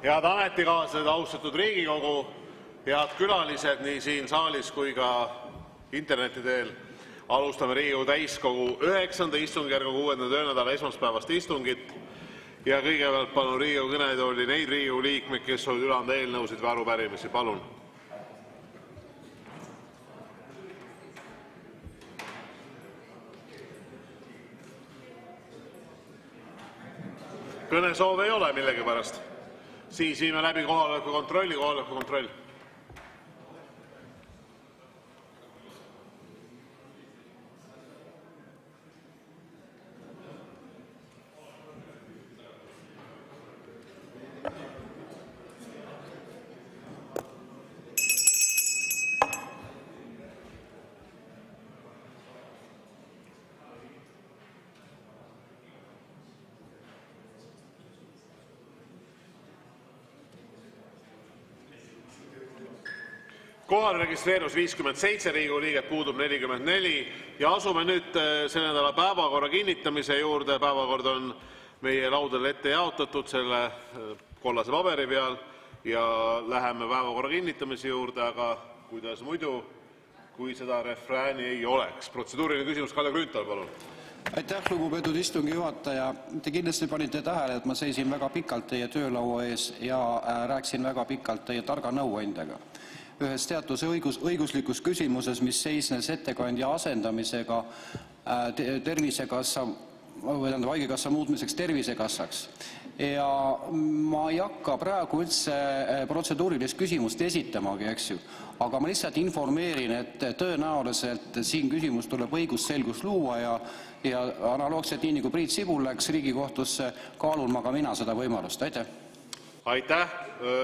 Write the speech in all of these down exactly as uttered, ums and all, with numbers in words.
Head ametikaaslased, austatud Riigikogu, head külalised nii siin saalis kui ka interneti teel. Alustame Riigikogu täiskogu üheksanda istungjärgu kuuenda töönädala esmaspäevast istungit. Ja kõigepealt palun Riigikogu kõnetooli neid Riigikogu liikmeid, kes soovivad üle anda eelnõusid või arupärimisi. Palun. Kõnesoove ei ole millegipärast. Siis viime läbi kohaloleku kontrolli, kohaloleku kontroll. Kohal registreerus viiskümmend seitse Riigikogu liiget, puudub nelikümmend neli ja asume nüüd selle nädala päevakorra kinnitamise juurde. Päevakord on meie laudadele ette jaotatud selle kollase paberi peal ja läheme päevakorra kinnitamise juurde, aga kuidas muidu, kui seda refrääni ei oleks. Protseduuriline küsimus, Kalle Grünthal, palun. Aitäh, lugupeetud istungi juhataja. Te kindlasti panite tähele, et ma seisin väga pikalt teie töölaua ees ja rääkisin väga pikalt teie targa nõuandjaga ühes teatuse õigus, õiguslikus küsimuses, mis seisnes ettekandja asendamisega tervisekassa või tähendab haigekassa muutmiseks tervisekassaks. Ja ma ei hakka praegu üldse protseduurilist küsimust esitamagi, eks ju, aga ma lihtsalt informeerin, et tõenäoliselt siin küsimus tuleb õigusselgus luua ja, ja analoogselt nii, nagu Priit Sibul läks Riigikohtusse, kaalun ma ka mina seda võimalust. Aitäh! Aitäh!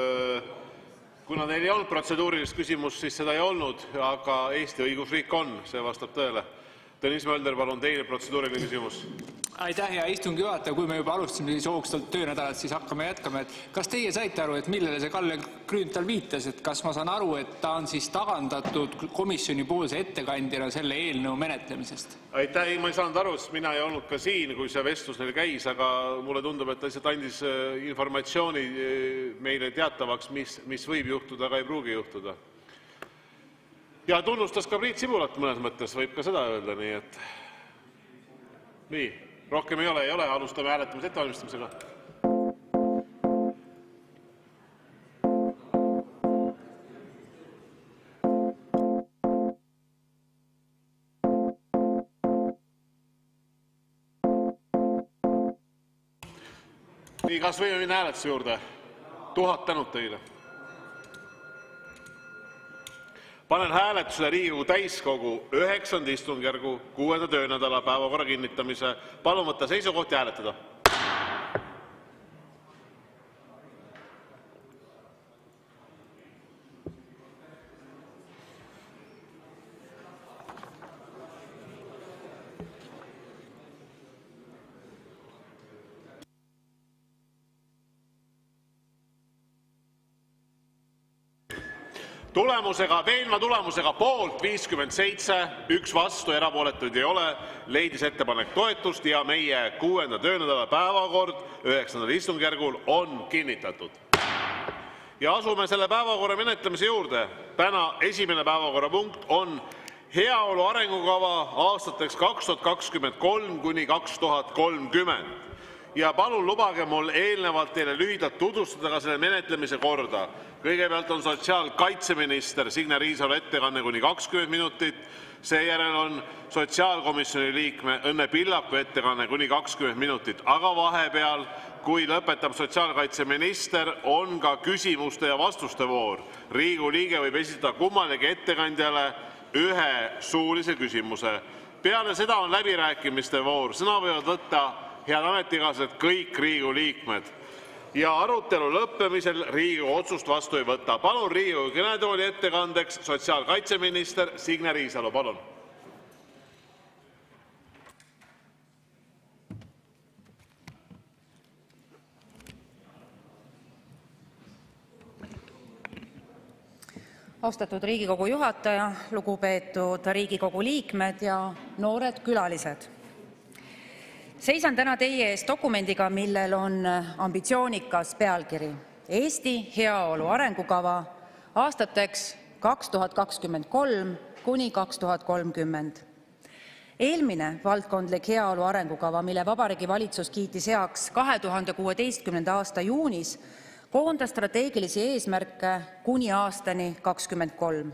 Kuna teil ei olnud protseduurilist küsimust, siis seda ei olnud, aga Eesti õigusriik on, see vastab tõele. Tõnis Mölder, palun teile protseduuriline küsimus. Aitäh, hea istungi juhataja. Kui me juba alustasime hoogstalt töönädalat, siis hakkame jätkama. Kas teie saite aru, et millele see Kalle Grünthal viitas? Et kas ma saan aru, et ta on siis tagandatud komisjoni poolse ettekandjana selle eelnõu menetlemisest? Aitäh, ei, ma ei saanud aru, sest mina ei olnud ka siin, kui see vestlus neil käis, aga mulle tundub, et ta lihtsalt andis informatsiooni meile teatavaks, mis, mis võib juhtuda, aga ei pruugi juhtuda. Ja tunnustas ka Priit Sibulat mõnes mõttes, võib ka seda öelda, nii et nii, rohkem ei ole, ei ole, alustame hääletamise ettevalmistamisega. Nii, kas võime minna hääletuse juurde? Tuhat tänud teile. Panen hääletusele Riigikogu täiskogu üheksanda istungjärgu kuuenda töönädala päevakorra kinnitamise. Palun võtta seisukoht ja hääletada. Tulemusega, veenva tulemusega poolt viiskümmend seitse, üks vastu, erapooletuid ei ole, leidis ettepanek toetust ja meie kuuenda töönädala päevakord üheksandal istungjärgul on kinnitatud. Ja asume selle päevakorra menetlemise juurde. Täna esimene päevakorrapunkt on heaolu arengukava aastateks kaks tuhat kakskümmend kolm kuni kaks tuhat kolmkümmend. Ja palun lubage mul eelnevalt teile lühidalt tutvustada ka selle menetlemise korda. Kõigepealt on sotsiaalkaitseminister Signe Riisalo ettekanne kuni kakskümmend minutit, seejärel on sotsiaalkomisjoni liikme Õnne Pillaku ettekanne kuni kakskümmend minutit, aga vahepeal, kui lõpetab sotsiaalkaitseminister, on ka küsimuste ja vastuste voor. Riigikogu liige võib esitada kummalegi ettekandjale ühe suulise küsimuse. Peale seda on läbirääkimiste voor. Sõna võivad võtta, head ametikaaslased, kõik Riigikogu liikmed. Ja arutelu lõppemisel Riigikogu otsust vastu ei võta. Palun Riigikogu kõnetooli ettekandeks sotsiaalkaitseminister Signe Riisalo. Palun. Austatud Riigikogu juhataja, lugupeetud Riigikogu liikmed ja noored külalised. Seisan täna teie ees dokumendiga, millel on ambitsioonikas pealkiri Eesti heaolu arengukava aastateks kaks tuhat kakskümmend kolm kuni kaks tuhat kolmkümmend. Eelmine valdkondlik heaolu arengukava, mille Vabariigi Valitsus kiitis heaks kahe tuhande kuueteistkümnenda aasta juunis, koondas strateegilisi eesmärke kuni aastani kakskümmend kolm.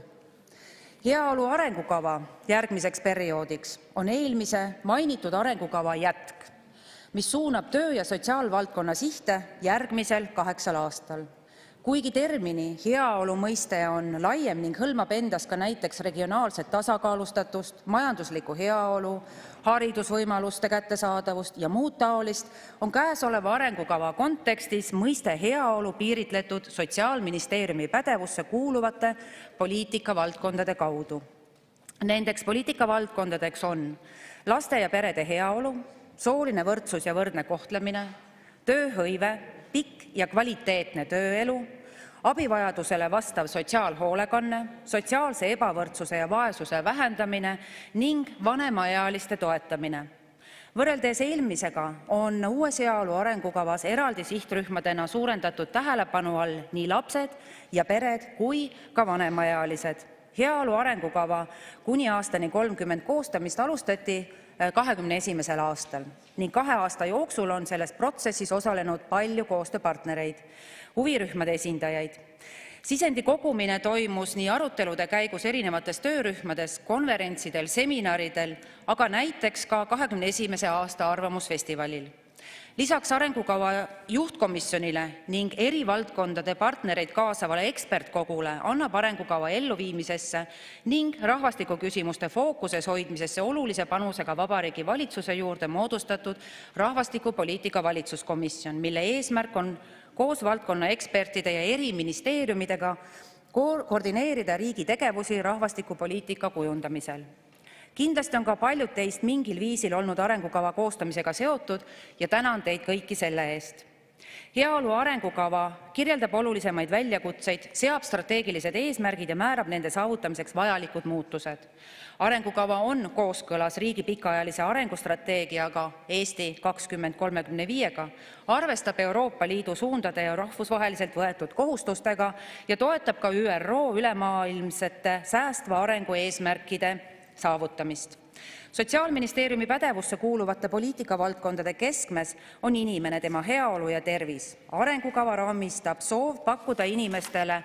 Heaolu arengukava järgmiseks perioodiks on eelmise mainitud arengukava jätk, mis suunab töö- ja sotsiaalvaldkonna sihte järgmisel kaheksal aastal. Kuigi termini heaolu mõiste on laiem ning hõlmab endas ka näiteks regionaalset tasakaalustatust, majanduslikku heaolu, haridusvõimaluste kättesaadavust ja muud taolist, on käesoleva arengukava kontekstis mõiste heaolu piiritletud Sotsiaalministeeriumi pädevusse kuuluvate poliitikavaldkondade kaudu. Nendeks poliitikavaldkondadeks on laste ja perede heaolu, sooline võrdsus ja võrdne kohtlemine, tööhõive, pikk ja kvaliteetne tööelu, abivajadusele vastav sotsiaalhoolekanne, sotsiaalse ebavõrdsuse ja vaesuse vähendamine ning vanemaealiste toetamine. Võrreldes eelmisega on uues heaolu arengukavas eraldi sihtrühmadena suurendatud tähelepanu all nii lapsed ja pered kui ka vanemaealised. Heaolu arengukava kuni aastani kolmkümmend koostamist alustati kahekümne esimesel aastal ning kahe aasta jooksul on selles protsessis osalenud palju koostööpartnereid, huvirühmade esindajaid. Sisendi kogumine toimus nii arutelude käigus erinevates töörühmades, konverentsidel, seminaridel, aga näiteks ka kahekümne esimese aasta arvamusfestivalil. Lisaks arengukava juhtkomisjonile ning eri valdkondade partnereid kaasavale ekspertkogule annab arengukava elluviimisesse ning rahvastikuküsimuste fookuses hoidmisesse olulise panusega Vabariigi Valitsuse juurde moodustatud rahvastikupoliitika valitsuskomisjon, mille eesmärk on koos valdkonna ekspertide ja eri ministeeriumidega koordineerida riigi tegevusi rahvastikupoliitika kujundamisel. Kindlasti on ka paljud teist mingil viisil olnud arengukava koostamisega seotud ja tänan teid kõiki selle eest. Heaolu arengukava kirjeldab olulisemaid väljakutseid, seab strateegilised eesmärgid ja määrab nende saavutamiseks vajalikud muutused. Arengukava on kooskõlas riigi pikaajalise arengustrateegiaga Eesti kakskümmend kolmekümne viiega, arvestab Euroopa Liidu suundade ja rahvusvaheliselt võetud kohustustega ja toetab ka Ü R O ülemaailmsete säästva arengu eesmärkide saavutamist. Sotsiaalministeeriumi pädevusse kuuluvate poliitikavaldkondade keskmes on inimene, tema heaolu ja tervis. Arengukava raamistab soov pakkuda inimestele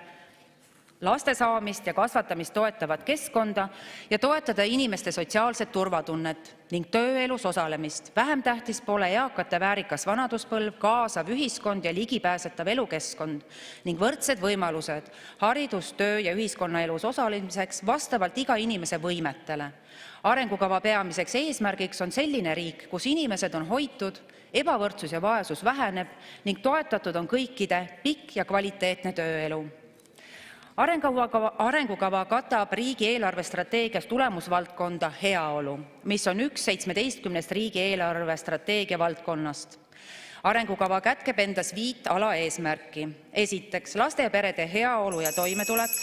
laste saamist ja kasvatamist toetavat keskkonda ja toetada inimeste sotsiaalset turvatunnet ning tööelus osalemist. Vähem tähtis pole eakate väärikas vanaduspõlv, kaasav ühiskond ja ligipääsetav elukeskkond ning võrdsed võimalused haridus-, töö- ja ühiskonnaelus osalemiseks vastavalt iga inimese võimetele. Arengukava peamiseks eesmärgiks on selline riik, kus inimesed on hoitud, ebavõrdsus ja vaesus väheneb ning toetatud on kõikide pikk ja kvaliteetne tööelu. Arengukava, arengukava katab riigi eelarvestrateegias tulemusvaldkonda heaolu, mis on üks seitsmeteistkümnest riigi eelarvestrateegia valdkonnast. Arengukava kätkeb endas viit alaeesmärki. Esiteks, laste ja perede heaolu ja toimetulek.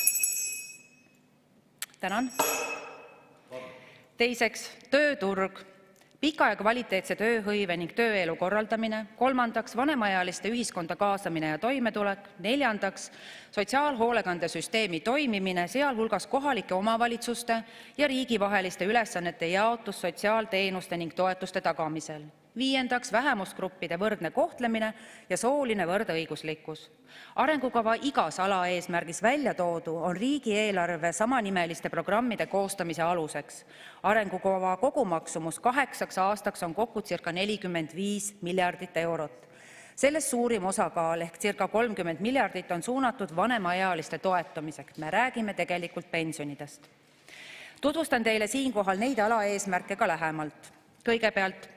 Tänan. Teiseks, tööturg, pika ja kvaliteetse tööhõive ning tööelu korraldamine. Kolmandaks, vanemaealiste ühiskonda kaasamine ja toimetulek. Neljandaks, sotsiaalhoolekandesüsteemi toimimine, sealhulgas kohalike omavalitsuste ja riigivaheliste ülesannete jaotus sotsiaalteenuste ning toetuste tagamisel. Viiendaks, vähemusgruppide võrdne kohtlemine ja sooline võrdõiguslikkus. Arengukava igas alaeesmärgis välja toodu on riigieelarve samanimeliste programmide koostamise aluseks. Arengukava kogumaksumus kaheksaks aastaks on kokku circa nelikümmend viis miljardit eurot. Sellest suurim osakaal ehk circa kolmkümmend miljardit on suunatud vanemaealiste toetamiseks. Me räägime tegelikult pensionidest. Tutvustan teile siinkohal neid alaeesmärke ka lähemalt. Kõigepealt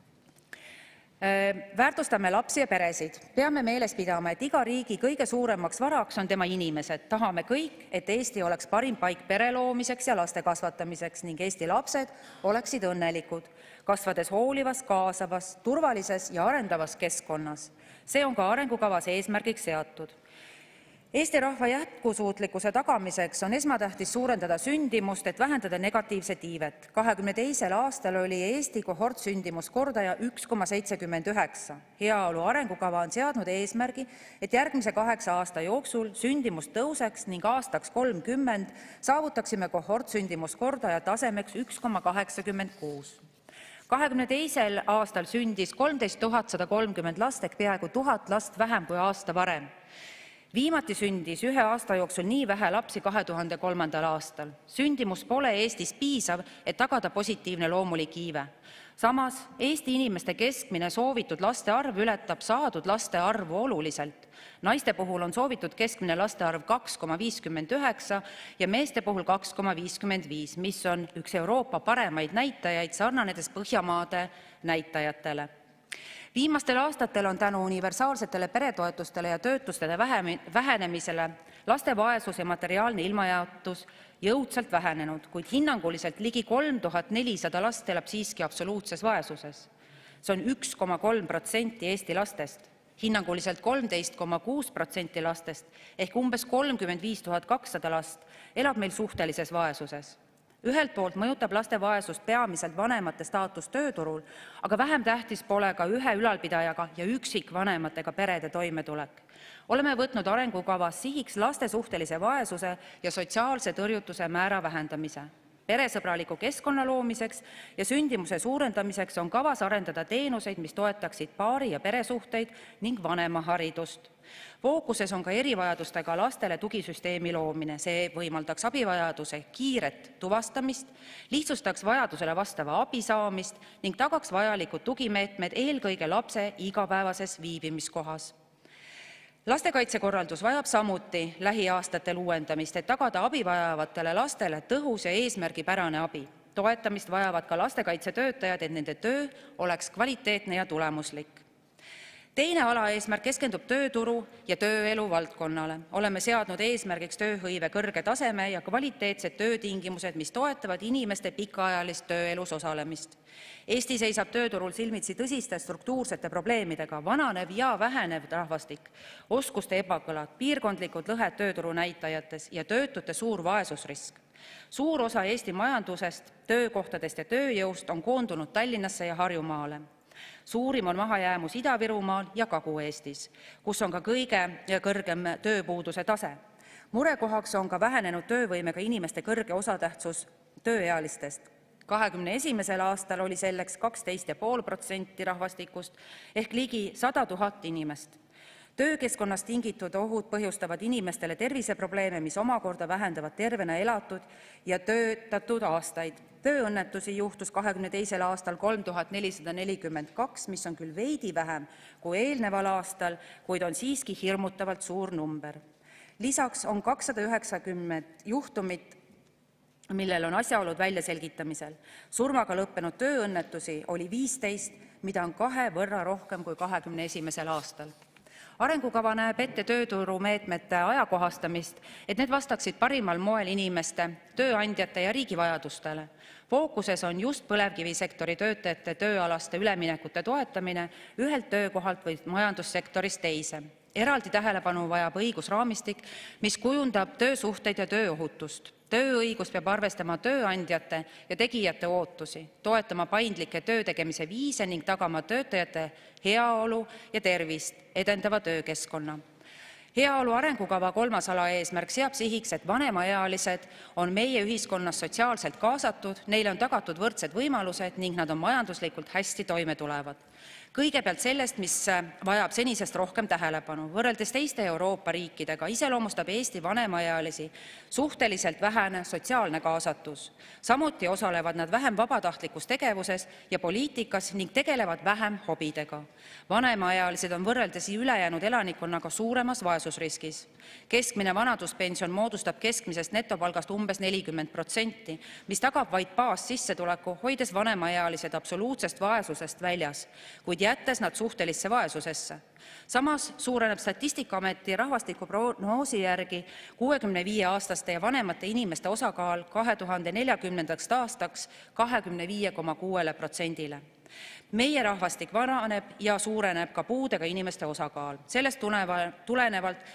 väärtustame lapsi ja peresid. Peame meeles pidama, et iga riigi kõige suuremaks varaks on tema inimesed. Tahame kõik, et Eesti oleks parim paik pere loomiseks ja laste kasvatamiseks ning Eesti lapsed oleksid õnnelikud, kasvades hoolivas, kaasavas, turvalises ja arendavas keskkonnas. See on ka arengukavas eesmärgiks seatud. Eesti rahva jätkusuutlikkuse tagamiseks on esmatähtis suurendada sündimust, et vähendada negatiivset iivet. kahekümne teisel aastal oli Eesti kohortsündimuskordaja üks koma seitsekümmend üheksa. Heaolu arengukava on seadnud eesmärgi, et järgmise kaheksa aasta jooksul sündimus tõuseks ning aastaks kolmkümmend saavutaksime kohortsündimuskordaja tasemeks üks koma kaheksakümmend kuus. kahekümne teisel aastal sündis kolmteist tuhat sada kolmkümmend last ehk peaaegu tuhat last vähem kui aasta varem. Viimati sündis ühe aasta jooksul nii vähe lapsi kahe tuhande kolmandal aastal. Sündimus pole Eestis piisav, et tagada positiivne loomulik iive. Samas, Eesti inimeste keskmine soovitud laste arv ületab saadud laste arvu oluliselt. Naiste puhul on soovitud keskmine laste arv kaks koma viiskümmend üheksa ja meeste puhul kaks koma viiskümmend viis, mis on üks Euroopa paremaid näitajaid sarnanedes Põhjamaade näitajatele. Viimastel aastatel on tänu universaalsetele peretoetustele ja töötuste vähenemisele laste vaesus ja materiaalne ilmajaotus jõudsalt vähenenud, kuid hinnanguliselt ligi kolm tuhat nelisada last elab siiski absoluutses vaesuses. See on üks koma kolm protsenti Eesti lastest, hinnanguliselt kolmteist koma kuus protsenti lastest ehk umbes kolmkümmend viis tuhat kakssada last elab meil suhtelises vaesuses. Ühelt poolt mõjutab laste vaesust peamiselt vanemate staatus tööturul, aga vähem tähtis pole ka ühe ülalpidajaga ja üksikvanematega perede toimetulek. Oleme võtnud arengukavas sihiks laste suhtelise vaesuse ja sotsiaalse tõrjutuse määra vähendamise. Peresõbraliku keskkonna loomiseks ja sündimuse suurendamiseks on kavas arendada teenuseid, mis toetaksid paari- ja peresuhteid ning vanemaharidust. Fookuses on ka erivajadustega lastele tugisüsteemi loomine. See võimaldaks abivajaduse kiiret tuvastamist, lihtsustaks vajadusele vastava abi saamist ning tagaks vajalikud tugimeetmed eelkõige lapse igapäevases viibimiskohas. Lastekaitsekorraldus vajab samuti lähiaastatel uuendamist, et tagada abivajavatele lastele tõhus ja eesmärgipärane abi. Toetamist vajavad ka lastekaitsetöötajad, et nende töö oleks kvaliteetne ja tulemuslik. Teine alaeesmärk keskendub tööturu ja tööelu valdkonnale. Oleme seadnud eesmärgiks tööhõive kõrge taseme ja kvaliteetsed töötingimused, mis toetavad inimeste pikaajalist tööelus osalemist. Eesti seisab tööturul silmitsi tõsiste struktuursete probleemidega: vananev ja vähenev rahvastik, oskuste ebakõlad, piirkondlikud lõhed tööturu näitajates ja töötute suur vaesusrisk. Suur osa Eesti majandusest, töökohtadest ja tööjõust on koondunud Tallinnasse ja Harjumaale. Suurim on mahajäämus Ida-Virumaal ja Kagu-Eestis, kus on ka kõige kõrgem tööpuuduse tase. Murekohaks on ka vähenenud töövõimega inimeste kõrge osatähtsus tööealistest. kahekümne esimesel aastal oli selleks kaksteist koma viis protsenti rahvastikust ehk ligi sada tuhat inimest. Töökeskkonnast tingitud ohud põhjustavad inimestele terviseprobleeme, mis omakorda vähendavad tervena elatud ja töötatud aastaid. Tööõnnetusi juhtus kahekümne teisel aastal kolm tuhat nelisada nelikümmend kaks, mis on küll veidi vähem kui eelneval aastal, kuid on siiski hirmutavalt suur number. Lisaks on kakssada üheksakümmend juhtumit, millel on asjaolud väljaselgitamisel. Surmaga lõppenud tööõnnetusi oli viisteist, mida on kahe võrra rohkem kui kahekümne esimesel aastal. Arengukava näeb ette tööturumeetmete ajakohastamist, et need vastaksid parimal moel inimeste, tööandjate ja riigi vajadustele. Fookuses on just põlevkivisektori töötajate tööalaste üleminekute toetamine ühelt töökohalt või majandussektorist teise. Eraldi tähelepanu vajab õigusraamistik, mis kujundab töösuhteid ja tööohutust. Tööõigus peab arvestama tööandjate ja tegijate ootusi, toetama paindlikke töötegemise viise ning tagama töötajate heaolu ja tervist edendava töökeskkonna. Heaolu arengukava kolmas alaeesmärk seab sihiks, et vanemaealised on meie ühiskonnas sotsiaalselt kaasatud, neile on tagatud võrdsed võimalused ning nad on majanduslikult hästi toime tulevad. Kõigepealt sellest, mis vajab senisest rohkem tähelepanu. Võrreldes teiste Euroopa riikidega iseloomustab Eesti vanemaealisi suhteliselt vähene sotsiaalne kaasatus. Samuti osalevad nad vähem vabatahtlikus tegevuses ja poliitikas ning tegelevad vähem hobidega. Vanemaealised on võrreldes ülejäänud elanikkonnaga suuremas vaesusriskis. Keskmine vanaduspension moodustab keskmisest netopalgast umbes nelikümmend protsenti, mis tagab vaid baassissetuleku, hoides vanemaealised absoluutsest vaesusest väljas, kuid jättes nad suhtelisse vaesusesse. Samas suureneb Statistikaameti rahvastikuprognoosi järgi kuuekümne viie aastaste ja vanemate inimeste osakaal kahe tuhande neljakümnendaks aastaks kahekümne viie koma kuuele protsendile. Meie rahvastik vananeb ja suureneb ka puudega inimeste osakaal. Sellest tulenevalt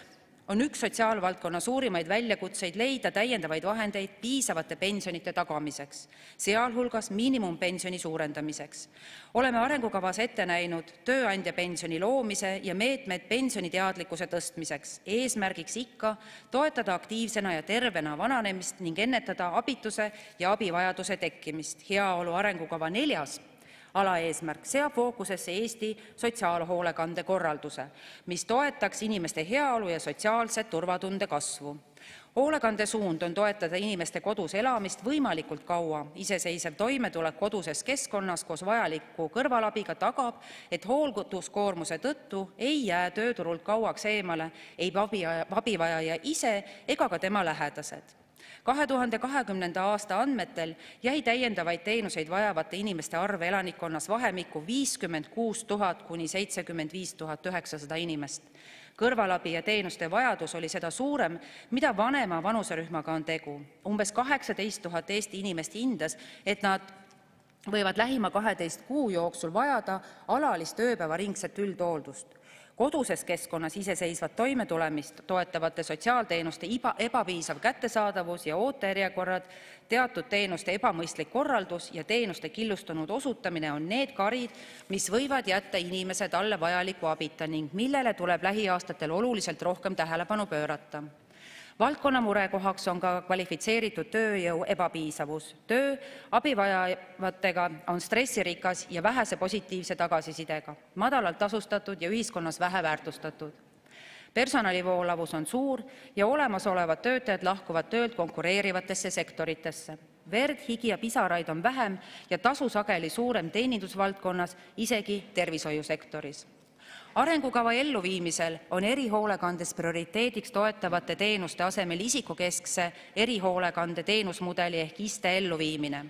on üks sotsiaalvaldkonna suurimaid väljakutseid leida täiendavaid vahendeid piisavate pensionite tagamiseks, sealhulgas miinimumpensioni suurendamiseks. Oleme arengukavas ette näinud tööandjapensioni loomise ja meetmed pensioniteadlikkuse tõstmiseks, eesmärgiks ikka toetada aktiivsena ja tervena vananemist ning ennetada abituse ja abivajaduse tekkimist. Heaolu arengukava neljas alaeesmärk seab fookusesse Eesti sotsiaalhoolekande korralduse, mis toetaks inimeste heaolu ja sotsiaalset turvatunde kasvu. Hoolekande suund on toetada inimeste kodus elamist võimalikult kaua. Iseseisev toimetulek koduses keskkonnas koos vajaliku kõrvalabiga tagab, et hoolduskoormuse tõttu ei jää tööturult kauaks eemale ei abivajaja ise ega ka tema lähedased. kahe tuhande kahekümnenda aasta andmetel jäi täiendavaid teenuseid vajavate inimeste arv elanikkonnas vahemikku viiskümmend kuus tuhat kuni seitsekümmend viis tuhat üheksasada inimest. Kõrvalabi ja teenuste vajadus oli seda suurem, mida vanema vanuserühmaga on tegu. Umbes kaheksateist tuhat Eesti inimest hindas, et nad võivad lähima kaheteist kuu jooksul vajada alalist ööpäevaringset üldhooldust. Koduses keskkonnas iseseisvat toimetulemist toetavate sotsiaalteenuste ebapiisav kättesaadavus ja ootejärjekorrad, teatud teenuste ebamõistlik korraldus ja teenuste killustunud osutamine on need karid, mis võivad jätta inimese talle vajaliku abita ning millele tuleb lähiaastatel oluliselt rohkem tähelepanu pöörata. Valdkonna murekohaks on ka kvalifitseeritud tööjõu ebapiisavus. Töö abivajavatega on stressirikas ja vähese positiivse tagasisidega, madalalt tasustatud ja ühiskonnas vähe väärtustatud. Personalivoolavus on suur ja olemasolevad töötajad lahkuvad töölt konkureerivatesse sektoritesse. Verd, higi ja pisaraid on vähem ja tasu sageli suurem teenindusvaldkonnas, isegi tervishoiusektoris. Arengukava elluviimisel on erihoolekandes prioriteediks toetavate teenuste asemel isikukeskse erihoolekande teenusmudeli ehk ISTE elluviimine.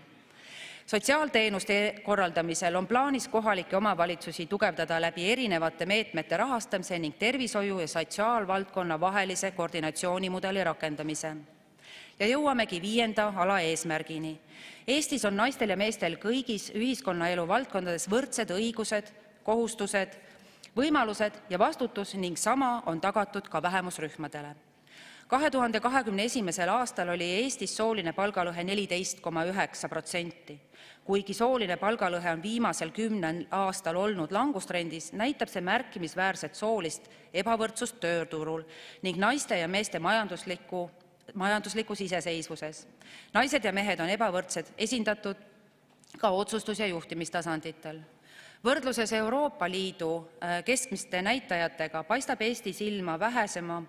Sotsiaalteenuste korraldamisel on plaanis kohalikke omavalitsusi tugevdada läbi erinevate meetmete rahastamise ning tervishoiu ja sotsiaalvaldkonna vahelise koordinatsioonimudeli rakendamise. Ja jõuamegi viienda alaeesmärgini. Eestis on naistel ja meestel kõigis ühiskonnaelu valdkondades võrdsed õigused, kohustused, võimalused ja vastutus ning sama on tagatud ka vähemusrühmadele. kahe tuhande kahekümne esimesel aastal oli Eestis sooline palgalõhe neliteist koma üheksa protsenti. Kuigi sooline palgalõhe on viimasel kümnel aastal olnud langustrendis, näitab see märkimisväärset soolist ebavõrdsust tööturul ning naiste ja meeste majandusliku, majanduslikus iseseisvuses. Naised ja mehed on ebavõrdsed esindatud ka otsustus- ja juhtimistasanditel. Võrdluses Euroopa Liidu keskmiste näitajatega paistab Eesti silma vähesema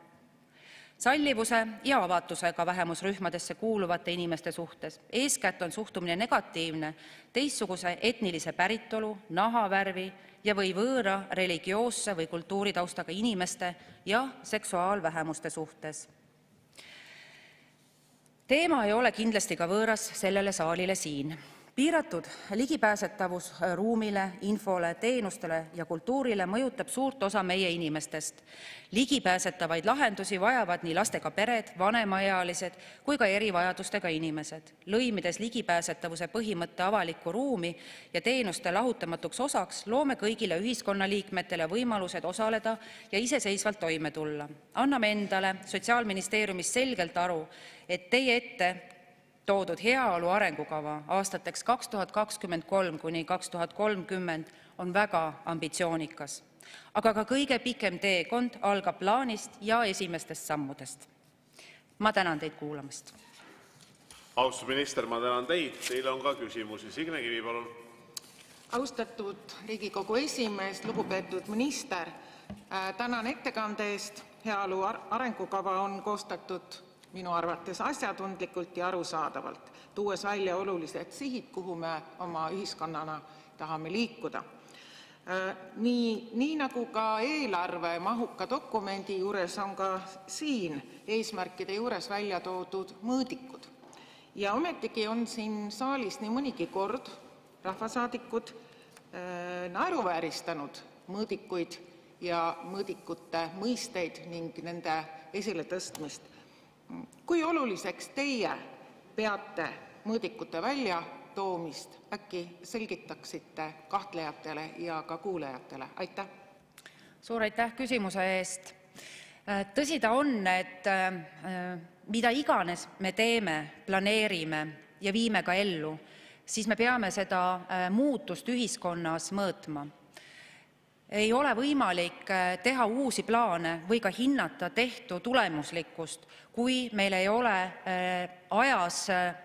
sallivuse ja avatusega vähemusrühmadesse kuuluvate inimeste suhtes. Eeskätt on suhtumine negatiivne teistsuguse etnilise päritolu, nahavärvi ja või võõra religioosse või kultuuritaustaga inimeste ja seksuaalvähemuste suhtes. Teema ei ole kindlasti ka võõras sellele saalile siin. Piiratud ligipääsetavus ruumile, infole, teenustele ja kultuurile mõjutab suurt osa meie inimestest. Ligipääsetavaid lahendusi vajavad nii lastega pered, vanemaealised kui ka erivajadustega inimesed. Lõimides ligipääsetavuse põhimõtte avalikku ruumi ja teenuste lahutamatuks osaks, loome kõigile ühiskonnaliikmetele võimalused osaleda ja iseseisvalt toime tulla. Anname endale Sotsiaalministeeriumis selgelt aru, et teie ette toodud heaolu arengukava aastateks kaks tuhat kakskümmend kolm kuni kaks tuhat kolmkümmend on väga ambitsioonikas, aga ka kõige pikem teekond algab plaanist ja esimestest sammudest. Ma tänan teid kuulamast. Austatud minister, ma tänan teid. Teile on ka küsimusi. Signe Kivi, palun. Austatud Riigikogu esimees, lugupeetud minister, tänan ettekande eest. Heaolu arengukava on koostatud minu arvates asjatundlikult ja arusaadavalt, tuues välja olulised sihid, kuhu me oma ühiskonnana tahame liikuda. Nii, nii nagu ka eelarve mahuka dokumendi juures on ka siin eesmärkide juures välja toodud mõõdikud. Ja ometigi on siin saalis nii mõnigi kord rahvasaadikud naeruvääristanud mõõdikuid ja mõõdikute mõisteid ning nende esile tõstmist. Kui oluliseks teie peate mõõdikute välja toomist, äkki selgitaksite kahtlejatele ja ka kuulajatele? Aitäh! Suur aitäh küsimuse eest! Tõsi ta on, et mida iganes me teeme, planeerime ja viime ka ellu, siis me peame seda muutust ühiskonnas mõõtma. Ei ole võimalik teha uusi plaane või ka hinnata tehtu tulemuslikkust, kui meil ei ole ajas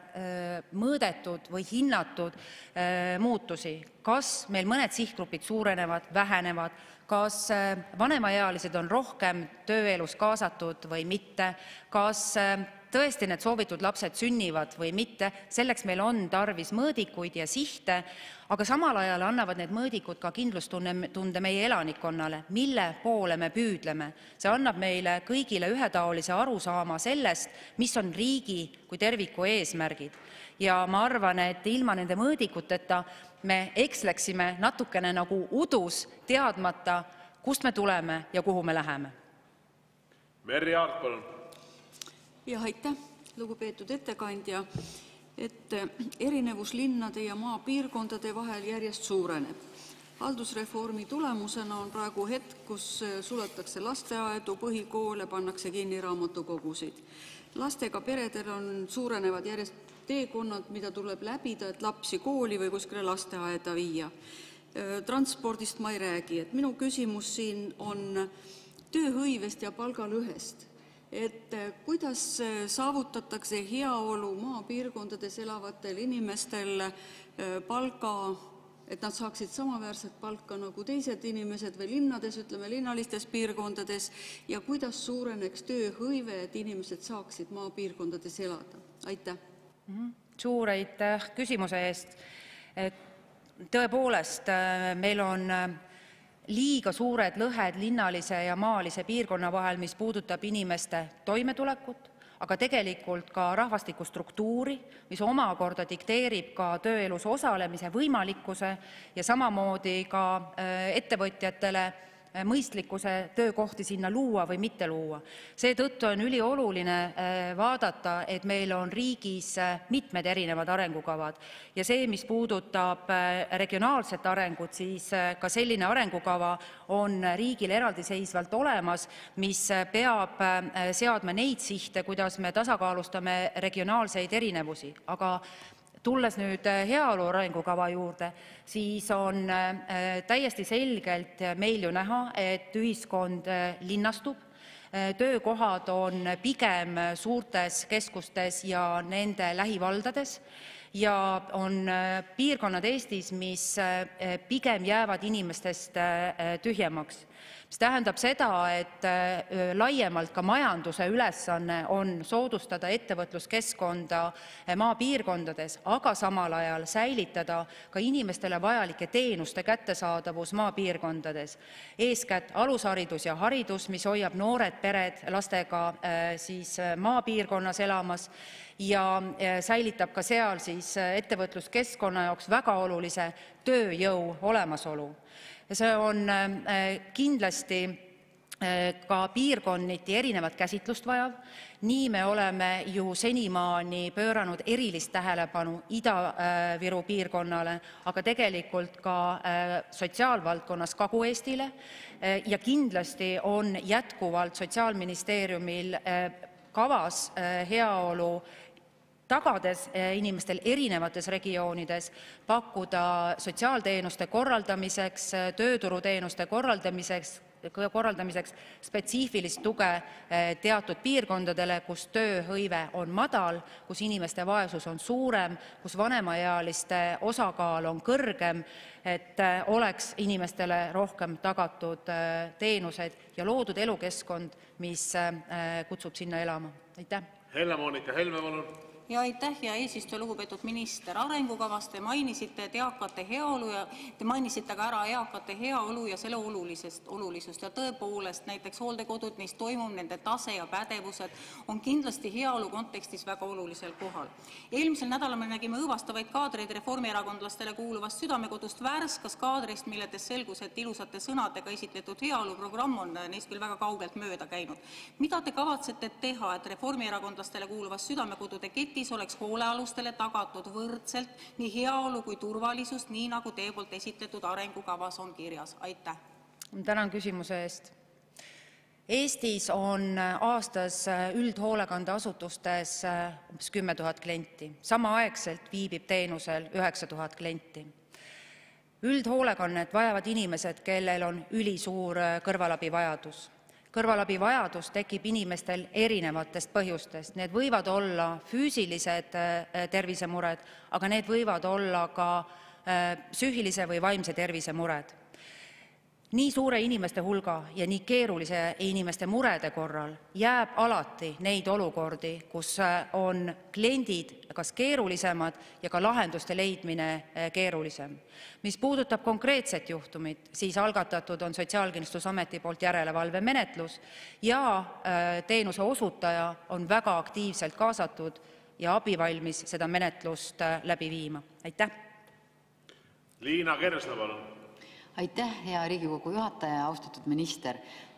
mõõdetud või hinnatud muutusi. Kas meil mõned sihtgrupid suurenevad, vähenevad, kas vanemaealised on rohkem tööelus kaasatud või mitte, kas tõesti need soovitud lapsed sünnivad või mitte, selleks meil on tarvis mõõdikuid ja sihte, aga samal ajal annavad need mõõdikud ka kindlustunde meie elanikkonnale, mille poole me püüdleme. See annab meile kõigile ühetaolise arusaama sellest, mis on riigi kui terviku eesmärgid. Ja ma arvan, et ilma nende mõõdikuteta me eksleksime natukene nagu udus, teadmata, kust me tuleme ja kuhu me läheme. Merry Aart, palun. Ja aitäh, lugupeetud ettekandja, et erinevus linnade ja maapiirkondade vahel järjest suureneb. Haldusreformi tulemusena on praegu hetk, kus suletakse lasteaedu, põhikoole, pannakse kinni raamatukogusid. Lastega peredel on suurenevad järjest teekonnad, mida tuleb läbida, et lapsi kooli või kuskile lasteaeda viia. Transpordist ma ei räägi. Et minu küsimus siin on tööhõivest ja palgalõhest. Et kuidas saavutatakse heaolu maapiirkondades elavatel inimestel palga, et nad saaksid samaväärset palka nagu teised inimesed või linnades, ütleme linnalistes piirkondades, ja kuidas suureneks tööhõive, et inimesed saaksid maapiirkondades elada? Aitäh! Suur aitäh küsimuse eest. Tõepoolest, meil on liiga suured lõhed linnalise ja maalise piirkonna vahel, mis puudutab inimeste toimetulekut, aga tegelikult ka rahvastikustruktuuri, mis omakorda dikteerib ka tööelus osalemise võimalikkuse ja samamoodi ka ettevõtjatele mõistlikkuse töökohti sinna luua või mitte luua. Seetõttu on ülioluline vaadata, et meil on riigis mitmed erinevad arengukavad ja see, mis puudutab regionaalset arengut, siis ka selline arengukava on riigil eraldiseisvalt olemas, mis peab seadma neid sihte, kuidas me tasakaalustame regionaalseid erinevusi. Aga tulles nüüd heaolu arengukava juurde, siis on täiesti selgelt meil ju näha, et ühiskond linnastub, töökohad on pigem suurtes keskustes ja nende lähivaldades ja on piirkonnad Eestis, mis pigem jäävad inimestest tühjemaks. mis tähendab seda, et laiemalt ka majanduse ülesanne on soodustada ettevõtluskeskkonda maapiirkondades, aga samal ajal säilitada ka inimestele vajalike teenuste kättesaadavus maapiirkondades. Eeskätt alusharidus ja haridus, mis hoiab noored pered lastega siis maapiirkonnas elamas ja säilitab ka seal siis ettevõtluskeskkonna jaoks väga olulise tööjõu olemasolu. See on kindlasti ka piirkonniti erinevat käsitlust vajav. Nii me oleme ju senimaani pööranud erilist tähelepanu Ida-Viru piirkonnale, aga tegelikult ka sotsiaalvaldkonnas Kagu-Eestile ja kindlasti on jätkuvalt Sotsiaalministeeriumil kavas heaolu tagades inimestel erinevates regioonides pakkuda sotsiaalteenuste korraldamiseks, tööturuteenuste korraldamiseks, korraldamiseks spetsiifilist tuge teatud piirkondadele, kus tööhõive on madal, kus inimeste vaesus on suurem, kus vanemaealiste osakaal on kõrgem, et oleks inimestele rohkem tagatud teenused ja loodud elukeskkond, mis kutsub sinna elama. Aitäh! Helle-Moonika Helme, palun! Ja aitäh ja eesistuja, lugupeetud minister. Arengukavas te mainisite, et eakate heaolu ja te mainisite ka ära eakate heaolu ja selle olulisest, olulisust ja tõepoolest näiteks hooldekodud, mis toimub, nende tase ja pädevused on kindlasti heaolu kontekstis väga olulisel kohal. Eelmisel nädalal me nägime õõvastavaid kaadreid reformierakondlastele kuuluvast südamekodust Värskas kaadrist, milletes selgus, et ilusate sõnadega esitletud heaoluprogramm on neist küll väga kaugelt mööda käinud. Mida te kavatsete teha, et reformierakondlastele kuuluvast südamekodude keti oleks hoolealustele tagatud võrdselt nii heaolu kui turvalisust, nii nagu teie poolt esitletud arengukavas on kirjas? Aitäh! Tänan küsimuse eest. Eestis on aastas üldhoolekandeasutustes umbes kümme tuhat klienti. Samaaegselt viibib teenusel üheksa tuhat klienti. Üldhoolekannet vajavad inimesed, kellel on ülisuur kõrvalabivajadus. Kõrvalabivajadus tekib inimestel erinevatest põhjustest. Need võivad olla füüsilised tervisemured, aga need võivad olla ka psüühilise või vaimse tervise mured. Nii suure inimeste hulga ja nii keerulise inimeste murede korral jääb alati neid olukordi, kus on kliendid kas keerulisemad ja ka lahenduste leidmine keerulisem. Mis puudutab konkreetset juhtumit, siis algatatud on Sotsiaalkindlustusameti poolt järelevalvemenetlus ja teenuse osutaja on väga aktiivselt kaasatud ja abivalmis seda menetlust läbi viima. Aitäh! Liina Kersna, palun! Aitäh, hea Riigikogu juhataja, austatud minister.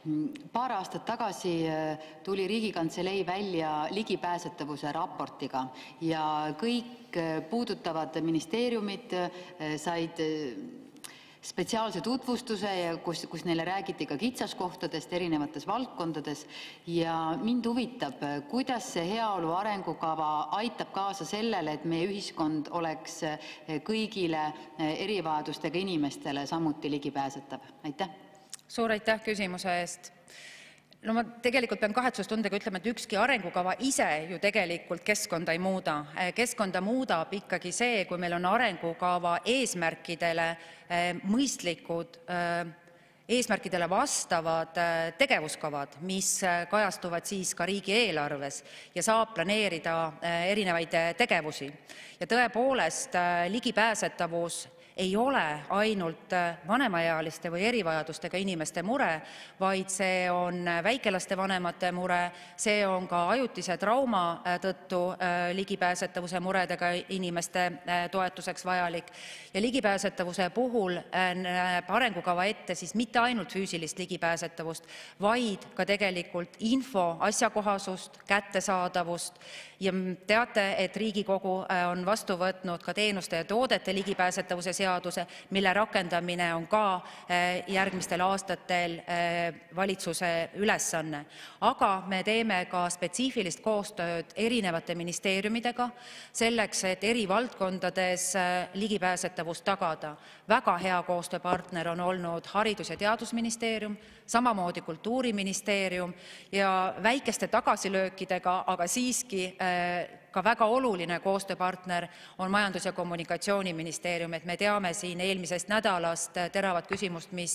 Paar aastat tagasi tuli Riigikantselei välja ligipääsetavuse raportiga ja kõik puudutavad ministeeriumid said spetsiaalse tutvustuse, kus, kus neile räägiti ka kitsaskohtadest erinevates valdkondades. Ja mind huvitab, kuidas see heaolu arengukava aitab kaasa sellele, et meie ühiskond oleks kõigile erivajadustega inimestele samuti ligipääsetav. Aitäh! Suur aitäh küsimuse eest! No ma tegelikult pean kahetsustundega ütlema, et ükski arengukava ise ju tegelikult keskkonda ei muuda. Keskkonda muudab ikkagi see, kui meil on arengukava eesmärkidele mõistlikud, eesmärkidele vastavad tegevuskavad, mis kajastuvad siis ka riigieelarves ja saab planeerida erinevaid tegevusi. Ja tõepoolest ligipääsetavus ei ole ainult vanemaealiste või erivajadustega inimeste mure, vaid see on väikelaste vanemate mure, see on ka ajutise trauma tõttu ligipääsetavuse muredega inimeste toetuseks vajalik. Ja ligipääsetavuse puhul näeb arengukava ette siis mitte ainult füüsilist ligipääsetavust, vaid ka tegelikult info asjakohasust, kättesaadavust. Ja teate, et Riigikogu on vastu võtnud ka teenuste ja toodete ligipääsetavuse seaduse, mille rakendamine on ka järgmistel aastatel valitsuse ülesanne. Aga me teeme ka spetsiifilist koostööd erinevate ministeeriumidega selleks, et eri valdkondades ligipääsetavust tagada. Väga hea koostööpartner on olnud Haridus- ja Teadusministeerium, samamoodi Kultuuriministeerium ja väikeste tagasilöökidega, aga siiski ka väga oluline koostööpartner on Majandus- ja Kommunikatsiooniministeerium, et me teame siin eelmisest nädalast teravat küsimust, mis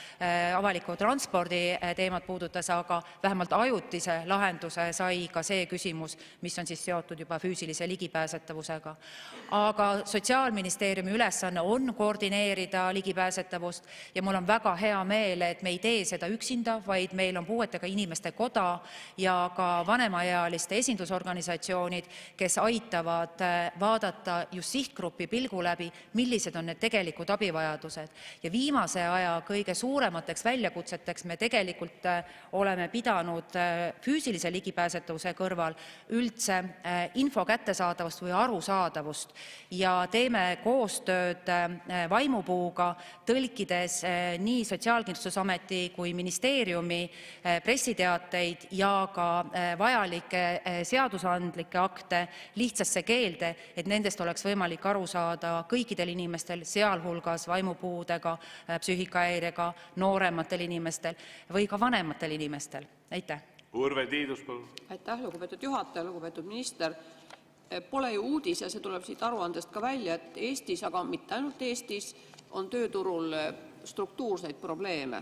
avaliku transpordi teemat puudutas, aga vähemalt ajutise lahenduse sai ka see küsimus, mis on siis seotud juba füüsilise ligipääsetavusega. Aga Sotsiaalministeeriumi ülesanne on koordineerida ligipääsetavust ja mul on väga hea meel, et me ei tee seda üksinda, vaid meil on puuetega inimeste koda ja ka vanemaealiste esindusorganisatsioonid, kes aitavad vaadata just sihtgrupi pilgu läbi, millised on need tegelikud abivajadused. Ja viimase aja kõige suuremateks väljakutseteks me tegelikult oleme pidanud füüsilise ligipääsetavuse kõrval üldse info kättesaadavust või arusaadavust ja teeme koostööd Vaimupuuga, tõlkides nii Sotsiaalkindlustusameti kui ministeeriumi pressiteateid ja ka vajalikke seadusandlikke akte lihtsasse keelde, et nendest oleks võimalik aru saada kõikidel inimestel, sealhulgas vaimupuudega, psüühikahäirega, noorematel inimestel või ka vanematel inimestel. Aitäh! Urve Tiidus, palun! Aitäh, lugupeetud juhataja, lugupeetud minister! Pole ju uudis ja see tuleb siit aruandest ka välja, et Eestis, aga mitte ainult Eestis, on tööturul struktuurseid probleeme.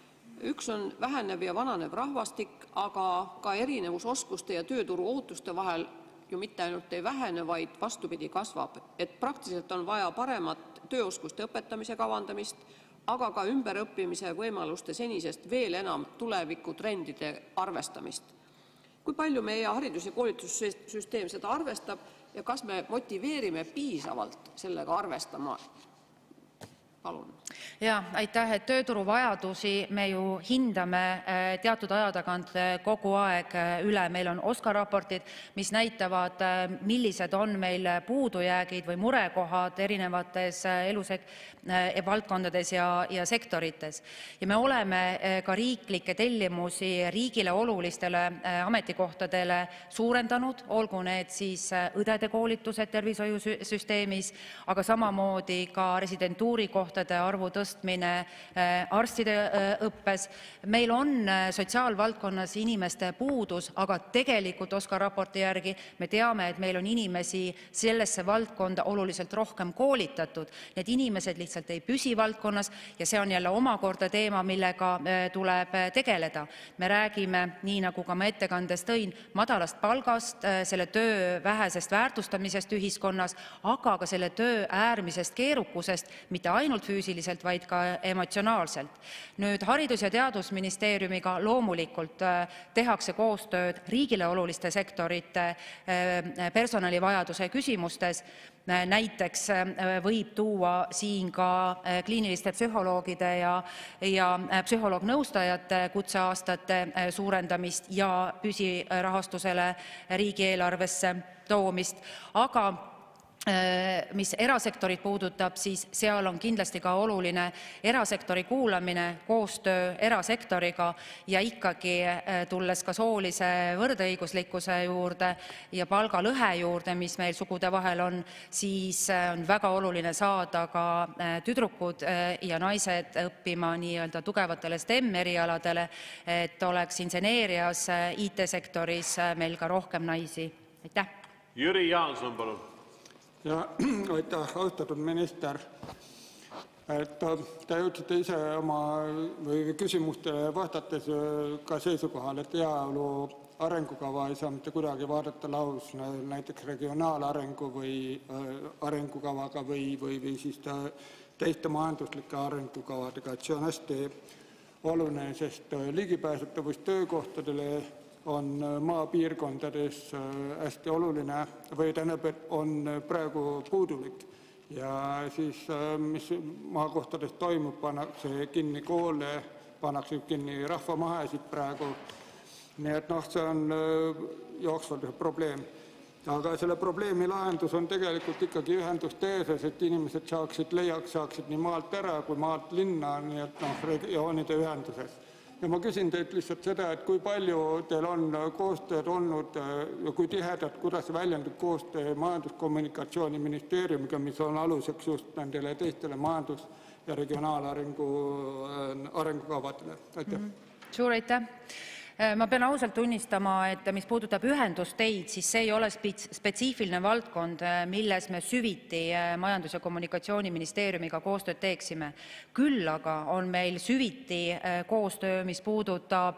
Üks on vähenev ja vananev rahvastik, aga ka erinevus oskuste ja tööturu ootuste vahel ju mitte ainult ei vähene, vaid vastupidi kasvab. Et praktiliselt on vaja paremat tööoskuste õpetamise kavandamist, aga ka ümberõppimise võimaluste senisest veel enam tulevikutrendide arvestamist. Kui palju meie haridus- ja koolitussüsteem seda arvestab ja kas me motiveerime piisavalt sellega arvestama? palun? Ja aitäh, et tööturu vajadusi me ju hindame teatud aja tagant kogu aeg üle. Meil on OSKA raportid, mis näitavad, millised on meil puudujäägid või murekohad erinevates elusek valdkondades ja, ja sektorites. Ja me oleme ka riiklikke tellimusi riigile olulistele ametikohtadele suurendanud, olgu need siis õdede koolitused tervishoiusüsteemis, aga samamoodi ka residentuuri kohtade arvu tõstmine arstide õppes. Meil on sotsiaalvaldkonnas inimeste puudus, aga tegelikult OSKA raporti järgi me teame, et meil on inimesi sellesse valdkonda oluliselt rohkem koolitatud. Need inimesed lihtsalt ei püsi valdkonnas ja see on jälle omakorda teema, millega tuleb tegeleda. Me räägime, nii nagu ka ma ettekandes tõin, madalast palgast, selle töö vähesest väärtustamisest ühiskonnas, aga ka selle töö äärmisest keerukusest, mitte ainult füüsiliselt, vaid ka emotsionaalselt. Nüüd Haridus- ja Teadusministeeriumiga loomulikult tehakse koostööd riigile oluliste sektorite personalivajaduse küsimustes. Näiteks võib tuua siin ka kliiniliste psühholoogide ja, ja psühholoognõustajate kutseaastate suurendamist ja püsirahastusele riigieelarvesse toomist, aga mis erasektorit puudutab, siis seal on kindlasti ka oluline erasektori kuulamine, koostöö erasektoriga ja ikkagi tulles ka soolise võrdõiguslikkuse juurde ja palgalõhe juurde, mis meil sugude vahel on, siis on väga oluline saada ka tüdrukud ja naised õppima nii-öelda tugevatele STEM-erialadele, et oleks inseneerias, I T-sektoris meil ka rohkem naisi. Aitäh! Jüri Jaanson, palun! Ja aitäh, austatud minister. Et te jõudsite ise oma või küsimustele vastates ka seisukohal, et heaolu arengukava ei saa mitte kuidagi vaadata lahus näiteks regionaalarengu või arengukavaga või, või, või siis teiste majanduslike arengukavadega. Et see on hästi oluline, sest ligipääsetavus töökohtadele on maapiirkondades hästi oluline või tähendab, et on praegu puudulik. Ja siis, mis maakohtades toimub, pannakse kinni koole, pannakse kinni rahvamahesid praegu. Nii et noh, see on jooksvalt probleem. Aga selle probleemi lahendus on tegelikult ikkagi ühendusteeses, et inimesed saaksid, leiaks saaksid nii maalt ära kui maalt linna, nii et noh, regioonide ühenduses. Ja ma küsin teilt lihtsalt seda, et kui palju teil on koostööd olnud ja kui tihedalt, kuidas väljendub koostöö Majandus-Kommunikatsiooniministeeriumiga, mis on aluseks just nendele teistele majandus- ja regionaalarengu arengukavadele. Aitäh. Mm-hmm. Suur aitäh. Ma pean ausalt tunnistama, et mis puudutab ühendusteid, siis see ei ole spetsiifiline valdkond, milles me süviti Majandus- ja Kommunikatsiooniministeeriumiga koostööd teeksime. Küll aga on meil süviti koostöö, mis puudutab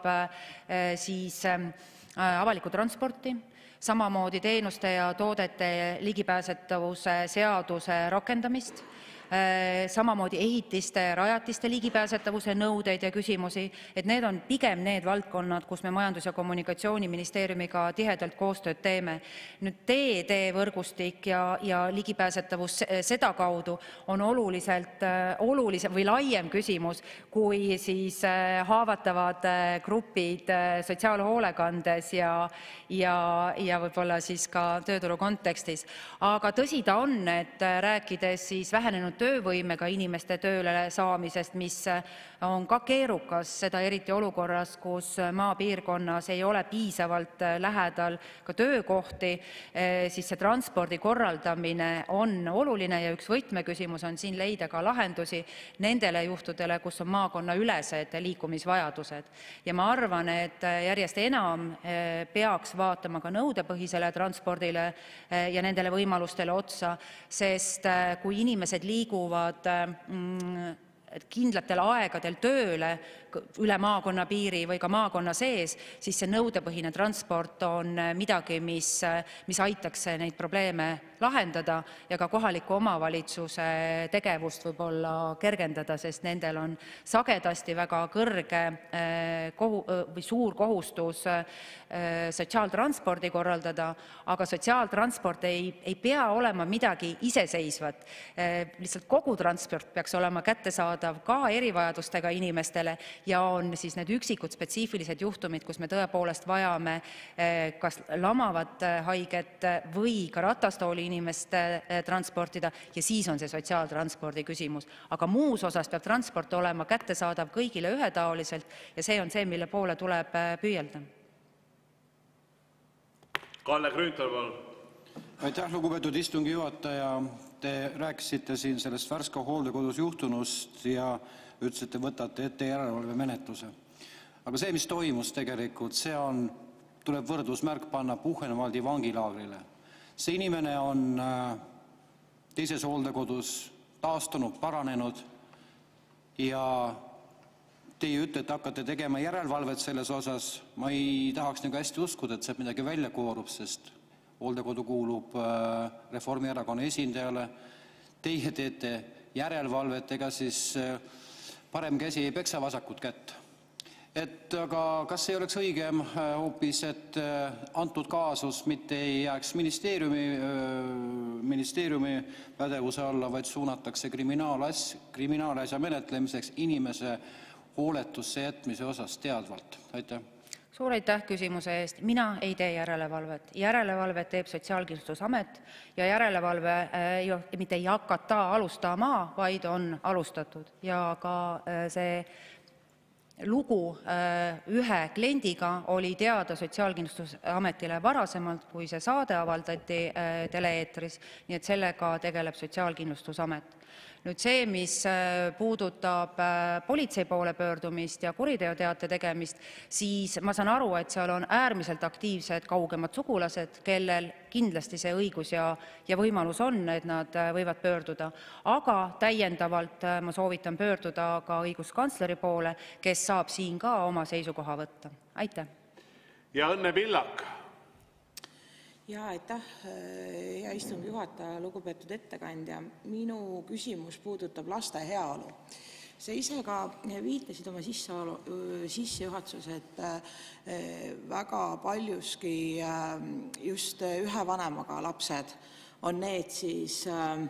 siis avalikku transporti, samamoodi teenuste ja toodete ligipääsetavuse seaduse rakendamist, samamoodi ehitiste ja rajatiste ligipääsetavuse nõudeid ja küsimusi, et need on pigem need valdkonnad, kus me Majandus- ja Kommunikatsiooniministeeriumiga tihedalt koostööd teeme. Nüüd teedevõrgustik ja, ja ligipääsetavus seda kaudu on oluliselt olulisem või laiem küsimus kui siis haavatavad grupid sotsiaalhoolekandes ja, ja, ja võib-olla siis ka tööturu kontekstis. Aga tõsi ta on, et rääkides siis vähenenud töövõimega inimeste tööle saamisest, mis on ka keerukas, seda eriti olukorras, kus maapiirkonnas ei ole piisavalt lähedal ka töökohti, siis see transpordi korraldamine on oluline ja üks võtmeküsimus on siin leida ka lahendusi nendele juhtudele, kus on maakonnaülesed liikumisvajadused. Ja ma arvan, et järjest enam peaks vaatama ka nõudepõhisele transpordile ja nendele võimalustele otsa, sest kui inimesed liiguvad kindlatel aegadel tööle üle maakonna piiri või ka maakonna sees, siis see nõudepõhine transport on midagi, mis, mis aitaks neid probleeme lahendada ja ka kohaliku omavalitsuse tegevust võib-olla kergendada, sest nendel on sagedasti väga kõrge kohu, või suur kohustus sotsiaaltranspordi korraldada, aga sotsiaaltransport ei, ei pea olema midagi iseseisvat. Lihtsalt kogu transport peaks olema kättesaadav ka erivajadustega inimestele ja on siis need üksikud spetsiifilised juhtumid, kus me tõepoolest vajame kas lamavat haiget või ka ratastooli inimest transportida ja siis on see sotsiaaltranspordi küsimus. Aga muus osas peab transport olema kättesaadav kõigile ühetaoliselt ja see on see, mille poole tuleb püüelda. Kalle Grünthal, palun. Aitäh, lugupeetud istungi juhataja. Te rääkisite siin sellest Värska hooldekodus juhtunust ja ütlesite, võtate ette järelevalvemenetluse. Aga see, mis toimus tegelikult, see on, tuleb võrdusmärk panna Buchenwaldi vangilaagrile. See inimene on teises hooldekodus taastunud, paranenud ja teie ütlete, hakkate tegema järelevalvet selles osas. Ma ei tahaks nagu hästi uskuda, et see midagi välja koorub, sest hooldekodu kuulub Reformierakonna esindajale. Teie teete järelevalvet, ega siis parem käsi ei peksa vasakut kätt. Et aga kas ei oleks õigem hoopis, et antud kaasus mitte ei jääks ministeeriumi, ministeeriumi pädevuse alla, vaid suunatakse kriminaalass, kriminaalasja menetlemiseks inimese hooletusse jätmise osas teadvalt? Aitäh. Suur aitäh küsimuse eest. Mina ei tee järelevalvet. Järelevalvet teeb Sotsiaalkindlustusamet ja järelevalve mitte ei hakata alustama, vaid on alustatud. Ja ka see lugu ühe kliendiga oli teada Sotsiaalkindlustusametile varasemalt, kui see saade avaldati tele-eetris, nii et sellega tegeleb Sotsiaalkindlustusamet. Nüüd see, mis puudutab politsei poole pöördumist ja kuriteoteate tegemist, siis ma saan aru, et seal on äärmiselt aktiivsed kaugemad sugulased, kellel kindlasti see õigus ja, ja võimalus on, et nad võivad pöörduda. Aga täiendavalt ma soovitan pöörduda ka õiguskantsleri poole, kes saab siin ka oma seisukoha võtta. Aitäh. Ja Õnne Pillak. Ja aitäh, hea istungi juhataja, lugupeetud ettekandja. Minu küsimus puudutab laste heaolu. Sa ise ka viitasid oma sissejuhatuses, et väga paljuski just ühe vanemaga lapsed on need siis,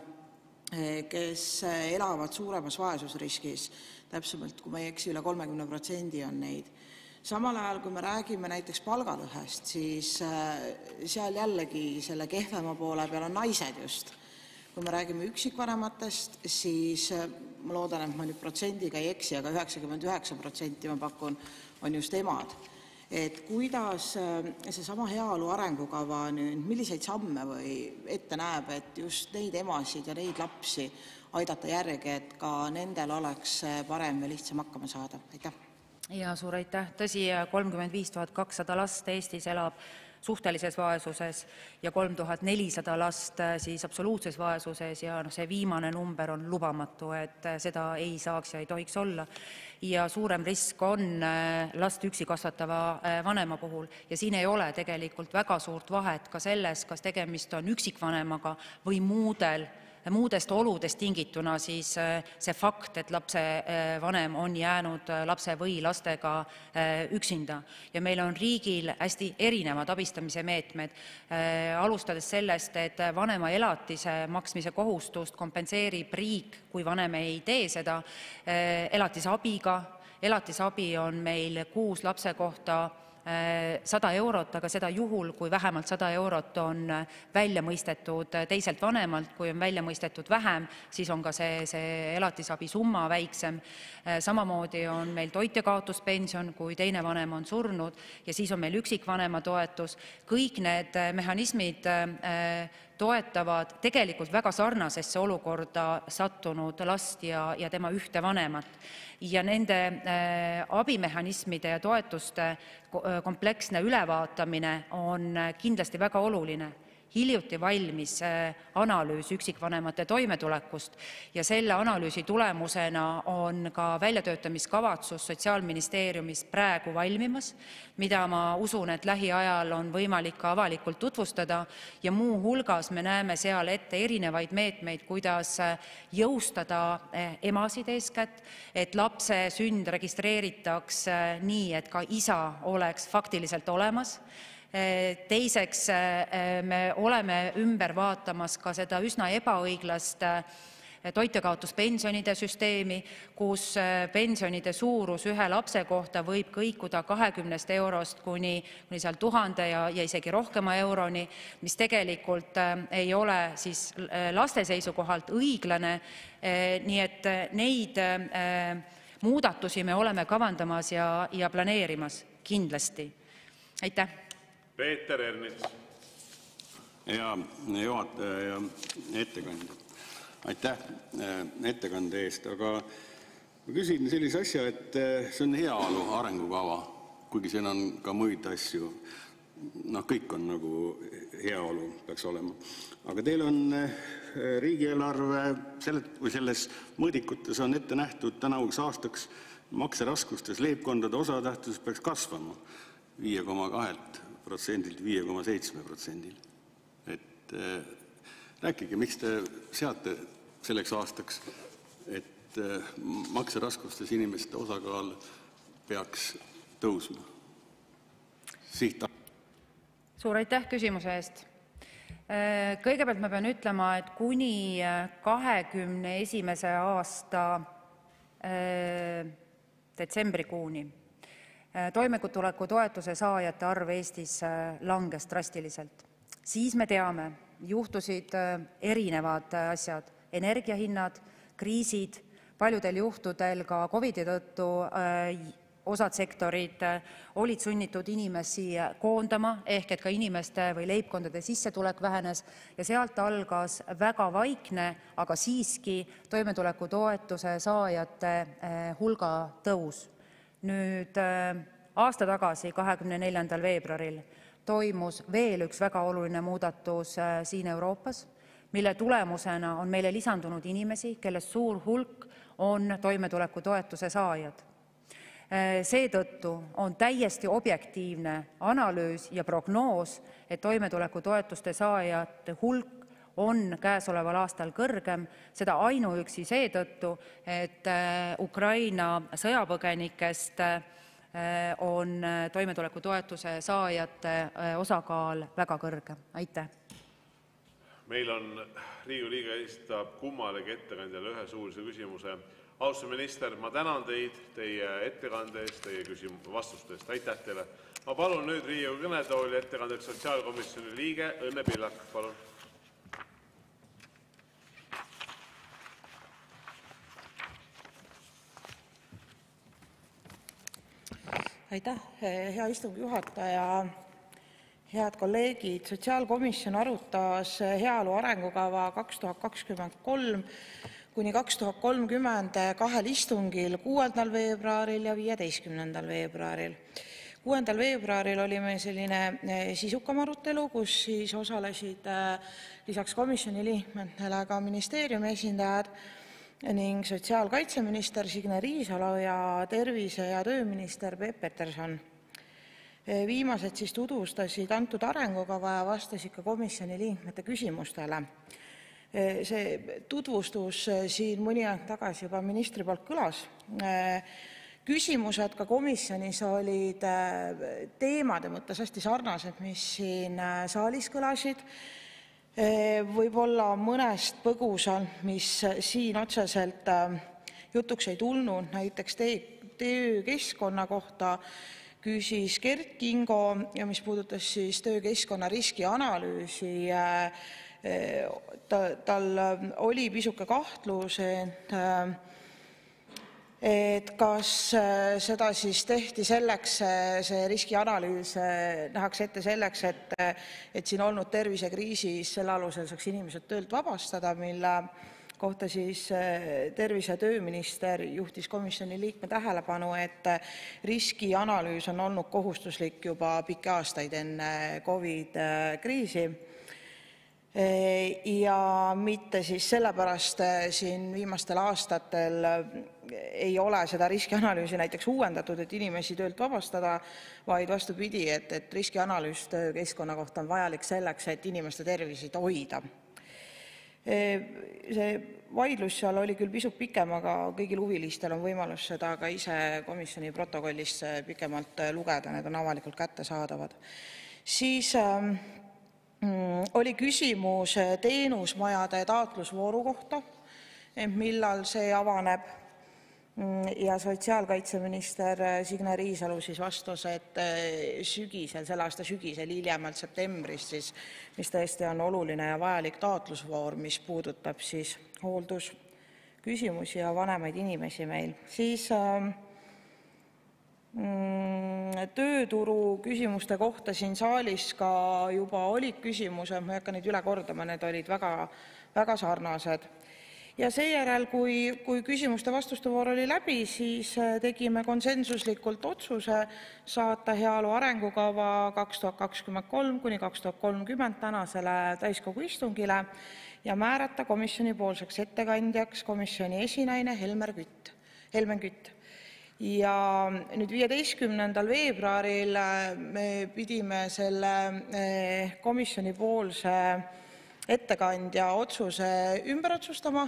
kes elavad suuremas vaesusriskis. Täpsemalt, kui ma ei eksi, üle kolmekümne protsendi on neid. Samal ajal, kui me räägime näiteks palgalõhest, siis seal jällegi selle kehvema poole peal on naised just. Kui me räägime üksikvanematest, siis ma loodan, et ma nüüd protsendiga ei eksi, aga üheksakümmend üheksa protsenti ma pakun on just emad. Et kuidas see sama heaolu arengukava nüüd, milliseid samme või ette näeb, et just neid emasid ja neid lapsi aidata järgi, et ka nendel oleks parem ja lihtsam hakkama saada? Aitäh. Ja suur aitäh. Tõsi, kolmkümmend viis tuhat kakssada last Eestis elab suhtelises vaesuses ja kolm tuhat nelisada last siis absoluutses vaesuses ja no, see viimane number on lubamatu, et seda ei saaks ja ei tohiks olla. Ja suurem risk on last üksi kasvatava vanema puhul ja siin ei ole tegelikult väga suurt vahet ka selles, kas tegemist on üksikvanemaga või muudel muudest oludest tingituna siis see fakt, et lapse vanem on jäänud lapse või lastega üksinda. Ja meil on riigil hästi erinevad abistamise meetmed, alustades sellest, et vanema elatise maksmise kohustust kompenseerib riik, kui vanem ei tee seda, elatisabiga. Elatisabi on meil kuus lapse kohta sada eurot, aga seda juhul, kui vähemalt sada eurot on välja mõistetud teiselt vanemalt, kui on välja mõistetud vähem, siis on ka see, see elatisabi summa väiksem. Samamoodi on meil toitjakaotuspension, kui teine vanem on surnud ja siis on meil üksikvanema toetus. Kõik need mehhanismid toetavad tegelikult väga sarnasesse olukorda sattunud last ja, ja tema ühte vanemat. Ja nende abimehhanismide ja toetuste kompleksne ülevaatamine on kindlasti väga oluline. hiljuti valmis analüüs üksikvanemate toimetulekust ja selle analüüsi tulemusena on ka väljatöötamiskavatsus Sotsiaalministeeriumis praegu valmimas, mida ma usun, et lähiajal on võimalik ka avalikult tutvustada ja muu hulgas me näeme seal ette erinevaid meetmeid, kuidas jõustada emasid eeskätt, et lapse sünd registreeritaks nii, et ka isa oleks faktiliselt olemas. Teiseks, me oleme ümber vaatamas ka seda üsna ebaõiglast toitjakaotuspensionide süsteemi, kus pensionide suurus ühe lapse kohta võib kõikuda kahekümnest eurost kuni seal tuhande ja isegi rohkema euroni, mis tegelikult ei ole siis laste seisukohalt õiglane. Nii et neid muudatusi me oleme kavandamas ja planeerimas kindlasti. Aitäh! Peeter Ernits. Hea juhataja ja ettekandja. Aitäh ettekande eest, aga ma küsin sellise asja, et see on heaolu arengukava, kuigi siin on ka muid asju. Noh, kõik on nagu heaolu peaks olema. Aga teil on riigieelarve või selles mõõdikutes on ette nähtud tänavuseks aastaks makseraskustes leibkondade osatähtsus peaks kasvama viie koma kaks protsendilt viie koma seitse protsendile. Et rääkige, miks te seate selleks aastaks, et makseraskustes inimeste osakaal peaks tõusma? Sihta. Suur aitäh küsimuse eest. Kõigepealt ma pean ütlema, et kuni kahekümne esimese aasta detsembrikuuni toimetuleku toetuse saajate arv Eestis langes drastiliselt. Siis me teame, juhtusid erinevad asjad, energiahinnad, kriisid, paljudel juhtudel ka COVID-i tõttu osad sektorid olid sunnitud inimesi koondama, ehk et ka inimeste või leibkondade sissetulek vähenes ja sealt algas väga vaikne, aga siiski toimetuleku toetuse saajate hulga tõus. Nüüd aasta tagasi, kahekümne neljandal veebruaril toimus veel üks väga oluline muudatus siin Euroopas, mille tulemusena on meile lisandunud inimesi, kellest suur hulk on toimetuleku toetuse saajad. Seetõttu on täiesti objektiivne analüüs ja prognoos, et toimetuleku toetuste saajate hulk on käesoleval aastal kõrgem, seda ainuüksi seetõttu, et Ukraina sõjapõgenikest on toimetuleku toetuse saajate osakaal väga kõrge. Aitäh! Meil on Riigikogu liige esitab kummalegi ettekandjale ühe suulise küsimuse. Austatud minister, ma tänan teid teie ettekande eest, teie vastuste eest. Aitäh teile! Ma palun nüüd Riigikogu kõnetooli ettekandeks sotsiaalkomisjoni liige Õnne Pillak. Palun! Aitäh, hea istungi juhataja, head kolleegid. Sotsiaalkomisjon arutas heaolu arengukava kaks tuhat kakskümmend kolm kuni kaks tuhat kolmkümmend kahel istungil, kuuendal veebruaril ja viieteistkümnendal veebruaril. kuuendal veebruaril oli meil selline sisukam arutelu, kus siis osalesid lisaks komisjoni liikmetele ka ministeeriumi esindajad ning sotsiaalkaitseminister Signe Riisalo ja tervise- ja tööminister Peep Peterson. Viimased siis tutvustasid antud arengukava ja vastasid ka komisjoni liikmete küsimustele. See tutvustus siin mõni aeg tagasi juba ministri poolt kõlas. Küsimused ka komisjonis olid teemade mõttes hästi sarnased, mis siin saalis kõlasid. Võib-olla mõnest põgusalt, mis siin otseselt jutuks ei tulnud, näiteks töökeskkonna kohta küsis Kert Kingo, ja mis puudutas siis töökeskkonna riskianalüüsi. Tal oli pisuke kahtlus, et et kas seda siis tehti selleks, see riskianalüüs nähakse ette selleks, et, et siin olnud tervisekriisis selle alusel saaks inimesed töölt vabastada, mille kohta siis tervise- ja tööminister juhtis komisjoni liikme tähelepanu, et riskianalüüs on olnud kohustuslik juba pikki aastaid enne COVID kriisi. ja mitte siis sellepärast siin viimastel aastatel ei ole seda riskianalüüsi näiteks uuendatud, et inimesi töölt vabastada, vaid vastupidi, et, et riskianalüüs töökeskkonna kohta on vajalik selleks, et inimeste terviseid hoida. See vaidlus seal oli küll pisut pikem, aga kõigil huvilistel on võimalus seda ka ise komisjoni protokollist pikemalt lugeda, need on avalikult kättesaadavad. Siis ähm, oli küsimus teenusmajade taotlusvooru kohta, millal see avaneb. Ja sotsiaalkaitseminister Signe Riisalo siis vastas, et sügisel, selle aasta sügisel, hiljemalt septembris, siis, mis tõesti on oluline ja vajalik taotlusvoor, mis puudutab siis hooldusküsimusi ja vanemaid inimesi meil. Siis ähm, tööturu küsimuste kohta siin saalis ka juba olid küsimused, ma ei hakka neid üle kordama, need olid väga, väga sarnased. Ja seejärel, kui, kui küsimuste vastuste voor oli läbi, siis tegime konsensuslikult otsuse saata heaolu arengukava kaks tuhat kakskümmend kolm kuni kaks tuhat kolmkümmend tänasele täiskogu istungile ja määrata komisjoni poolseks ettekandjaks komisjoni esinaine Helmen Kütt. Helmen Kütt. Ja nüüd viieteistkümnendal veebruaril me pidime selle komisjoni poolse ettekandja otsuse ümber otsustama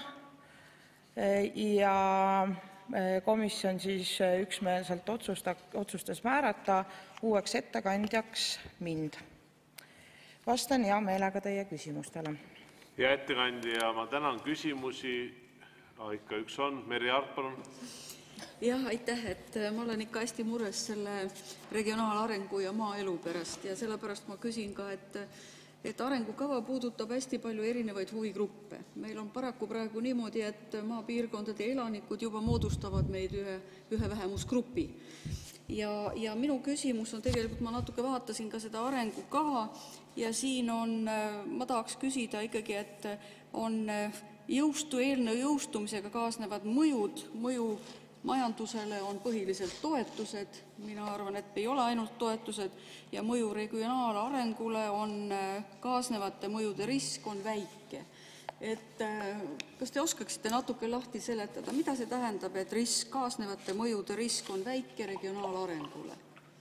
ja komisjon siis üksmeelselt otsustas määrata uueks ettekandjaks mind. Vastan hea meelega teie küsimustele. Hea ettekandja, ma tänan küsimusi. Ikka üks on. Merry Aart, palun. Jah, aitäh, et ma olen ikka hästi mures selle regionaalarengu ja maaelu pärast ja sellepärast ma küsin ka, et et arengukava puudutab hästi palju erinevaid huvigruppe. Meil on paraku praegu niimoodi, et maapiirkondade elanikud juba moodustavad meid ühe, ühe vähemusgrupi. Ja, ja minu küsimus on tegelikult, ma natuke vaatasin ka seda arengukava ja siin on, ma tahaks küsida ikkagi, et on jõustu, eelnõu jõustumisega kaasnevad mõjud, mõju majandusele on põhiliselt toetused, mina arvan, et ei ole ainult toetused, ja mõju regionaalarengule on kaasnevate mõjude risk on väike. Et kas te oskaksite natuke lahti seletada, mida see tähendab, et risk, kaasnevate mõjude risk on väike regionaalarengule?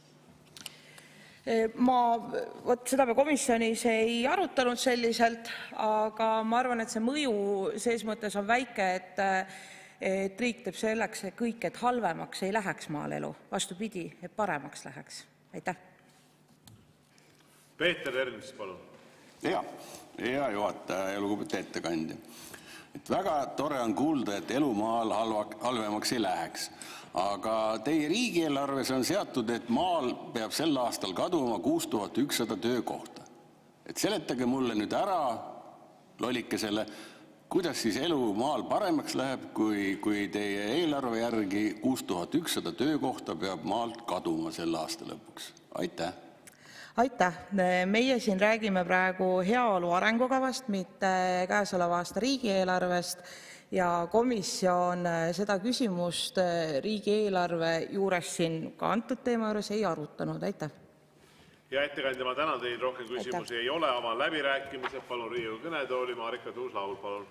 Ma võt, seda me komisjonis ei arutanud selliselt, aga ma arvan, et see mõju sees mõttes on väike, et et riik teeb selleks kõik, et halvemaks ei läheks maal elu, vastupidi, et paremaks läheks. Aitäh. Peeter Ernits, palun. Hea, hea juhataja ja lugupeetud ettekandja. Et väga tore on kuulda, et elu maal halvemaks ei läheks. Aga teie riigieelarves on seatud, et maal peab sel aastal kaduma kuus tuhat ükssada töökohta. Et seletage mulle nüüd ära lollikesele, kuidas siis elu maal paremaks läheb, kui, kui teie eelarve järgi kuus tuhat ükssada töökohta peab maalt kaduma selle aasta lõpuks? Aitäh. Aitäh. Meie siin räägime praegu heaolu arengukavast, mitte käesoleva aasta riigieelarvest ja komisjon seda küsimust riigieelarve juures siin ka antud teema juures ei arutanud. Aitäh. Ja ettekandja, ma tänan teid, rohkem küsimusi ei ole, avan läbirääkimised, palun Riigikogu kõnetooli, Marika Tuus-Laul, palun.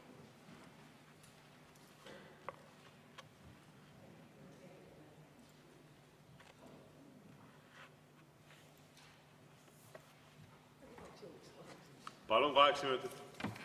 Palun, kaheksa minutit.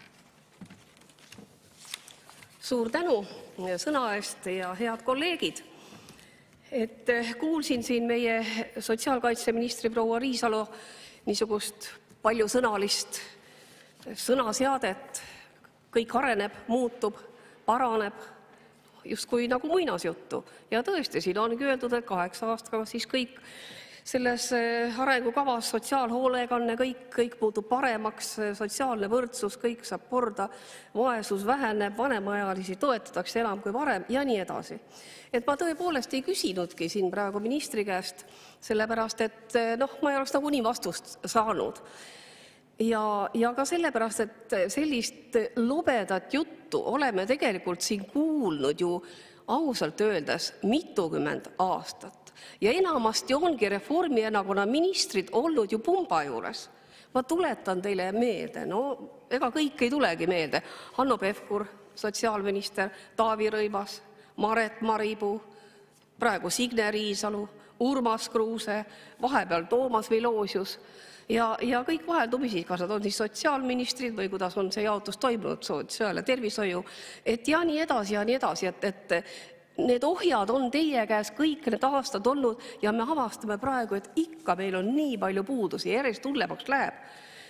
Suur tänu sõna eest ja head kolleegid. Et kuulsin siin meie sotsiaalkaitseministri proua Riisalo niisugust paljusõnalist sõnaseadet, kõik areneb, muutub, paraneb, justkui nagu muinasjuttu. Ja tõesti, siin ongi öeldud, et kaheksa aastaga siis kõik selles arengukavas sotsiaalhoolekanne, kõik, kõik muutub paremaks, sotsiaalne võrdsus, kõik saab korda, vaesus väheneb, vanemaealisi toetatakse enam kui varem ja nii edasi. Et ma tõepoolest ei küsinudki siin praegu ministri käest, sellepärast et noh, ma ei oleks nagu nii vastust saanud. Ja, ja ka sellepärast, et sellist lobedat juttu oleme tegelikult siin kuulnud ju ausalt öeldes mitukümmend aastat. Ja enamasti ongi Reformierakonna ministrid olnud ju pumba juures. Ma tuletan teile meelde, no ega kõik ei tulegi meelde. Hanno Pevkur, sotsiaalminister, Taavi Rõivas, Maret Maripuu, praegu Signe Riisalu, Urmas Kruuse, vahepeal Toomas Vilosius ja, ja kõik vaheldumisid, kas nad on siis sotsiaalministrid või kuidas on see jaotus toimunud sotsiaal- ja tervishoiu, et ja nii edasi ja nii edasi, et, et need ohjad on teie käes kõik need aastad olnud ja me avastame praegu, et ikka meil on nii palju puudusi, järjest hullemaks läheb.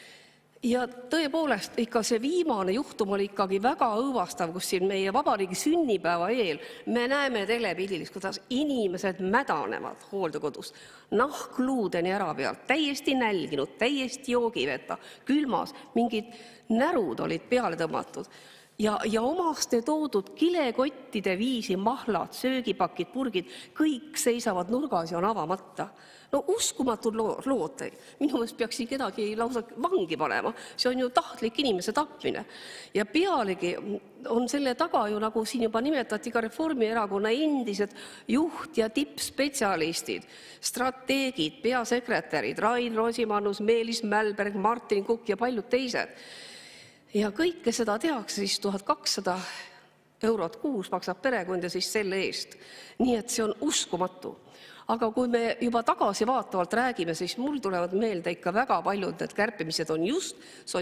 Ja tõepoolest, ikka see viimane juhtum oli ikkagi väga õõvastav, kus siin meie vabariigi sünnipäeva eel me näeme telepildis, kuidas inimesed mädanevad hooldekodus, nahkluudeni ära pealt, täiesti nälginud, täiesti joogiveta, külmas, mingid närud olid peale tõmmatud. Ja, ja omaste toodud kilekottide viisi mahlad, söögipakid, purgid, kõik seisavad nurgas ja on avamata. No uskumatud lood. Minu meelest peaks kedagi lausa vangi panema. See on ju tahtlik inimese tapmine. Ja pealegi on selle taga ju, nagu siin juba nimetati, ka Reformierakonna endised juht- ja tippspetsialistid, strateegid, peasekretärid, Rain Rosimannus, Meelis Mälberg, Martin Kukk ja paljud teised. Ja kõike seda tehakse siis tuhat kakssada eurot kuus maksab perekond ja siis selle eest. Nii et see on uskumatu. Aga kui me juba tagasi vaatavalt räägime, siis mul tulevad meelde ikka väga paljud need kärpimised on just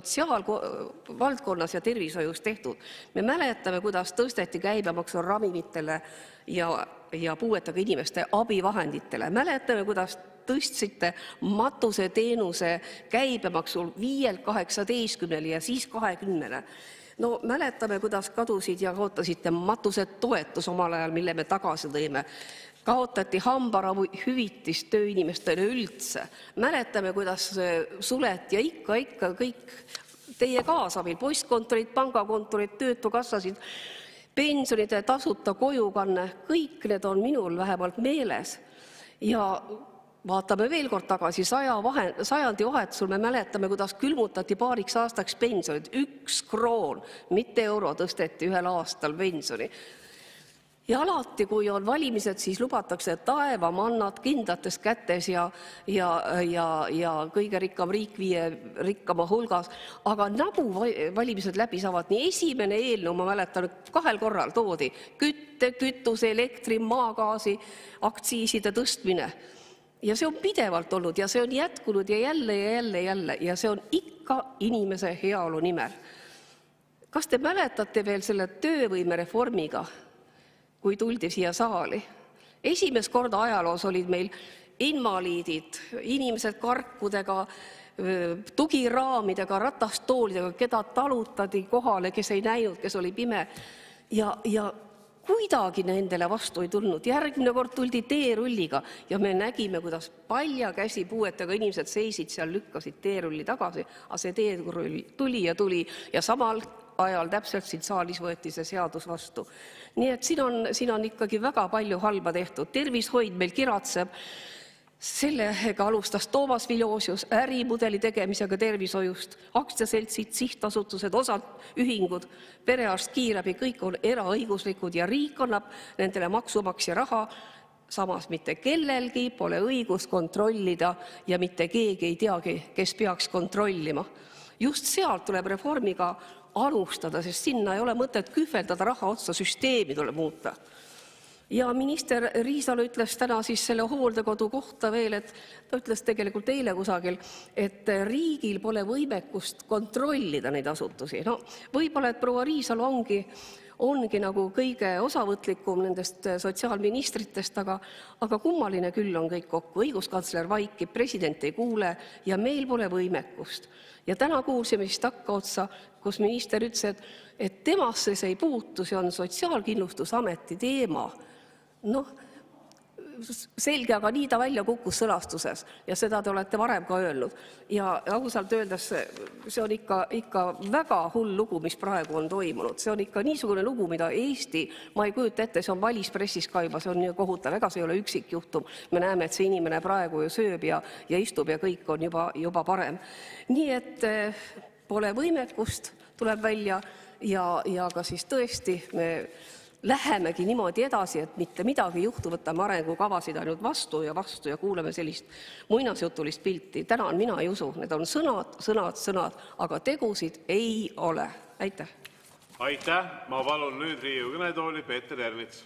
sotsiaalvaldkonnas ja tervishoius tehtud. Me mäletame, kuidas tõsteti käibemaksu ravimitele ja, ja puuetega inimeste abivahenditele. Mäletame, kuidas tõstsite matuseteenuse käibemaksul viielt kaheksateistkümnele ja siis kahekümnele. No mäletame, kuidas kadusid ja kaotasite matusetoetus omal ajal, mille me tagasi tõime. Kaotati hambaravi hüvitist tööinimestele üldse. Mäletame, kuidas suleti ja ikka, ikka kõik teie kaasabil, postkontorid, pangakontorid, töötukassasid, pensionide tasuta kojukanne, kõik need on minul vähemalt meeles. Ja vaatame veel kord tagasi, saja vahe, sajandi vahetusul me mäletame, kuidas külmutati paariks aastaks pensionid. Üks kroon, mitte euro tõsteti ühel aastal pensioni. Ja alati, kui on valimised, siis lubatakse taevamannad kindlates kätes ja, ja, ja, ja kõige rikkam riik viie rikkama hulgas. Aga nagu valimised läbi saavad, nii esimene eelnõu, ma mäletan, kahel korral toodi kütte, kütuse, elektri, maagaasi, aktsiiside tõstmine. Ja see on pidevalt olnud ja see on jätkunud ja jälle ja jälle ja jälle ja see on ikka inimese heaolu nimel. Kas te mäletate veel selle töövõimereformiga, kui tuldi siia saali? Esimest korda ajaloos olid meil invaliidid, inimesed karkudega, tugiraamidega, ratastoolidega, keda talutati kohale, kes ei näinud, kes oli pime. Ja, ja kuidagi nendele vastu ei tulnud. Järgmine kord tuldi teerulliga ja me nägime, kuidas palja käsi puuetega inimesed seisid seal, lükkasid teerulli tagasi, aga see teerull tuli ja tuli ja samal ajal täpselt siin saalis võeti see seadus vastu. Nii et siin on, siin on ikkagi väga palju halba tehtud. Tervishoid meil kiratseb. Sellega alustas Toomas Vilosius ärimudeli tegemisega tervishoiust, aktsiaseltsid, sihtasutused, osad ühingud, perearst, kiirabi, kõik on eraõiguslikud ja riik annab nendele maksumaksja raha, samas mitte kellelgi pole õigus kontrollida ja mitte keegi ei teagi, kes peaks kontrollima. Just sealt tuleb reformiga alustada, sest sinna ei ole mõtet kühveldada raha otsa, süsteemi tuleb muuta. Ja minister Riisalo ütles täna siis selle hooldekodu kohta veel, et ta ütles tegelikult eile kusagil, et riigil pole võimekust kontrollida neid asutusi. No, võib-olla, et proua Riisalo ongi, ongi nagu kõige osavõtlikum nendest sotsiaalministritest, aga, aga kummaline küll on kõik kokku. Õiguskantsler vaikib, president ei kuule ja meil pole võimekust. Ja täna kuulsime siis takka otsa, kus minister ütles, et, et temasse see ei puutu, see on Sotsiaalkindlustusameti teema. Noh, selge, aga nii ta välja kukkus sõnastuses ja seda te olete varem ka öelnud. Ja ausalt öeldes see on ikka, ikka väga hull lugu, mis praegu on toimunud. See on ikka niisugune lugu, mida Eesti, ma ei kujuta ette, see on valispressis ka juba, see on kohutav, ega see ei ole üksik juhtum. Me näeme, et see inimene praegu ju sööb ja, ja istub ja kõik on juba, juba parem. Nii et pole võimekust, tuleb välja ja, ja ka siis tõesti me lähemegi niimoodi edasi, et mitte midagi ei juhtu, võtame arengukavasid ainult vastu ja vastu ja kuuleme sellist muinasjutulist pilti. Täna mina ei usu, need on sõnad, sõnad, sõnad, aga tegusid ei ole. Aitäh! Aitäh! Ma palun nüüd Riigikogu kõnetooli Peeter Ernits.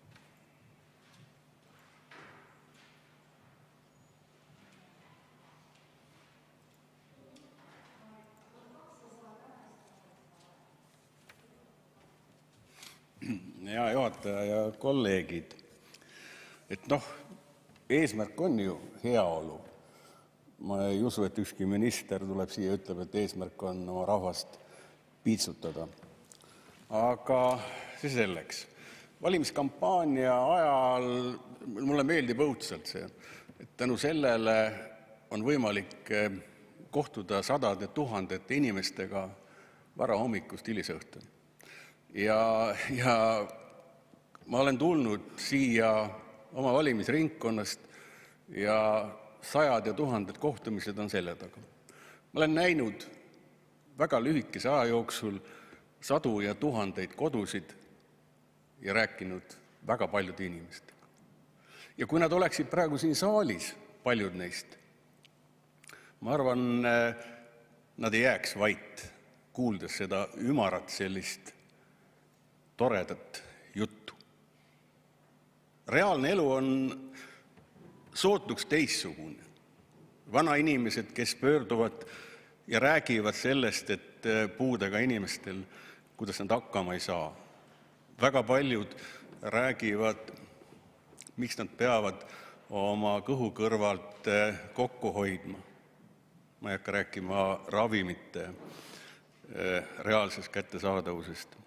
Hea juhataja ja kolleegid. Et noh, eesmärk on ju heaolu. Ma ei usu, et ükski minister tuleb siia ja ütleb, et eesmärk on oma rahvast piitsutada. Aga see selleks. Valimiskampaania ajal mulle meeldib õudselt see, et tänu sellele on võimalik kohtuda sadade tuhandete inimestega varahommikust hilisõhtuni. Ja, ja ma olen tulnud siia oma valimisringkonnast ja sajad ja tuhanded kohtumised on selle taga. Ma olen näinud väga lühikese aja jooksul sadu ja tuhandeid kodusid ja rääkinud väga paljude inimestega. Ja kui nad oleksid praegu siin saalis, paljud neist, ma arvan, nad ei jääks vait, kuuldes seda ümarat sellist toredat juttu. Reaalne elu on sootuks teissugune. Vanainimesed, kes pöörduvad ja räägivad sellest, et puudega inimestel, kuidas nad hakkama ei saa. Väga paljud räägivad, miks nad peavad oma kõhu kõrvalt kokku hoidma. Ma ei hakka rääkima ravimite reaalsest kättesaadavusest.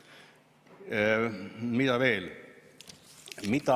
Mida veel? Mida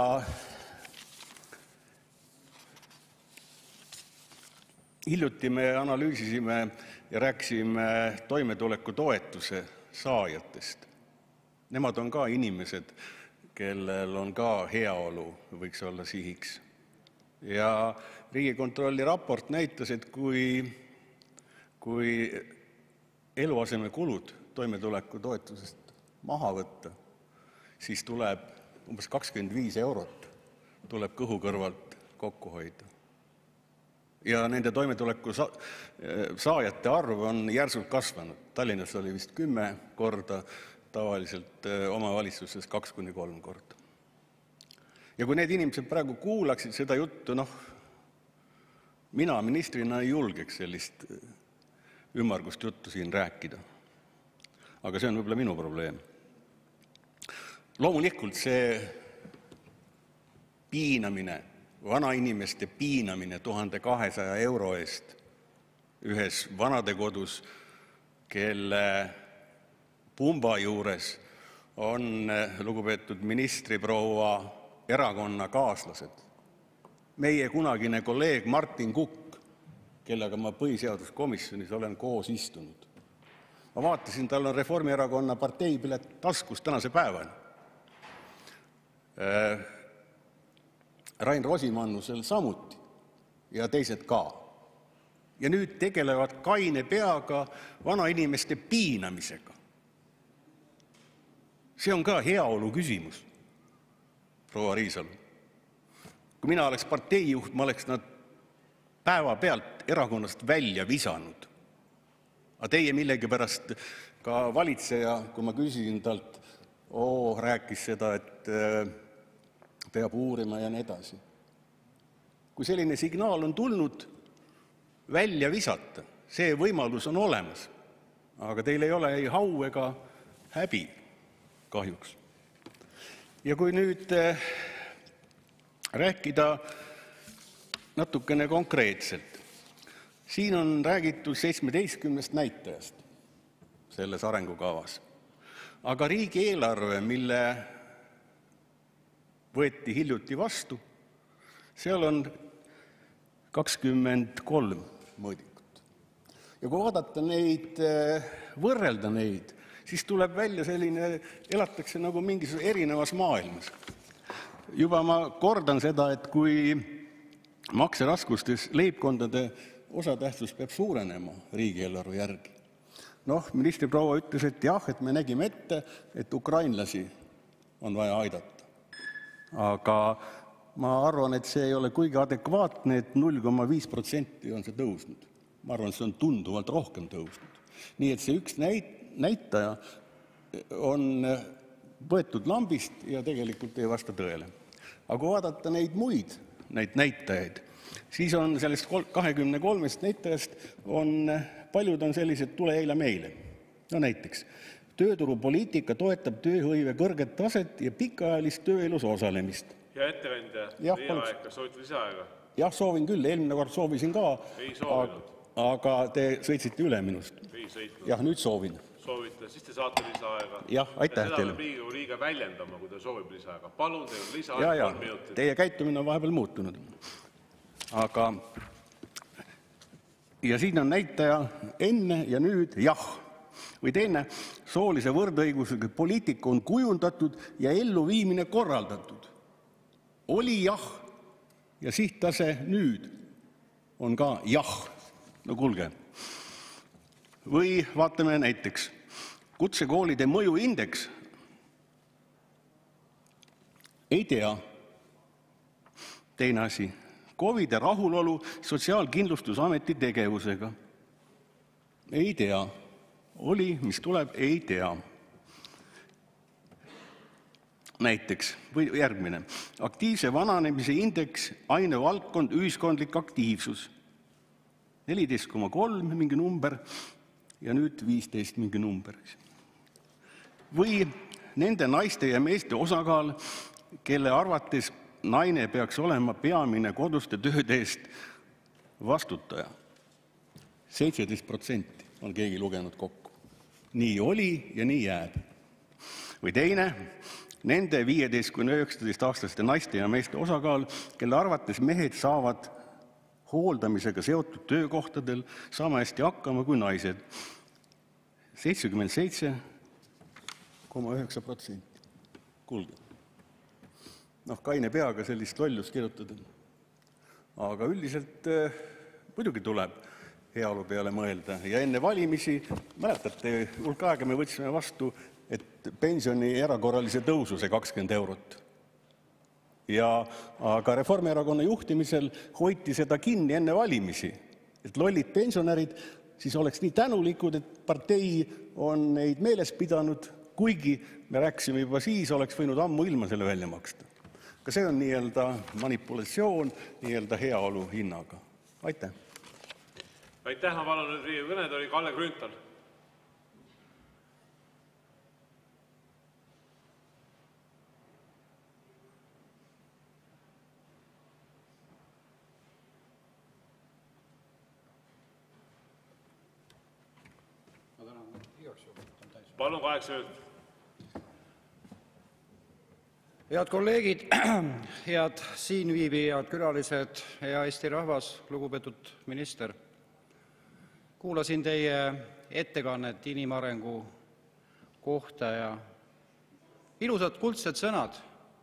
hiljuti me analüüsisime ja rääkisime toimetulekutoetuse saajatest. Nemad on ka inimesed, kellel on ka heaolu, võiks olla sihiks. Ja Riigikontrolli raport näitas, et kui, kui eluasemekulud toimetulekutoetusest maha võtta, siis tuleb umbes kakskümmend viis eurot tuleb kõhu kõrvalt kokku hoida. Ja nende toimetuleku saajate arv on järsult kasvanud. Tallinnas oli vist kümme korda, tavaliselt omavalitsuses kaks kuni kolm korda. Ja kui need inimesed praegu kuulaksid seda juttu, noh, mina ministrina ei julgeks sellist ümmargust juttu siin rääkida. Aga see on võib-olla minu probleem. Loomulikult see piinamine, vanainimeste piinamine tuhande kahesaja euro eest ühes vanadekodus, kelle pumba juures on lugupeetud ministriproua erakonna kaaslased. Meie kunagine kolleeg Martin Kukk, kellega ma põhiseaduskomisjonis olen koos istunud. Ma vaatasin, tal on Reformierakonna parteipilet taskus tänase päevani. Rain Rosimannusel samuti ja teised ka. Ja nüüd tegelevad kaine peaga vanainimeste piinamisega. See on ka heaolu küsimus, proua Riisalu. Kui mina oleks parteijuht, ma oleks nad päeva pealt erakonnast välja visanud. Aga teie millegipärast ka valitseja, kui ma küsisin talt, oo, rääkis seda, et peab uurima ja nii edasi. Kui selline signaal on tulnud, välja visata, see võimalus on olemas. Aga teil ei ole ei hau ega häbi, kahjuks. Ja kui nüüd rääkida natukene konkreetselt, siin on räägitud seitsmeteistkümnest näitajast selles arengukavas. Aga riigieelarve, mille võeti hiljuti vastu, seal on kakskümmend kolm mõõdikut. Ja kui vaadata neid, võrrelda neid, siis tuleb välja selline, elatakse nagu mingis erinevas maailmas. Juba ma kordan seda, et kui makseraskustes leibkondade osatähtsus peab suurenema riigieelarve järgi. Noh, ministriproua ütles, et jah, et me nägime ette, et ukrainlasi on vaja aidata. Aga ma arvan, et see ei ole kuigi adekvaatne, et null koma viis protsenti on see tõusnud. Ma arvan, et see on tunduvalt rohkem tõusnud. Nii et see üks näitaja on võetud lambist ja tegelikult ei vasta tõele. Aga kui vaadata neid muid neid näitajaid, siis on sellest kahekümne kolmest näitajast on, paljud on sellised tule eile meile. No näiteks, tööturupoliitika toetab tööhõive kõrget taset ja pikaajalist tööelus osalemist. Ja ettekandja, teie aeg, kas soovite lisaaega? Jah, soovin küll, eelmine kord soovisin ka, ei soovinud. Aga te sõitsite üle minust. Ei sõitnud. Jah, nüüd soovin. Soovite, siis te saate lisaaega. Jah, aitäh teile. Ja seda Riigikogu liige väljendama, kui te soovib lisaaega. Palun, teil on lisaaega ja, ja. kolm minutit. Teie käitumine on vahepeal muutunud. Aga ja siin on näitaja enne ja nüüd jah. Või teine, soolise võrdõigusega poliitika on kujundatud ja elluviimine korraldatud. Oli jah ja sihttase nüüd on ka jah. No kuulge. Või vaatame näiteks kutsekoolide mõjuindeks. Ei tea. Teine asi. Covide rahulolu Sotsiaalkindlustusameti tegevusega. Ei tea. Oli, mis tuleb, ei tea. Näiteks, või järgmine. Aktiivse vananemise indeks, ainevaldkond, ühiskondlik aktiivsus. neliteist koma kolm mingi number ja nüüd viisteist mingi number. Või nende naiste ja meeste osakaal, kelle arvates naine peaks olema peamine koduste tööde eest vastutaja. seitseteist protsenti on keegi lugenud kokku. Nii oli ja nii jääb. Või teine, nende viieteist kuni üheksateist aastaste naiste ja meeste osakaal, kelle arvates mehed saavad hooldamisega seotud töökohtadel sama hästi hakkama kui naised. seitsekümmend seitse koma üheksa protsenti. Kuulge. Noh, kaine peaga sellist lollust kirjutada. Aga üldiselt muidugi tuleb heaolu peale mõelda. Ja enne valimisi, mäletate, hulk aega me võtsime vastu, et pensioni erakorralise tõusu see kakskümmend eurot. Ja aga Reformierakonna juhtimisel hoiti seda kinni enne valimisi, et lollid pensionärid siis oleks nii tänulikud, et partei on neid meeles pidanud, kuigi me rääkisime juba siis, oleks võinud ammu ilma selle välja maksta. Ka see on nii-öelda manipulatsioon nii-öelda heaolu hinnaga. Aitäh! Aitäh, ma palun nüüd Riigikogu kõnetooli Kalle Grünthal. Palun kaheksa minutit. Head kolleegid, head siinviibijad, külalised, hea Eesti rahvas, lugupeetud minister. Kuulasin teie ettekannet inimarengu kohta ja ilusad kuldsed sõnad.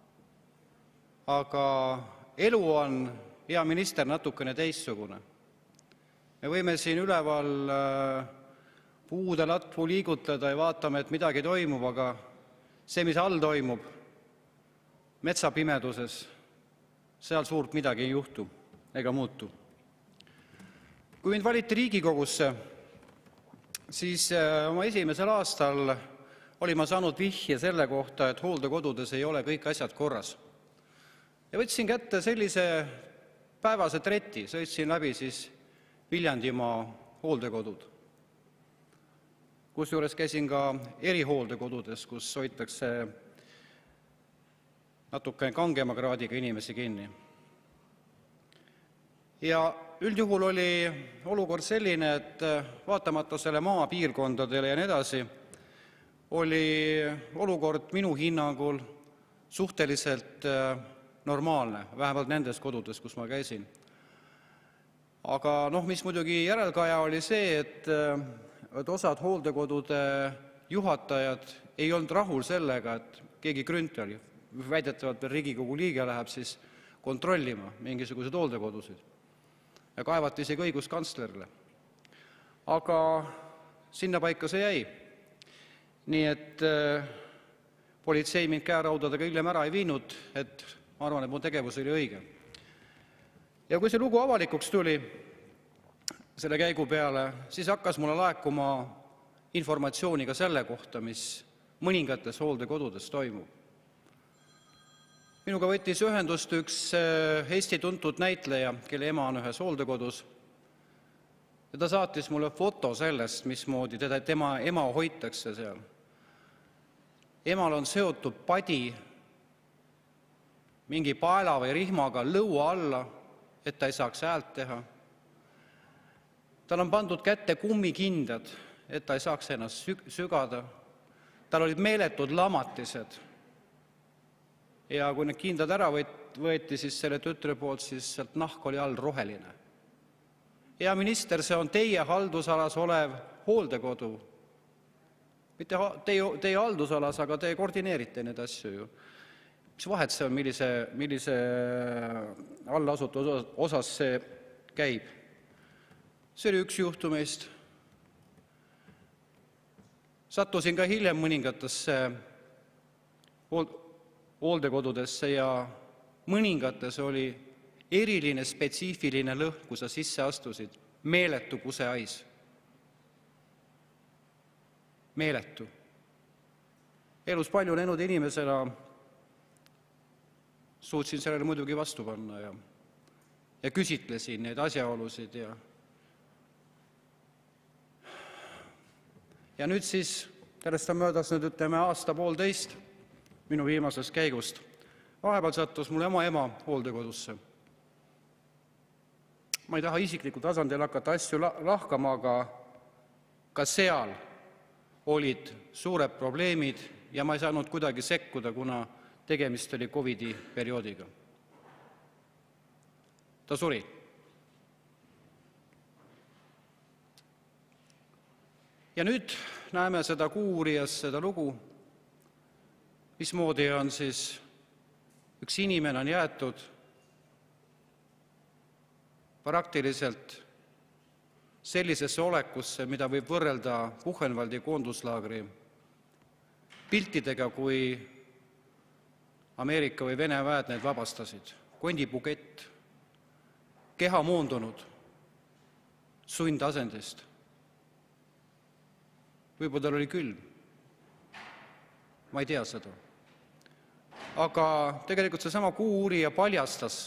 Aga elu on, hea minister, natukene teistsugune. Me võime siin üleval puude latvu liigutada ja vaatame, et midagi toimub, aga see, mis all toimub, metsapimeduses, seal suurt midagi ei juhtu ega muutu. Kui mind valiti Riigikogusse, siis oma esimesel aastal olin ma saanud vihje selle kohta, et hooldekodudes ei ole kõik asjad korras. Ja võtsin kätte sellise päevase treti, sõitsin läbi siis Viljandimaa hooldekodud. Kusjuures käisin ka erihooldekodudes, kus hoitakse natukene kangema kraadiga inimesi kinni. Ja üldjuhul oli olukord selline, et vaatamata selle maapiirkondadele ja nii edasi, oli olukord minu hinnangul suhteliselt normaalne, vähemalt nendes kodudes, kus ma käisin. Aga noh, mis muidugi järelkaja oli see, et, et osad hooldekodude juhatajad ei olnud rahul sellega, et keegi Grünthal, väidetavalt veel Riigikogu liige, läheb siis kontrollima mingisuguseid hooldekodusid. Ja kaevati isegi õiguskantslerile. Aga sinna paika see jäi. Nii et politsei mind käeraudadega hiljem ära ei viinud, et ma arvan, et mu tegevus oli õige. Ja kui see lugu avalikuks tuli selle käigu peale, siis hakkas mulle laekuma informatsiooni ka selle kohta, mis mõningates hooldekodudes toimub. Minuga võttis ühendust üks Eesti tuntud näitleja, kelle ema on ühes hooldekodus, ja ta saatis mulle foto sellest, mismoodi teda, tema ema hoitakse seal. Emal on seotud padi mingi paela või rihmaga lõua alla, et ta ei saaks häält teha. Tal on pandud kätte kummikindad, et ta ei saaks ennast sügada. Tal olid meeletud lamatised. Ja kui need kindad ära võeti, siis selle tütre poolt, siis sealt nahk oli all roheline. Ja minister, see on teie haldusalas olev hooldekodu. Mitte teie, teie haldusalas, aga te koordineerite need asju ju. Mis vahet see on, millise, millise allasutuse osas see käib? See oli üks juhtumist. Sattusin ka hiljem mõningatesse hooldekodudesse ja mõningates oli eriline spetsiifiline lõhn, kui sa sisse astusid, meeletu kuseais. Meeletu. Elus palju näinud inimesena suutsin sellele muidugi vastu panna ja, ja küsitlesin neid asjaolusid. Ja, ja nüüd siis, sellest on möödas nüüd ütleme aasta poolteist minu viimasest käigust. Vahepeal sattus mul ema ema hooldekodusse. Ma ei taha isikliku tasandil hakata asju lahkama, aga ka seal olid suured probleemid ja ma ei saanud kuidagi sekkuda, kuna tegemist oli Covidi perioodiga. Ta suri. Ja nüüd näeme seda Kuu-uurijas seda lugu, mismoodi on siis üks inimene on jäetud praktiliselt sellisesse olekusse, mida võib võrrelda Buchenwaldi koonduslaagri piltidega, kui Ameerika või Vene väed need vabastasid. Kondipukett, keha moondunud, sundasendist. Võib-olla tal oli külm. Ma ei tea seda. Aga tegelikult seesama Kuu-uurija paljastas,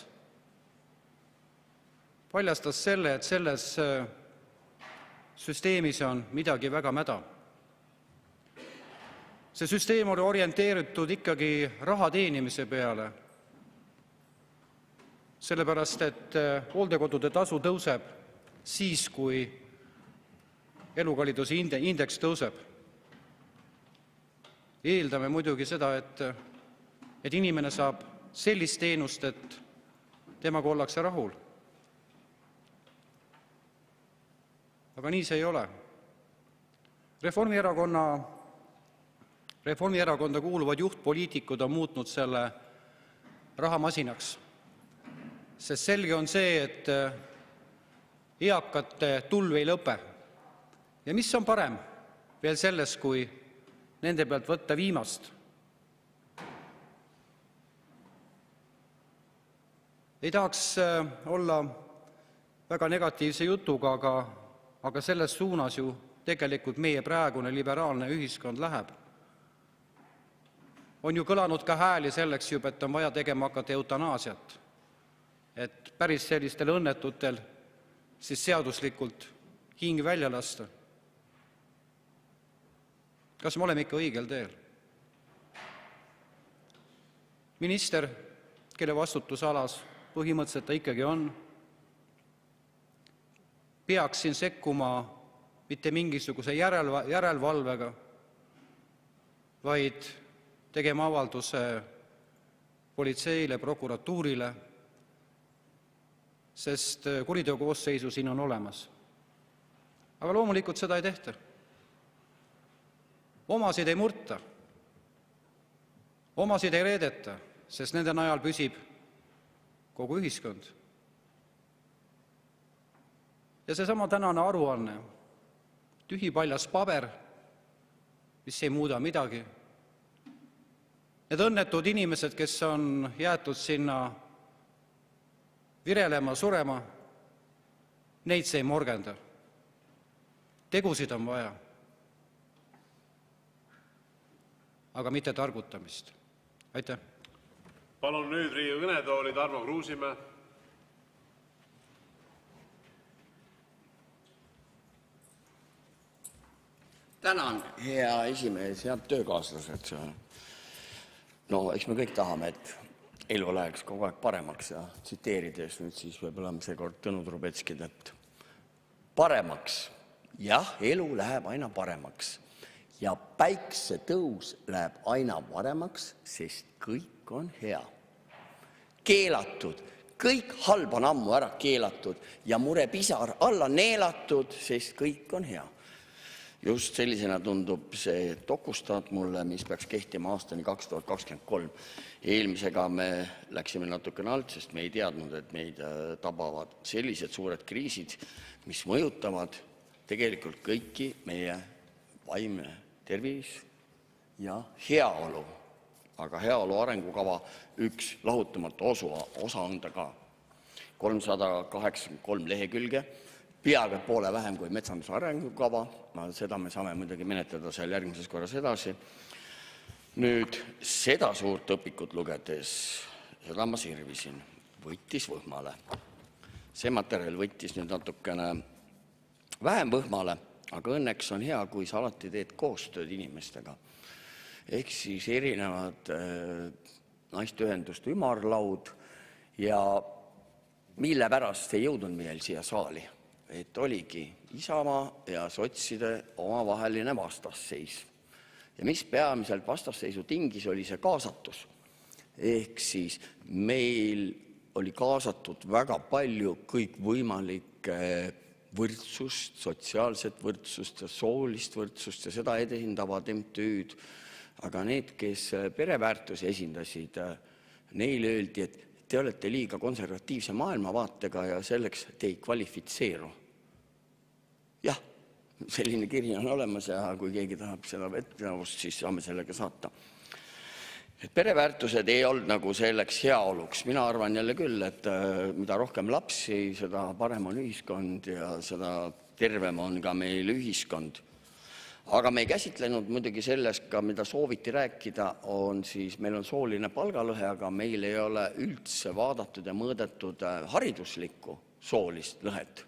paljastas selle, et selles süsteemis on midagi väga mäda. See süsteem oli orienteeritud ikkagi raha teenimise peale, sellepärast et hooldekodude tasu tõuseb siis, kui elukalliduse indeks tõuseb. Eeldame muidugi seda, et, et inimene saab sellist teenust, et temaga ollakse rahul. Aga nii see ei ole. Reformierakonna, Reformierakonda kuuluvad juhtpoliitikud on muutnud selle rahamasinaks. Sest selge on see, et eakate tulv ei lõpe. Ja mis on parem veel sellest, kui nende pealt võtta viimast? Ei tahaks olla väga negatiivse jutuga, aga aga selles suunas ju tegelikult meie praegune liberaalne ühiskond läheb. On ju kõlanud ka hääli selleks juba, et on vaja tegema hakata eutanaasiat, et päris sellistel õnnetutel siis seaduslikult hing välja lasta. Kas me oleme ikka õigel teel? Minister, kelle vastutusalas põhimõtteliselt ta ikkagi on, peaks siin sekkuma mitte mingisuguse järelevalvega, vaid tegema avalduse politseile, prokuratuurile, sest kuriteokoosseisu siin on olemas. Aga loomulikult seda ei tehta. Omasid ei murta, omasid ei reedeta, sest nende najal püsib kogu ühiskond. Ja seesama tänane aruanne, tühipaljas paber, mis ei muuda midagi, Need õnnetud inimesed, kes on jäetud sinna virelema, surema, neid see ei morgenda. Tegusid on vaja, aga mitte targutamist. Aitäh! Palun nüüd Riigikogu kõnetooli Tarmo Kruusimäe. Tänan, hea esimees, head töökaaslased. No, eks me kõik tahame, et elu läheks kogu aeg paremaks ja tsiteerides nüüd siis võib-olla seekord Tõnu Trubetskid, et paremaks. Jah, elu läheb aina paremaks ja päiksetõus läheb aina paremaks, sest kõik on hea. Keelatud, kõik halb on ammu ära keelatud ja murepisar alla neelatud, sest kõik on hea. Just sellisena tundub see dokustaat mulle, mis peaks kehtima aastani kaks tuhat kakskümmend kolm. Eelmisega me läksime natukene alt, sest me ei teadnud, et meid tabavad sellised suured kriisid, mis mõjutavad tegelikult kõiki meie vaimne tervis ja heaolu. Aga heaolu arengukava üks lahutamatu osa on ta ka. kolmsada kaheksakümmend kolm lehekülge. Peaaegu poole vähem kui metsanduse arengukava, seda me saame muidugi menetleda seal järgmises korras edasi. Nüüd seda suurt õpikut lugedes, seda ma sirvisin, võttis võhmale. See materjal võttis nüüd natukene vähem võhmale, aga õnneks on hea, kui sa alati teed koostööd inimestega. Ehk siis erinevad naisteühenduste ümarlaud ja mille pärast ei jõudnud meil siia saali. Et oligi Isamaa ja sotside omavaheline vastasseis. Ja mis peamiselt vastasseisu tingis, oli see kaasatus. Ehk siis meil oli kaasatud väga palju kõikvõimalikke võrdsust, sotsiaalset võrdsust ja soolist võrdsust ja seda edendavad M T Ü'd. Aga need, kes pereväärtusi esindasid, neile öeldi, et te olete liiga konservatiivse maailmavaatega ja selleks te ei kvalifitseeru. Jah, selline kiri on olemas ja kui keegi tahab seda vettavust, siis saame sellega saata. Et pereväärtused ei olnud nagu selleks heaoluks. Mina arvan jälle küll, et mida rohkem lapsi, seda parem on ühiskond ja seda tervem on ka meil ühiskond. Aga me ei käsitlenud muidugi sellest ka, mida sooviti rääkida, on siis, meil on sooline palgalõhe, aga meil ei ole üldse vaadatud ja mõõdetud hariduslikku soolist lõhet.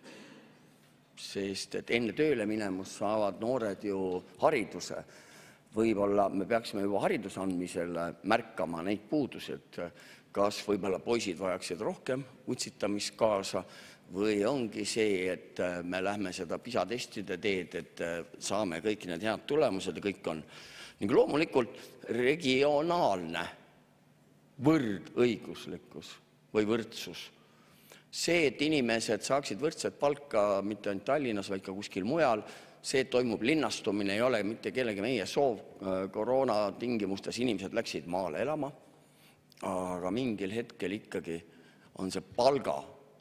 Sest et enne tööle minemus saavad noored ju hariduse. Võib-olla me peaksime juba hariduse andmisel märkama neid puudused, kas võib-olla poisid vajaksid rohkem utsitamist kaasa või ongi see, et me lähme seda PISA testide teed, et saame kõik need head tulemused ja kõik on. Ning loomulikult regionaalne võrdõiguslikkus või võrdsus. See, et inimesed saaksid võrdset palka mitte ainult Tallinnas, vaid ka kuskil mujal, see toimub linnastumine, ei ole mitte kellegi meie soov. Koroona tingimustes inimesed läksid maale elama, aga mingil hetkel ikkagi on see palga,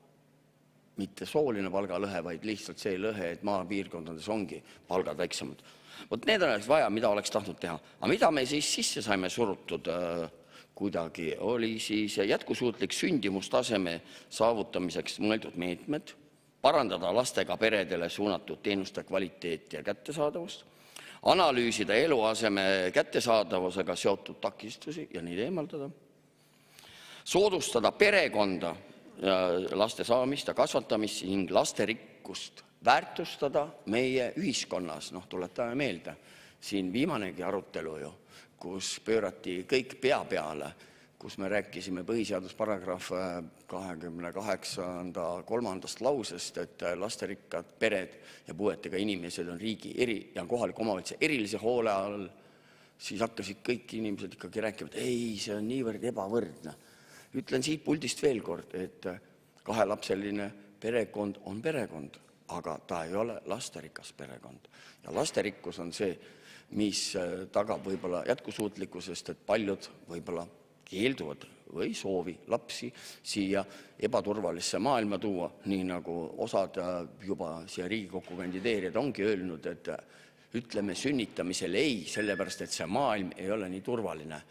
mitte sooline palgalõhe, vaid lihtsalt see lõhe, et maapiirkondades ongi palgad väiksemad. Vot need oleks vaja, mida oleks tahtnud teha. Aga mida me siis sisse saime surutud kuidagi, oli siis jätkusuutlik sündimustaseme saavutamiseks mõeldud meetmed, parandada lastega peredele suunatud teenuste kvaliteeti ja kättesaadavust, analüüsida eluaseme kättesaadavusega seotud takistusi ja neid eemaldada, soodustada perekonda laste saamist ja kasvatamist ning lasterikkust väärtustada meie ühiskonnas. Noh, tuletame meelde, siin viimanegi arutelu ju, kus pöörati kõik pea peale, kus me rääkisime põhiseadusparagrahv kahekümne kaheksanda kolmandast lausest, et lasterikkad pered ja puuetega inimesed on riigi eri ja kohaliku omavalitsuse erilise hoole all, siis hakkasid kõik inimesed ikkagi rääkima, et ei, see on niivõrd ebavõrdne. Ütlen siit puldist veel kord, et kahelapseline perekond on perekond, aga ta ei ole lasterikas perekond. Ja lasterikkus on see, mis tagab võib-olla jätkusuutlikkusest, et paljud võib-olla keelduvad või soovi lapsi siia ebaturvalisse maailma tuua, nii nagu osad juba siia Riigikokku kandideerijad ongi öelnud, et ütleme sünnitamisele ei, sellepärast et see maailm ei ole nii turvaline.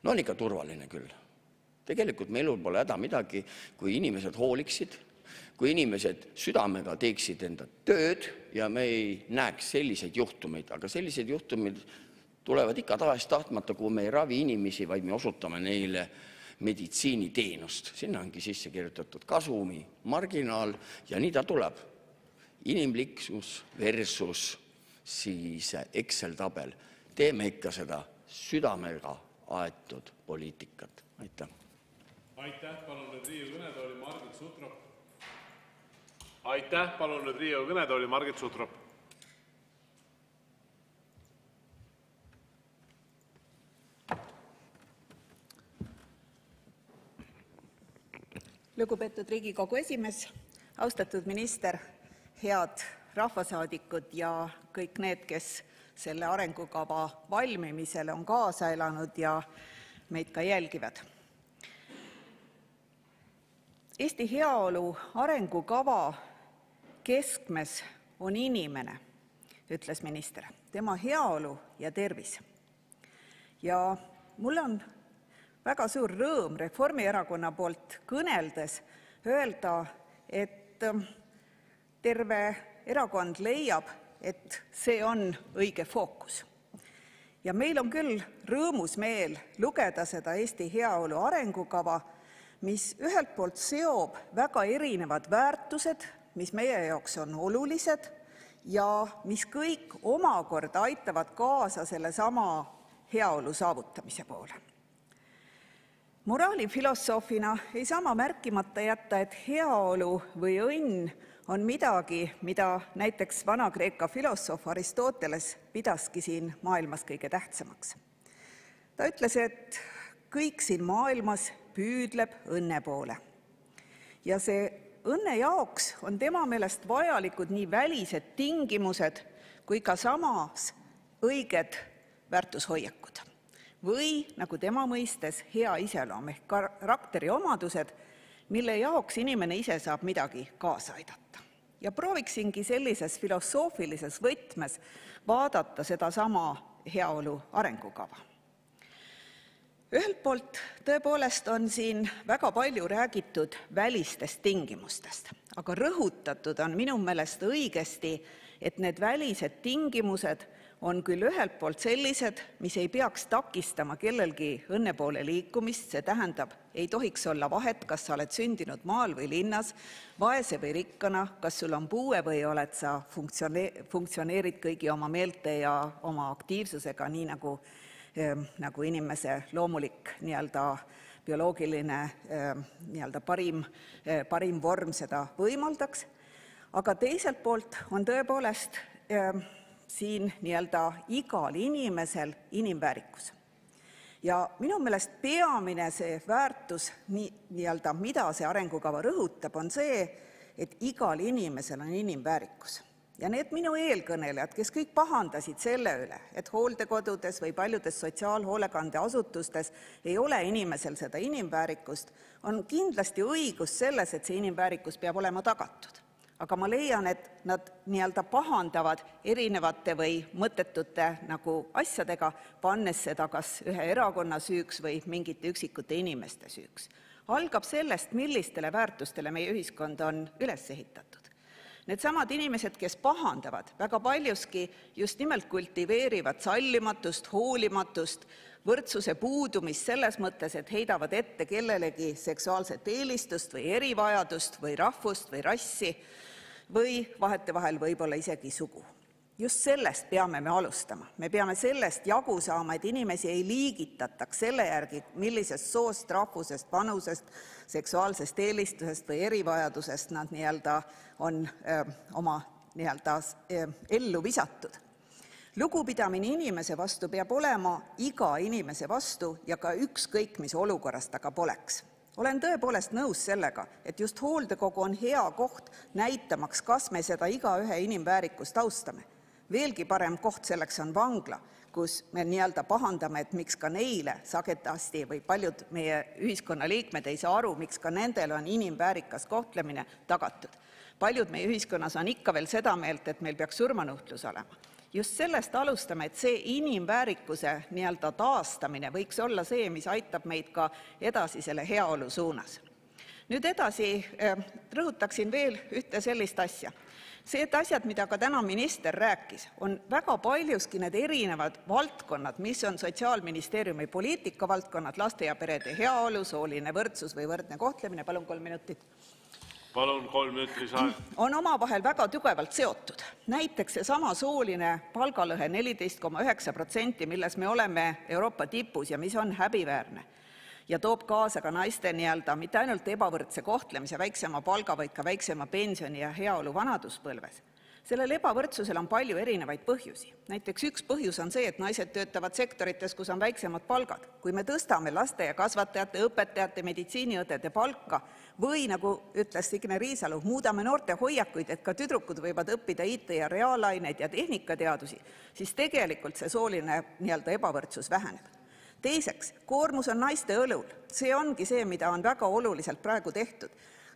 no on ikka turvaline küll. Tegelikult me elul pole häda midagi, kui inimesed hooliksid, kui inimesed südamega teeksid enda tööd ja me ei näeks selliseid juhtumeid. Aga sellised juhtumid tulevad ikka tavaliselt tahtmata, kui me ei ravi inimesi, vaid me osutame neile meditsiiniteenust. Sinna ongi sisse kirjutatud kasumi, marginaal ja nii ta tuleb. Inimliksus versus siis Excel-tabel. Teeme ikka seda südamega aetud poliitikat. Aitäh! Aitäh, palun nüüd Riigikogu kõnetooli Margit Sutrop. Aitäh, palun nüüd Riigikogu kõnetooli Margit Sutrop. Lugupeetud Riigikogu esimees, austatud minister, head rahvasaadikud ja kõik need, kes selle arengukava valmimisele on kaasa elanud ja meid ka jälgivad. Eesti heaolu arengukava keskmes on inimene, ütles minister, tema heaolu ja tervis. Ja mul on väga suur rõõm Reformierakonna poolt kõneldes öelda, et terve erakond leiab, et see on õige fookus. Ja meil on küll rõõmus meel lugeda seda Eesti heaolu arengukava, mis ühelt poolt seob väga erinevad väärtused, mis meie jaoks on olulised ja mis kõik omakorda aitavad kaasa selle sama heaolu saavutamise poole. Moraalifilosoofina ei saa ma märkimata jätta, et heaolu või õnn on midagi, mida näiteks Vana-Kreeka filosoof Aristoteles pidaski siin maailmas kõige tähtsamaks. Ta ütles, et kõik siin maailmas püüdleb õnne poole. Ja see õnne jaoks on tema meelest vajalikud nii välised tingimused kui ka samas õiged väärtushoiakud. Või, nagu tema mõistes, hea iseloom ehk karakteriomadused, mille jaoks inimene ise saab midagi kaasa aidata. Ja prooviksingi sellises filosoofilises võtmes vaadata seda sama heaolu arengukava. Ühelt poolt tõepoolest on siin väga palju räägitud välistest tingimustest, aga rõhutatud on minu meelest õigesti, et need välised tingimused on küll ühelt poolt sellised, mis ei peaks takistama kellelgi õnne poole liikumist, see tähendab, ei tohiks olla vahet, kas sa oled sündinud maal või linnas, vaese või rikkana, kas sul on puue või oled sa funktsioneerid kõigi oma meelte ja oma aktiivsusega, nii nagu nagu inimese loomulik nii-öelda bioloogiline nii-öelda parim, parim vorm seda võimaldaks. Aga teiselt poolt on tõepoolest siin nii-öelda igal inimesel inimväärikus. Ja minu meelest peamine see väärtus, nii-öelda, mida see arengukava rõhutab, on see, et igal inimesel on inimväärikus. Ja need minu eelkõnelejad, kes kõik pahandasid selle üle, et hooldekodudes või paljudes sotsiaalhoolekandeasutustes ei ole inimesel seda inimväärikust, on kindlasti õigus selles, et see inimväärikus peab olema tagatud. Aga ma leian, et nad nii-öelda pahandavad erinevate või mõttetute nagu asjadega, pannes seda kas ühe erakonna süüks või mingite üksikute inimeste süüks. Algab sellest, millistele väärtustele meie ühiskond on üles ehitatud. Need samad inimesed, kes pahandavad, väga paljuski just nimelt kultiveerivad sallimatust, hoolimatust, võrdsuse puudumist selles mõttes, et heidavad ette kellelegi seksuaalset eelistust või erivajadust või rahvust või rassi või vahetevahel võib-olla isegi sugu. Just sellest peame me alustama. Me peame sellest jagu saama, et inimesi ei liigitataks selle järgi, millisest soost, rahvusest, vanusest, seksuaalsest eelistusest või erivajadusest nad nii-öelda on öö, oma nii-öelda öö, ellu visatud. Lugupidamine inimese vastu peab olema iga inimese vastu ja ka ükskõik, mis olukorrast aga poleks. Olen tõepoolest nõus sellega, et just hooldekogu on hea koht näitamaks, kas me seda igaühe inimväärikust austame. Veelgi parem koht selleks on vangla, kus me nii-öelda pahandame, et miks ka neile sagedasti või paljud meie ühiskonna liikmed ei saa aru, miks ka nendel on inimväärikas kohtlemine tagatud. Paljud meie ühiskonnas on ikka veel seda meelt, et meil peaks surmanuhtlus olema. Just sellest alustame, et see inimväärikuse nii-öelda taastamine võiks olla see, mis aitab meid ka edasi selle heaolu suunas. Nüüd edasi rõhutaksin veel ühte sellist asja. See, et asjad, mida ka täna minister rääkis, on väga paljuski need erinevad valdkonnad, mis on Sotsiaalministeeriumi poliitika valdkonnad, laste ja perede heaolu, sooline võrdsus või võrdne kohtlemine, palun kolm minutit. Palun kolm minutit lisaaega. On omavahel väga tugevalt seotud. Näiteks see sama sooline palgalõhe neliteist koma üheksa protsenti, milles me oleme Euroopa tipus ja mis on häbiväärne ja toob kaasa ka naiste nii-öelda mitte ainult ebavõrdse kohtlemise, väiksema palga, vaid ka väiksema pensioni ja heaolu vanaduspõlves. Sellel ebavõrdsusel on palju erinevaid põhjusi. Näiteks üks põhjus on see, et naised töötavad sektorites, kus on väiksemad palgad. Kui me tõstame laste ja kasvatajate, õpetajate, meditsiiniõdede palka või, nagu ütles Signe Riisalo, muudame noorte hoiakuid, et ka tüdrukud võivad õppida I T ja reaalaineid ja tehnikateadusi, siis tegelikult see sooline nii-öelda ebavõrdsus väheneb. Teiseks, koormus on naiste õlul. See ongi see, mida on väga oluliselt praegu tehtud,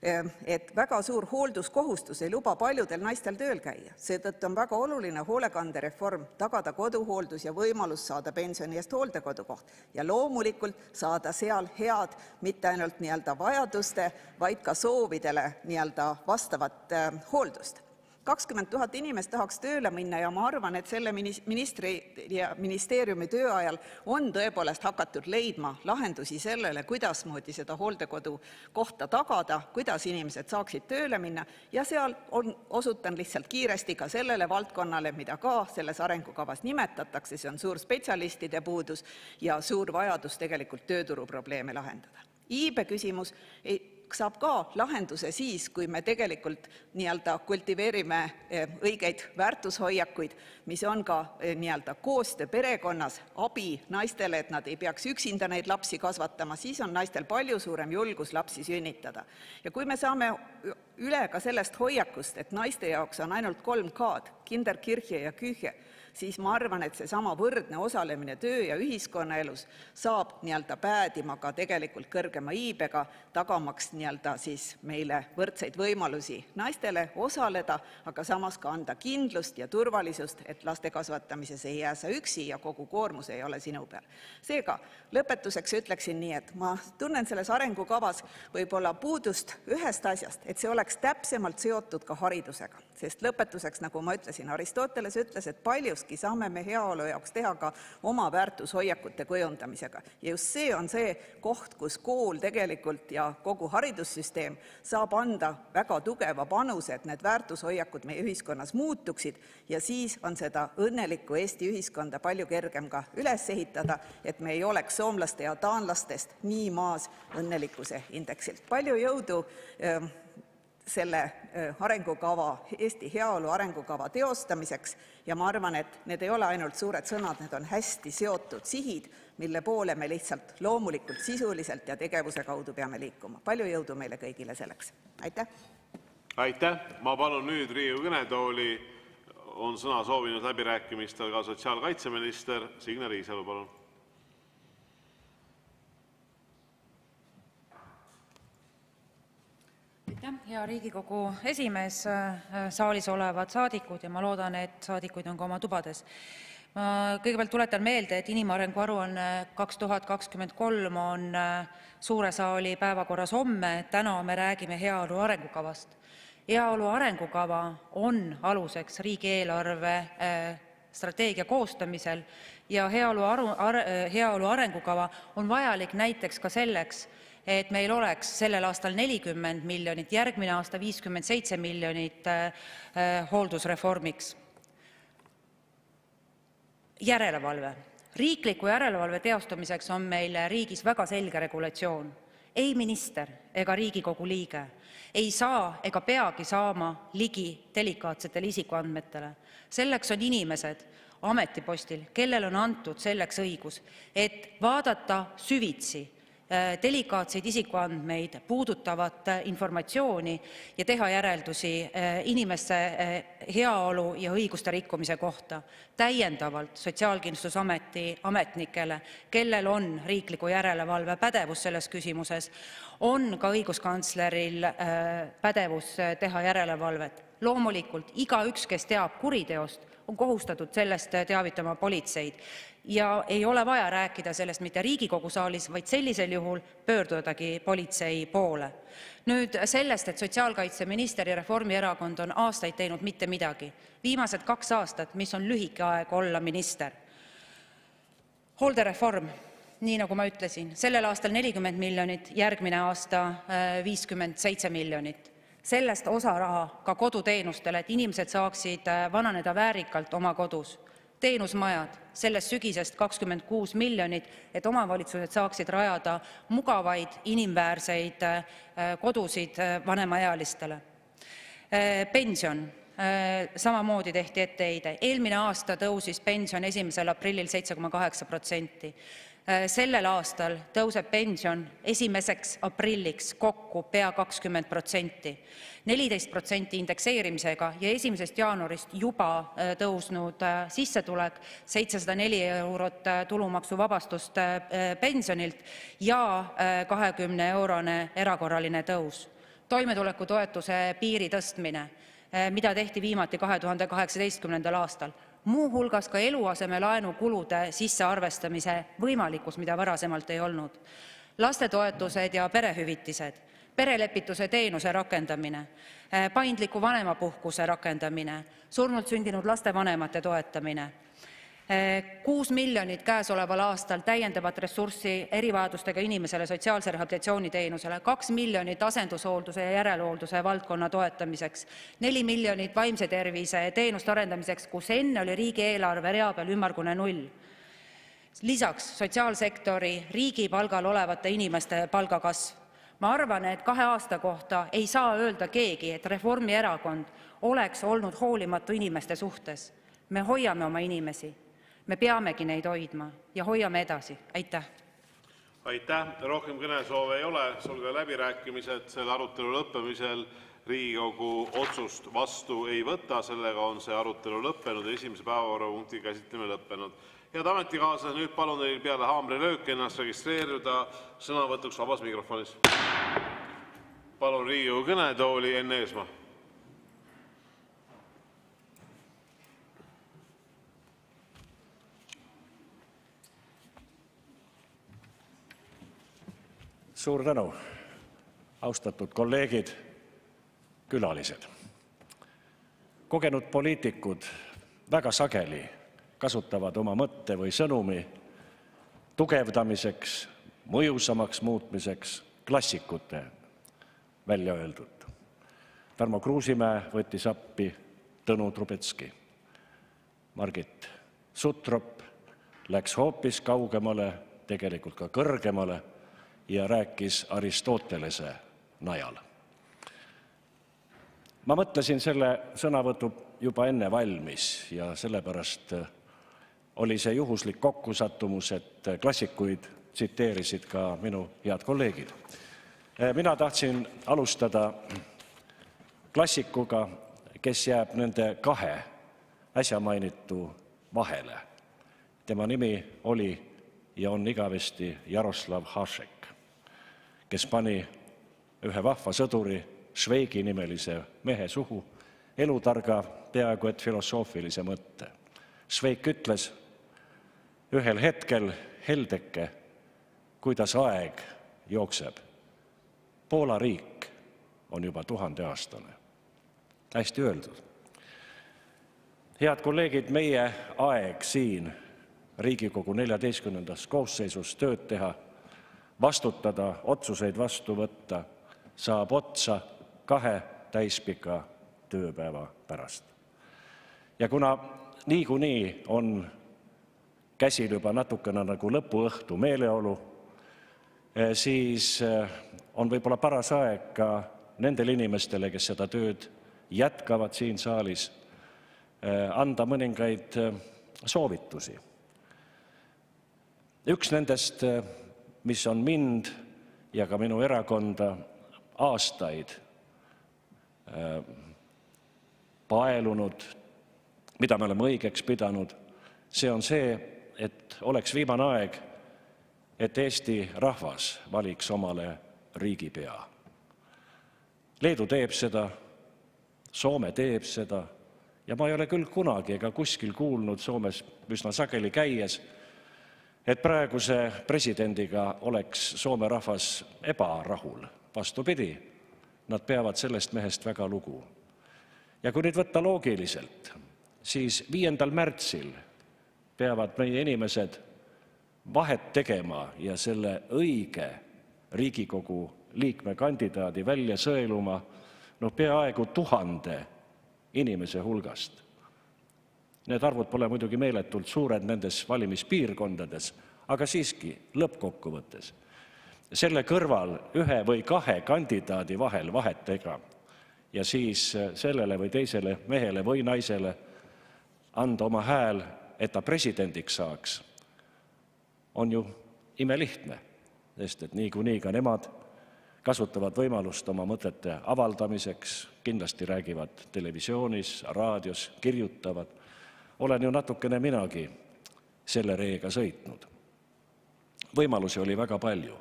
et väga suur hoolduskohustus ei luba paljudel naistel tööl käia. Seetõttu on väga oluline hoolekandereform, tagada koduhooldus ja võimalus saada pensioni eest hooldekodukoht ja loomulikult saada seal head, mitte ainult nii-öelda vajaduste, vaid ka soovidele nii-öelda vastavat hooldust. kakskümmend tuhat inimest tahaks tööle minna ja ma arvan, et selle ministri ja ministeeriumi töö ajal on tõepoolest hakatud leidma lahendusi sellele, kuidas moodi seda hooldekodu kohta tagada, kuidas inimesed saaksid tööle minna ja seal on, osutan lihtsalt kiiresti ka sellele valdkonnale, mida ka selles arengukavas nimetatakse, see on suur spetsialistide puudus ja suur vajadus tegelikult tööturuprobleeme lahendada. Iibe küsimus ei saab ka lahenduse siis, kui me tegelikult nii-öelda kultiveerime õigeid väärtushoiakuid, mis on ka nii-öelda koostöö perekonnas, abi naistele, et nad ei peaks üksinda neid lapsi kasvatama, siis on naistel palju suurem julgus lapsi sünnitada. Ja kui me saame üle ka sellest hoiakust, et naiste jaoks on ainult kolm K-d, kinder, kirje ja kühje, siis ma arvan, et see sama võrdne osalemine töö- ja ühiskonnaelus saab nii-öelda päädima ka tegelikult kõrgema iibega, tagamaks nii-öelda siis meile võrdseid võimalusi naistele osaleda, aga samas ka anda kindlust ja turvalisust, et laste kasvatamises ei jää sa üksi ja kogu koormus ei ole sinu peal. Seega, lõpetuseks ütleksin nii, et ma tunnen selles arengukavas võib-olla puudust ühest asjast, et see oleks täpsemalt seotud ka haridusega, sest lõpetuseks, nagu ma ütlesin, Aristoteles ütles, et paljuski saame me heaolu jaoks teha ka oma väärtushoiakute kujundamisega. Ja just see on see koht, kus kool tegelikult ja kogu haridussüsteem saab anda väga tugeva panuse, et need väärtushoiakud meie ühiskonnas muutuksid ja siis on seda õnnelikku Eesti ühiskonda palju kergem ka üles ehitada, et me ei oleks soomlaste ja taanlastest nii maas õnnelikkuse indeksilt. Palju jõudu selle arengukava, Eesti heaolu arengukava teostamiseks ja ma arvan, et need ei ole ainult suured sõnad, need on hästi seotud sihid, mille poole me lihtsalt loomulikult sisuliselt ja tegevuse kaudu peame liikuma. Palju jõudu meile kõigile selleks. Aitäh! Aitäh! Ma palun nüüd Riigikogu kõnetooli, on sõna soovinud läbirääkimistel ka sotsiaalkaitseminister Signe Riisalo, palun. Hea Riigikogu esimees, saalis olevad saadikud ja ma loodan, et saadikuid on ka oma tubades. Ma kõigepealt tuletan meelde, et inimarengu aruanne kaks tuhat kakskümmend kolm on suure saali päevakorras homme. Täna me räägime heaolu arengukavast. Heaolu arengukava on aluseks riigieelarve strateegia koostamisel ja heaolu, aru, heaolu arengukava on vajalik näiteks ka selleks, et meil oleks sellel aastal nelikümmend miljonit, järgmine aasta viiskümmend seitse miljonit hooldusreformiks. Järelevalve. Riikliku järelevalve teostamiseks on meil riigis väga selge regulatsioon. Ei minister ega Riigikogu liige ei saa ega peagi saama ligi delikaatsetele isikuandmetele. Selleks on inimesed ametipostil, kellel on antud selleks õigus, et vaadata süvitsi delikaatseid isikuandmeid puudutavat informatsiooni ja teha järeldusi inimeste heaolu ja õiguste rikkumise kohta. Täiendavalt Sotsiaalkindlustusameti ametnikele, kellel on riikliku järelevalve pädevus selles küsimuses, on ka õiguskantsleril pädevus teha järelevalvet. Loomulikult igaüks, kes teab kuriteost, on kohustatud sellest teavitama politseid. Ja ei ole vaja rääkida sellest mitte Riigikogu saalis, vaid sellisel juhul pöördudagi politsei poole. Nüüd sellest, et sotsiaalkaitseminister ja Reformierakond on aastaid teinud mitte midagi. Viimased kaks aastat, mis on lühike aeg olla minister. Hooldereform, nii nagu ma ütlesin, sellel aastal nelikümmend miljonit, järgmine aasta viiskümmend seitse miljonit. Sellest osa raha ka koduteenustele, et inimesed saaksid vananeda väärikalt oma kodus. Teenusmajad, sellest sügisest kakskümmend kuus miljonit, et omavalitsused saaksid rajada mugavaid, inimväärseid kodusid vanemaealistele. Pension, samamoodi tehti etteheide. Eelmine aasta tõusis pension esimesel aprillil seitse koma kaheksa protsenti. Sellel aastal tõuseb pension esimeseks aprilliks kokku pea kakskümmend protsenti. neliteist protsenti indekseerimisega ja esimesest jaanuarist juba tõusnud sissetulek seitsesada neli eurot tulumaksuvabastust pensionilt ja kahekümne eurone erakorraline tõus. Toimetulekutoetuse piiri tõstmine, mida tehti viimati kahe tuhande kaheksateistkümnendal aastal. Muu hulgas ka eluasemelaenu kulude sissearvestamise võimalikkus, mida varasemalt ei olnud. Lastetoetused ja perehüvitised, perelepituse teenuse rakendamine, paindliku vanemapuhkuse rakendamine, surnult sündinud laste vanemate toetamine. kuus miljonit käesoleval aastal täiendavat ressurssi erivajadustega inimesele sotsiaalse rehabilitatsiooni teenusele, kaks miljonit asendushoolduse ja järelhoolduse valdkonna toetamiseks, neli miljonit vaimse tervise teenuste arendamiseks, kus enne oli riigieelarve rea peal ümmargune null. Lisaks sotsiaalsektori riigi palgal olevate inimeste palgakasv. Ma arvan, et kahe aasta kohta ei saa öelda keegi, et Reformierakond oleks olnud hoolimatu inimeste suhtes. Me hoiame oma inimesi. Me peamegi neid hoidma ja hoiame edasi. Aitäh! Aitäh! Rohkem kõnesoove ei ole. Sulgen läbirääkimised. Selle arutelu lõppemisel Riigikogu otsust vastu ei võta. Sellega on see arutelu lõppenud ja esimese päevakorrapunkti käsitlemine lõppenud. Head ametikaaslased, nüüd palun teil peale haamrilööki ennast registreerida sõnavõtuks vabas mikrofonis. Palun Riigikogu kõnetooli Enn Eesmaa. Suur tänu, austatud kolleegid, külalised. Kogenud poliitikud väga sageli kasutavad oma mõtte või sõnumi tugevdamiseks, mõjusamaks muutmiseks klassikute välja öeldud. Tarmo Kruusimäe võttis appi Tõnu Trubetski. Margit Sutrop läks hoopis kaugemale, tegelikult ka kõrgemale, ja rääkis Aristotelese najal. Ma mõtlesin selle sõnavõtu juba enne valmis ja sellepärast oli see juhuslik kokkusattumus, et klassikuid tsiteerisid ka minu head kolleegid. Mina tahtsin alustada klassikuga, kes jääb nende kahe äsja mainitu vahele. Tema nimi oli ja on igavesti Jaroslav Hašek, kes pani ühe vahva sõduri Šveigi nimelise mehe suhu elutarga, peaaegu et filosoofilise mõtte. Šveik ütles ühel hetkel heldeke, kuidas aeg jookseb. Poola riik on juba tuhandeaastane. Hästi öeldud. Head kolleegid, meie aeg siin Riigikogu neljateistkümnendas koosseisus tööd teha, vastutada, otsuseid vastu võtta, saab otsa kahe täispika tööpäeva pärast. Ja kuna niikuinii on käsil juba natukene nagu lõpuõhtu meeleolu, siis on võib-olla paras aeg ka nendel inimestele, kes seda tööd jätkavad siin saalis, anda mõningaid soovitusi. Üks nendest, mis on mind ja ka minu erakonda aastaid paelunud, mida me oleme õigeks pidanud, see on see, et oleks viimane aeg, et Eesti rahvas valiks omale riigipea. Leedu teeb seda, Soome teeb seda ja ma ei ole küll kunagi ega kuskil kuulnud Soomes üsna sageli käies, et praeguse presidendiga oleks Soome rahvas ebarahul. Vastupidi, nad peavad sellest mehest väga lugu. Ja kui nüüd võtta loogiliselt, siis viiendal märtsil peavad meie inimesed vahet tegema ja selle õige Riigikogu liikme kandidaadi välja sõeluma no peaaegu tuhande inimese hulgast. Need arvud pole muidugi meeletult suured nendes valimispiirkondades, aga siiski lõppkokkuvõttes. Selle kõrval ühe või kahe kandidaadi vahel vahet tega ja siis sellele või teisele mehele või naisele anda oma hääl, et ta presidendiks saaks, on ju imelihtne, sest et niikuinii ka nemad kasutavad võimalust oma mõtete avaldamiseks, kindlasti räägivad televisioonis, raadios, kirjutavad. Olen ju natukene minagi selle reega sõitnud. Võimalusi oli väga palju.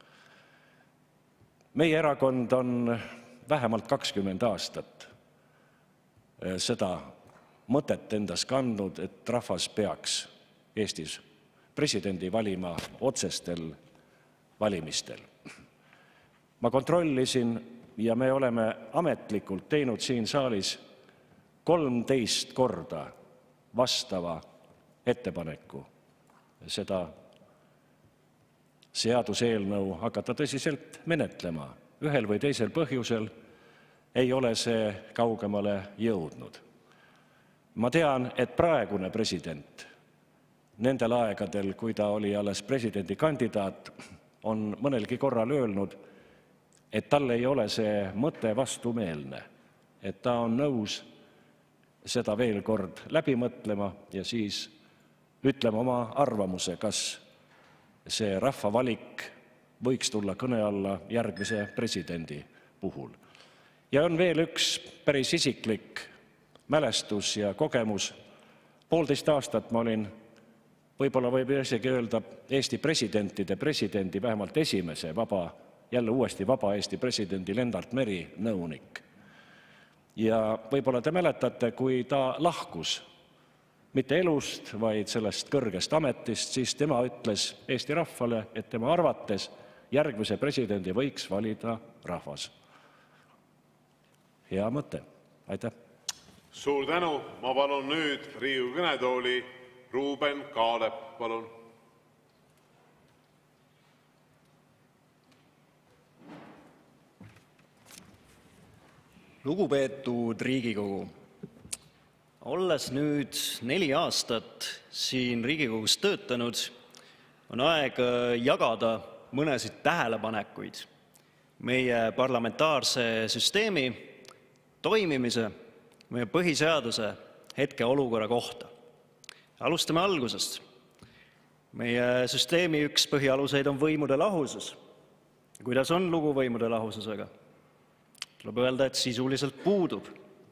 Meie erakond on vähemalt kakskümmend aastat seda mõtet endas kandnud, et rahvas peaks Eestis presidendi valima otsestel valimistel. Ma kontrollisin ja me oleme ametlikult teinud siin saalis kolmteist korda vastava ettepaneku seda seaduseelnõu hakata tõsiselt menetlema. Ühel või teisel põhjusel ei ole see kaugemale jõudnud. Ma tean, et praegune president nendel aegadel, kui ta oli alles presidendi kandidaat, on mõnelgi korral öelnud, et tal ei ole see mõte vastumeelne, et ta on nõus seda veel kord läbi mõtlema ja siis ütlema oma arvamuse, kas see rahvavalik võiks tulla kõne alla järgmise presidendi puhul. Ja on veel üks päris isiklik mälestus ja kogemus. Poolteist aastat ma olin, võib-olla võib isegi öelda, Eesti presidentide presidendi, vähemalt esimese vaba, jälle uuesti vaba Eesti presidendi Lennart Meri nõunik. Ja võib-olla te mäletate, kui ta lahkus mitte elust, vaid sellest kõrgest ametist, siis tema ütles Eesti rahvale, et tema arvates järgmise presidendi võiks valida rahvas. Hea mõte. Aitäh. Suur tänu. Ma palun nüüd Riigikogu kõnetooli Ruuben Kaalep. Palun. Lugupeetud Riigikogu, olles nüüd neli aastat siin Riigikogus töötanud, on aeg jagada mõnesid tähelepanekuid meie parlamentaarse süsteemi toimimise, meie põhiseaduse hetkeolukorra kohta. Alustame algusest. Meie süsteemi üks põhialuseid on võimude lahusus. Kuidas on lugu võimude lahususega? Tuleb öelda, et sisuliselt puudub.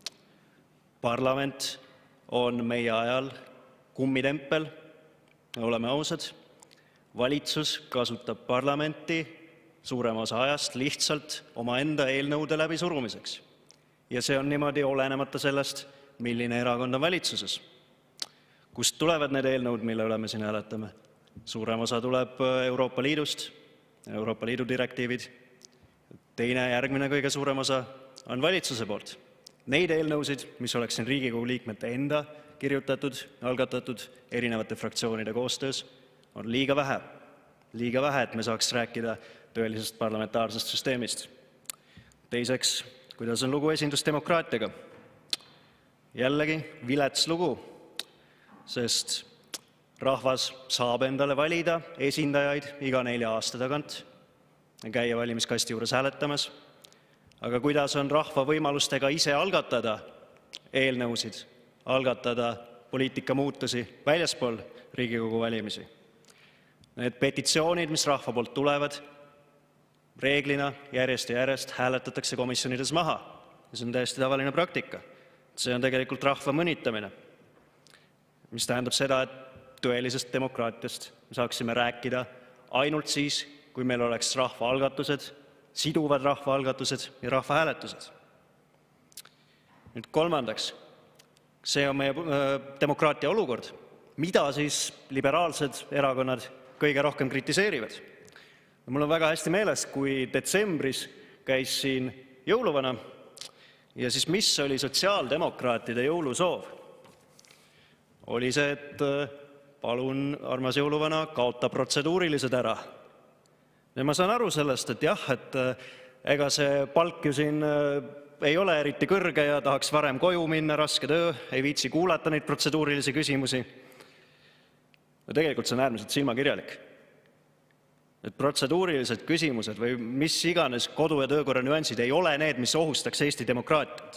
Parlament on meie ajal kummitempel, oleme ausad. Valitsus kasutab parlamenti suurema osa ajast lihtsalt omaenda eelnõude läbi surumiseks. Ja see on niimoodi olenemata sellest, milline erakond on valitsuses. Kust tulevad need eelnõud, mille üle me siin hääletame? Suurem osa tuleb Euroopa Liidust, Euroopa Liidu direktiivid. Teine järgmine kõige suurem osa on valitsuse poolt. Neid eelnõusid, mis oleks siin Riigikogu liikmete enda kirjutatud, algatatud erinevate fraktsioonide koostöös, on liiga vähe. Liiga vähe, et me saaks rääkida tõelisest parlamentaarsest süsteemist. Teiseks, kuidas on lugu esindusdemokraatiaga? Jällegi vilets lugu, sest rahvas saab endale valida esindajaid iga nelja aasta tagant, käia valimiskasti juures hääletamas, aga kuidas on rahva võimalustega ise algatada eelnõusid, algatada poliitika muutusi väljaspool Riigikogu valimisi. Need petitsioonid, mis rahva poolt tulevad, reeglina järjest ja järjest hääletatakse komisjonides maha. See on täiesti tavaline praktika. See on tegelikult rahva mõnitamine, mis tähendab seda, et tõelisest demokraatiast me saaksime rääkida ainult siis, kui meil oleks rahvaalgatused, siduvad rahvaalgatused ja rahvahääletused. Nüüd kolmandaks, see on meie demokraatia olukord, mida siis liberaalsed erakonnad kõige rohkem kritiseerivad. Mul on väga hästi meeles, kui detsembris käis siin jõuluvana ja siis mis oli sotsiaaldemokraatide jõulusoov? Oli see, et palun, armas jõuluvana, kaota protseduurilised ära. Ja ma saan aru sellest, et jah, et ega see palk ju siin ei ole eriti kõrge ja tahaks varem koju minna, raske töö, ei viitsi kuulata neid protseduurilisi küsimusi. Ja tegelikult see on äärmiselt silmakirjalik. Et protseduurilised küsimused või mis iganes kodu- ja töökorra nüansid ei ole need, mis ohustaks Eesti demokraatiat.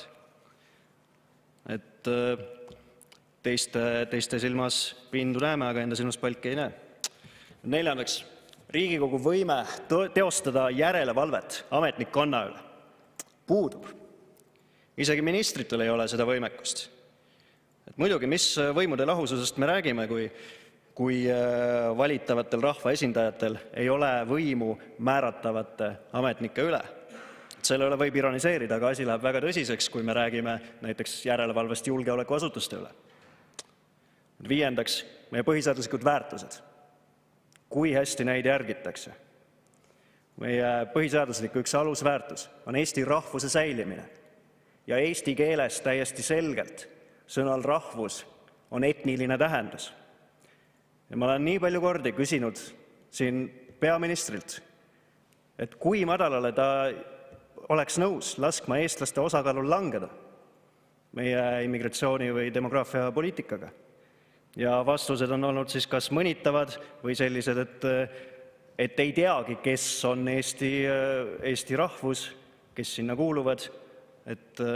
Et teiste, teiste silmas pindu näeme, aga enda silmas palki ei näe. Neljandaks, Riigikogu võime teostada järelevalvet ametnikkonna üle puudub. Isegi ministritel ei ole seda võimekust. Et muidugi, mis võimude lahususest me räägime, kui kui valitavatel rahvaesindajatel ei ole võimu määratavate ametnike üle. Selle üle võib ironiseerida, aga asi läheb väga tõsiseks, kui me räägime näiteks järelevalvest julgeolekuasutuste üle. Viiendaks, meie põhiseaduslikud väärtused. Kui hästi neid järgitakse? Meie põhiseaduslik üks alusväärtus on eesti rahvuse säilimine ja eesti keeles täiesti selgelt sõnal rahvus on etniline tähendus. Ja ma olen nii palju kordi küsinud siin peaministrilt, et kui madalale ta oleks nõus laskma eestlaste osakaalul langeda meie immigratsiooni või demograafia poliitikaga. Ja vastused on olnud siis kas mõnitavad või sellised, et, et ei teagi, kes on Eesti, Eesti rahvus, kes sinna kuuluvad, et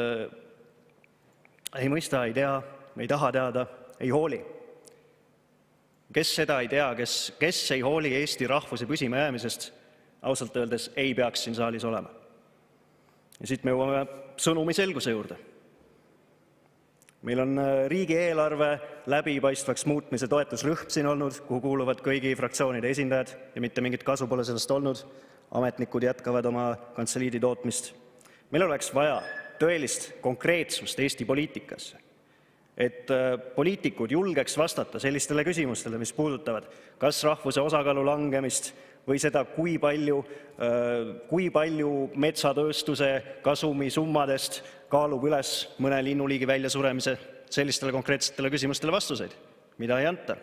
ei mõista, ei tea, ei taha teada, ei hooli. Kes seda ei tea, kes, kes ei hooli Eesti rahvuse püsima jäämisest, ausalt öeldes ei peaks siin saalis olema. Ja siit me jõuame sõnumi selguse juurde. Meil on riigieelarve läbipaistvaks muutmise toetusrühm siin olnud, kuhu kuuluvad kõigi fraktsioonide esindajad ja mitte mingit kasu pole sellest olnud. Ametnikud jätkavad oma kantseliidi tootmist. Meil oleks vaja tõelist konkreetsust Eesti poliitikasse. Et poliitikud julgeks vastata sellistele küsimustele, mis puudutavad kas rahvuse osakaalu langemist või seda, kui palju, kui palju metsatööstuse kasumi summadest kaalub üles mõne linnuliigi väljasuremise, sellistele konkreetsetele küsimustele vastuseid, mida ei anta.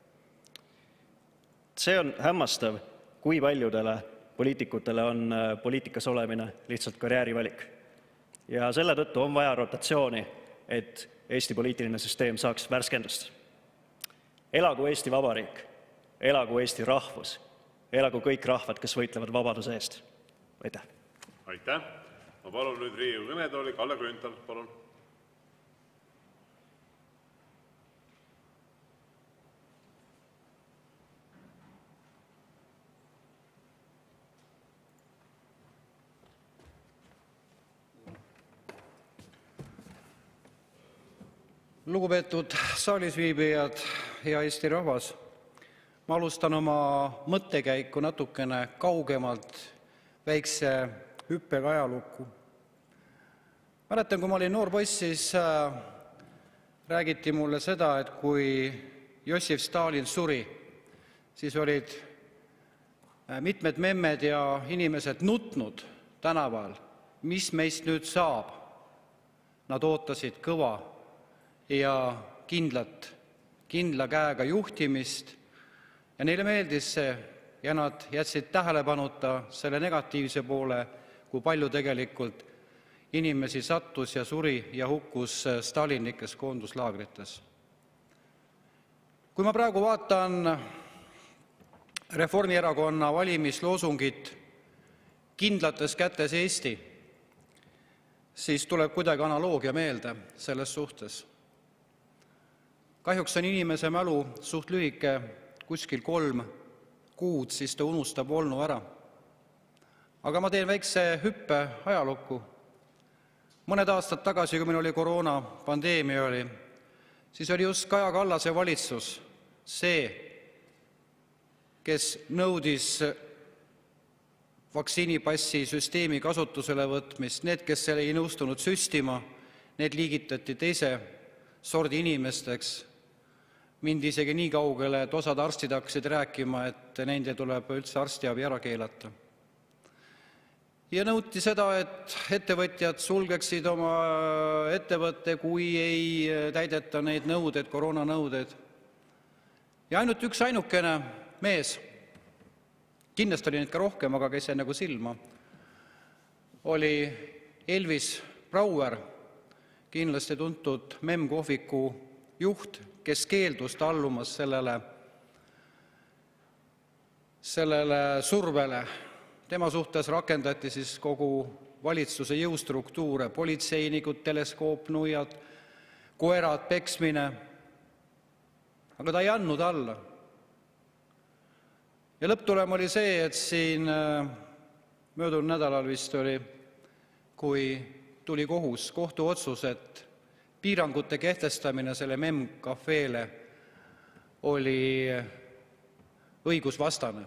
See on hämmastav, kui paljudele poliitikutele on poliitikas olemine lihtsalt karjäärivalik. Ja selle tõttu on vaja rotatsiooni, et Eesti poliitiline süsteem saaks värskendust. Elagu Eesti Vabariik, elagu Eesti rahvus, elagu kõik rahvad, kes võitlevad vabaduse eest. Aitäh! Aitäh! Ma palun nüüd Riigikogu kõnetooli Kalle Grünthal, palun. Lugupeetud saalis viibijad, hea Eesti rahvas, ma alustan oma mõttekäiku natukene kaugemalt väikse hüppega ajalukku. Mäletan, kui ma olin noor poiss, siis räägiti mulle seda, et kui Jossif Stalin suri, siis olid mitmed memmed ja inimesed nutnud tänaval, mis meist nüüd saab. Nad ootasid kõva ja kindlat, kindla käega juhtimist ja neile meeldis see ja nad jätsid tähelepanuta selle negatiivse poole, kui palju tegelikult inimesi sattus ja suri ja hukkus stalinlikes koonduslaagrites. Kui ma praegu vaatan Reformierakonna valimisloosungit kindlates kätes Eesti, siis tuleb kuidagi analoogia meelde selles suhtes. Kahjuks on inimese mälu suht lühike, kuskil kolm kuud, siis ta unustab olnu ära. Aga ma teen väikse hüppe ajalukku. Mõned aastad tagasi, kui meil oli koroona pandeemia oli, siis oli just Kaja Kallase valitsus see, kes nõudis vaktsiinipassi süsteemi kasutusele võtmist. Need, kes ei nõustunud süstima, need liigitati teise sordi inimesteks. Mindi isegi nii kaugele, et osad arstid hakkasid rääkima, et nende tuleb üldse arstiabi ära keelata. Ja nõuti seda, et ettevõtjad sulgeksid oma ettevõtte, kui ei täideta neid nõudeid, koroonanõudeid. Ja ainult üks ainukene mees, kindlasti oli neid ka rohkem, aga kes jäi nagu silma, oli Elvis Brauer, kindlasti tuntud memkohviku juht, kes keeldus tallumas sellele, sellele survele. Tema suhtes rakendati siis kogu valitsuse jõustruktuure, politseinikud, teleskoopnuiad, koerad, peksmine, aga ta ei andnud alla. Ja lõpptulem oli see, et siin möödunud nädalal vist oli, kui tuli kohus, kohtuotsus, et piirangute kehtestamine selle memcafeele oli õigusvastane.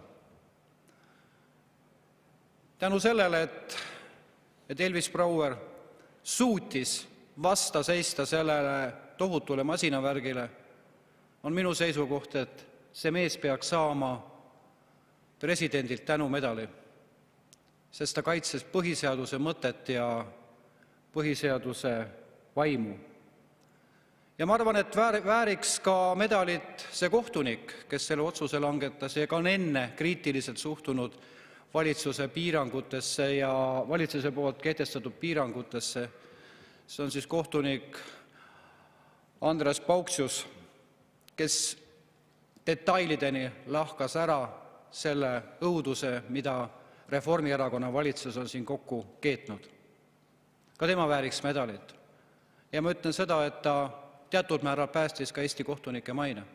Tänu sellele, et, et Elvis Brauer suutis vasta seista sellele tohutule masinavärgile, on minu seisukoht, et see mees peaks saama presidendilt tänumedali, sest ta kaitses põhiseaduse mõtet ja põhiseaduse vaimu. Ja ma arvan, et vääriks ka medalit see kohtunik, kes selle otsuse langetas ja ka on enne kriitiliselt suhtunud valitsuse piirangutesse ja valitsuse poolt kehtestatud piirangutesse. See on siis kohtunik Andres Pauksius, kes detailideni lahkas ära selle õuduse, mida Reformierakonna valitsus on siin kokku keetnud. Ka tema vääriks medalit. Ja ma ütlen seda, et ta teatud määral päästis ka Eesti kohtunike maine.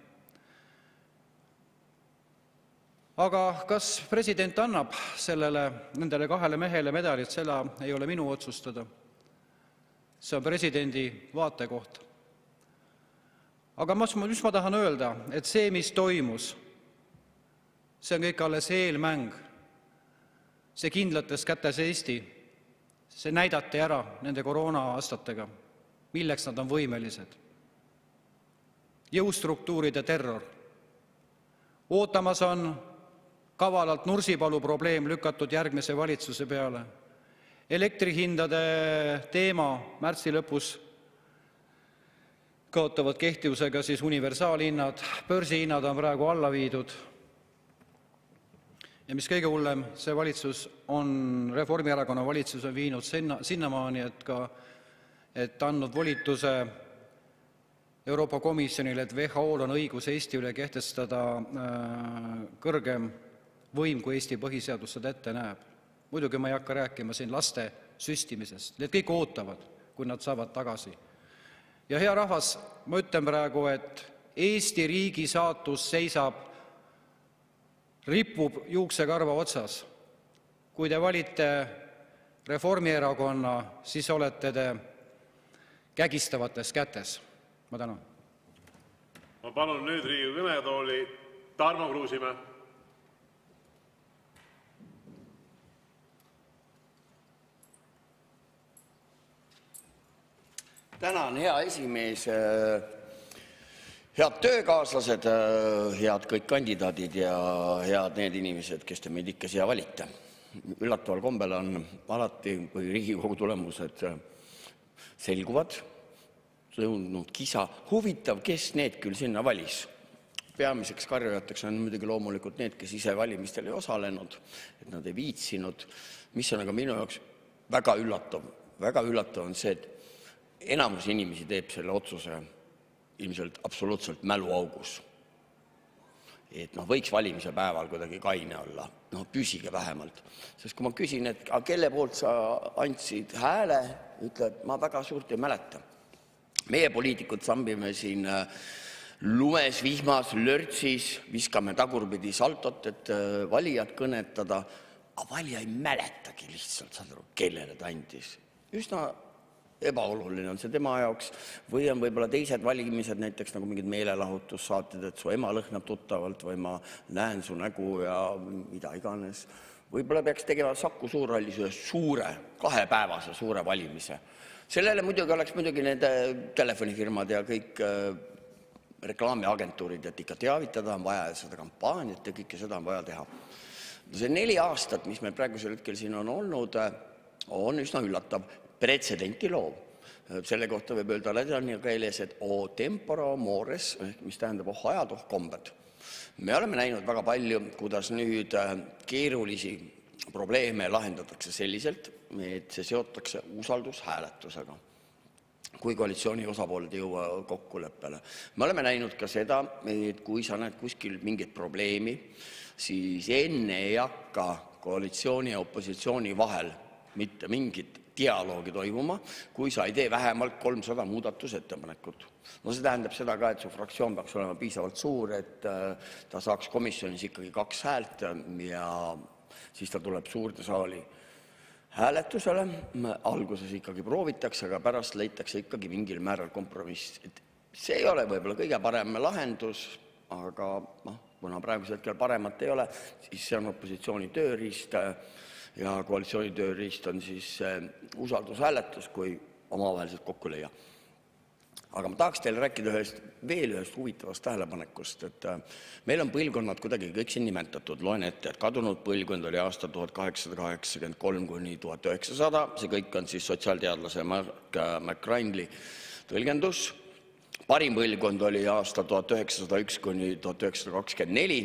Aga kas president annab sellele, nendele kahele mehele medalit, seda ei ole minu otsustada. See on presidendi vaatekoht. Aga mis ma tahan öelda, et see, mis toimus, see on kõik alles eelmäng. See kindlates kätes Eesti. See näidati ära nende koroona-aastatega, milleks nad on võimelised. Jõustruktuuride terror. Ootamas on kavalalt Nursipalu probleem lükatud järgmise valitsuse peale. Elektrihindade teema märtsi lõpus kaotavad kehtivusega siis universaalhinnad, börsihinnad on praegu alla viidud. Ja mis kõige hullem, see valitsus on, Reformierakonna valitsus on viinud sinna, sinnamaani, et ka et andnud volituse Euroopa Komisjonile, et W H O-l on õigus Eesti üle kehtestada kõrgem võim, kui Eesti põhiseadus seda ette näeb. Muidugi ma ei hakka rääkima siin laste süstimisest. Need kõik ootavad, kui nad saavad tagasi. Ja hea rahvas, ma ütlen praegu, et Eesti riigi saatus seisab, ripub juuksekarva otsas. Kui te valite Reformierakonna, siis olete te kägistavates kätes. Ma tänan. Ma palun nüüd Riigikogu kõnetooli Tarmo Kruusimäe. Tänan, hea esimees, head töökaaslased, head kõik kandidaadid ja head need inimesed, kes te meid ikka siia valite. Üllataval kombel on alati, kui Riigikogu tulemused selguvad, jõudnud kisa, huvitav, kes need küll sinna valis. Peamiseks karjujateks on muidugi loomulikult need, kes ise valimistel ei osalenud, et nad ei viitsinud, mis on aga minu jaoks väga üllatav. Väga üllatav on see, et enamus inimesi teeb selle otsuse ilmselt absoluutselt mäluaugus. Et noh, võiks valimise päeval kuidagi kaine olla, noh, püsige vähemalt. Sest kui ma küsin, et kelle poolt sa andsid hääle, ütled, ma väga suurt ei mäleta. Meie poliitikud sambime siin lumes, vihmas, lörtsis, viskame tagurpidi saltot, et valijad kõnetada, aga valija ei mäletagi lihtsalt, saad aru, kellele ta andis. Üsna ebaoluline on see tema jaoks, või on võib-olla teised valimised, näiteks nagu mingid meelelahutussaated, et su ema lõhnab tuttavalt või ma näen su nägu ja mida iganes. Võib-olla peaks tegema Saku Suurhallis ühe suure, kahepäevase suure valimise. Sellele muidugi oleks muidugi need telefonifirmad ja kõik reklaamiagentuurid, et ikka teavitada on vaja seda kampaaniat ja kõike seda on vaja teha. See neli aastat, mis meil praegusel hetkel siin on olnud, on üsna üllatav, pretsedenti loov. Selle kohta võib öelda ladina keeles, et o tempora mores, mis tähendab oh ajad, oh kombed. Me oleme näinud väga palju, kuidas nüüd keerulisi probleeme lahendatakse selliselt, et see seotakse usaldushääletusega, kui koalitsiooni osapooled ei jõua kokkuleppele. Me oleme näinud ka seda, et kui sa näed kuskil mingit probleemi, siis enne ei hakka koalitsiooni ja opositsiooni vahel mitte mingit dialoogi toimuma, kui sa ei tee vähemalt kolmsada muudatusettepanekut. No see tähendab seda ka, et su fraktsioon peaks olema piisavalt suur, et ta saaks komisjonis ikkagi kaks häält ja siis ta tuleb suurde saali hääletusele. Alguses ikkagi proovitakse, aga pärast leitakse ikkagi mingil määral kompromiss. See ei ole võib-olla kõige parem lahendus, aga noh, kuna praegusel hetkel paremat ei ole, siis see on opositsiooni tööriist ja koalitsiooni tööriist on siis usaldushääletus, kui omavaheliselt kokku leia. Aga ma tahaks teile rääkida ühest, veel ühest huvitavast tähelepanekust, et meil on põlvkonnad kuidagi kõik siin nimetatud. Loen ette, et kadunud põlvkond oli aasta tuhat kaheksasada kaheksakümmend kolm kuni tuhat üheksasada. See kõik on siis sotsiaalteadlase Mark McRindley tõlgendus. Parim põlvkond oli aasta tuhat üheksasada üks kuni tuhat üheksasada kakskümmend neli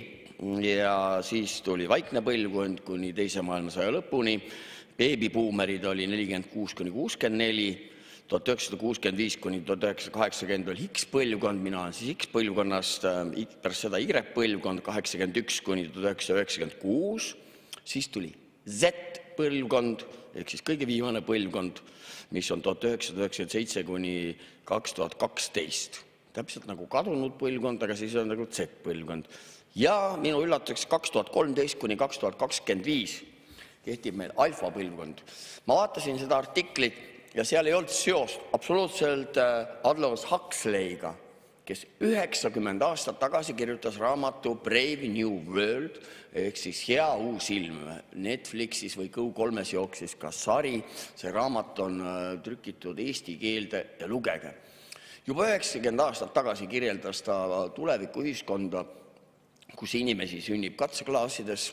ja siis tuli vaikne põlvkond kuni teise maailmasõja lõpuni. Beebibuumerid oli nelikümmend kuus kuni kuuskümmend neli, tuhat üheksasada kuuskümmend viis kuni tuhat üheksasada kaheksakümmend oli X-põlvkond, mina olen siis X-põlvkonnast, pärast seda Y-põlvkond kaheksakümmend üks kuni tuhat üheksasada üheksakümmend kuus, siis tuli Z-põlvkond ehk siis kõige viimane põlvkond, mis on tuhat üheksasada üheksakümmend seitse kuni kaks tuhat kaksteist. Täpselt nagu kadunud põlvkond, aga siis on nagu Z-põlvkond. Ja minu üllatuseks kaks tuhat kolmteist kuni kaks tuhat kakskümmend viis kehtib meil alfa-põlvkond. Ma vaatasin seda artiklit ja seal ei olnud seost absoluutselt Aldous Huxley'ga, kes üheksakümmend aastat tagasi kirjutas raamatu Brave New World ehk siis hea uus ilm. Netflixis või Go kolmes jooksis ka sari. See raamat on trükitud eesti keelde ja lugege. Juba üheksakümmend aastat tagasi kirjeldas ta tulevikuühiskonda, kus inimesi sünnib katseklaasides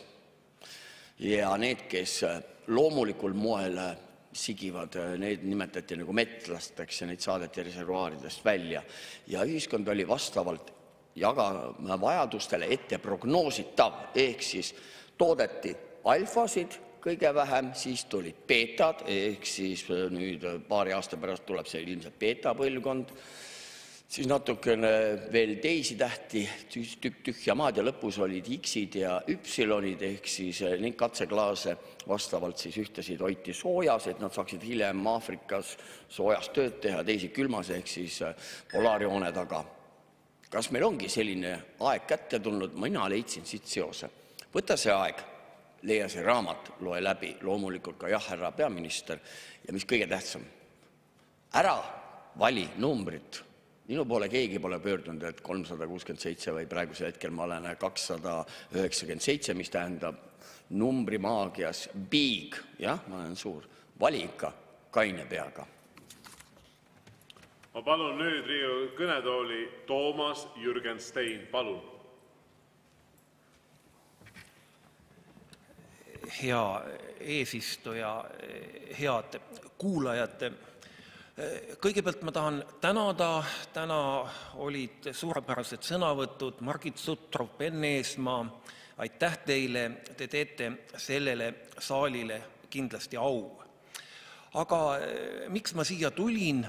ja need, kes loomulikul moel sigivad, need nimetati nagu metlasteks ja neid saadeti reservuaaridest välja. Ja ühiskond oli vastavalt jagama vajadustele ette prognoositav, ehk siis toodeti alfasid kõige vähem, siis tulid beetad, ehk siis nüüd paari aasta pärast tuleb see ilmselt beeta-põlvkond, siis natukene veel teisi tähti, tükk tühja maad ja lõpus olid X-id ja Y-lonid, ehk siis neid katseklaase vastavalt siis ühtesid hoiti soojas, et nad saaksid hiljem Aafrikas soojas tööd teha, teisi külmas ehk siis polaarjoone taga. Kas meil ongi selline aeg kätte tulnud? Mina leidsin siit seose. Võta see aeg, leia see raamat, loe läbi, loomulikult ka jah, härra peaminister, ja mis kõige tähtsam, ära vali numbrit. Minu poole keegi pole pöördunud, et kolmsada kuuskümmend seitse või praegusel hetkel ma olen kakssada üheksakümmend seitse, mis tähendab numbrimaagias big, jah, ma olen suur, vali ikka kaine peaga. Ma palun nüüd Riigikogu kõnetooli Toomas Jürgenstein, palun. Hea eesistuja, head kuulajad. Kõigepealt ma tahan tänada, täna olid suurepärased sõnavõtud, Margit Sutrop, Enn Eesmaa, aitäh teile, te teete sellele saalile kindlasti au. Aga miks ma siia tulin?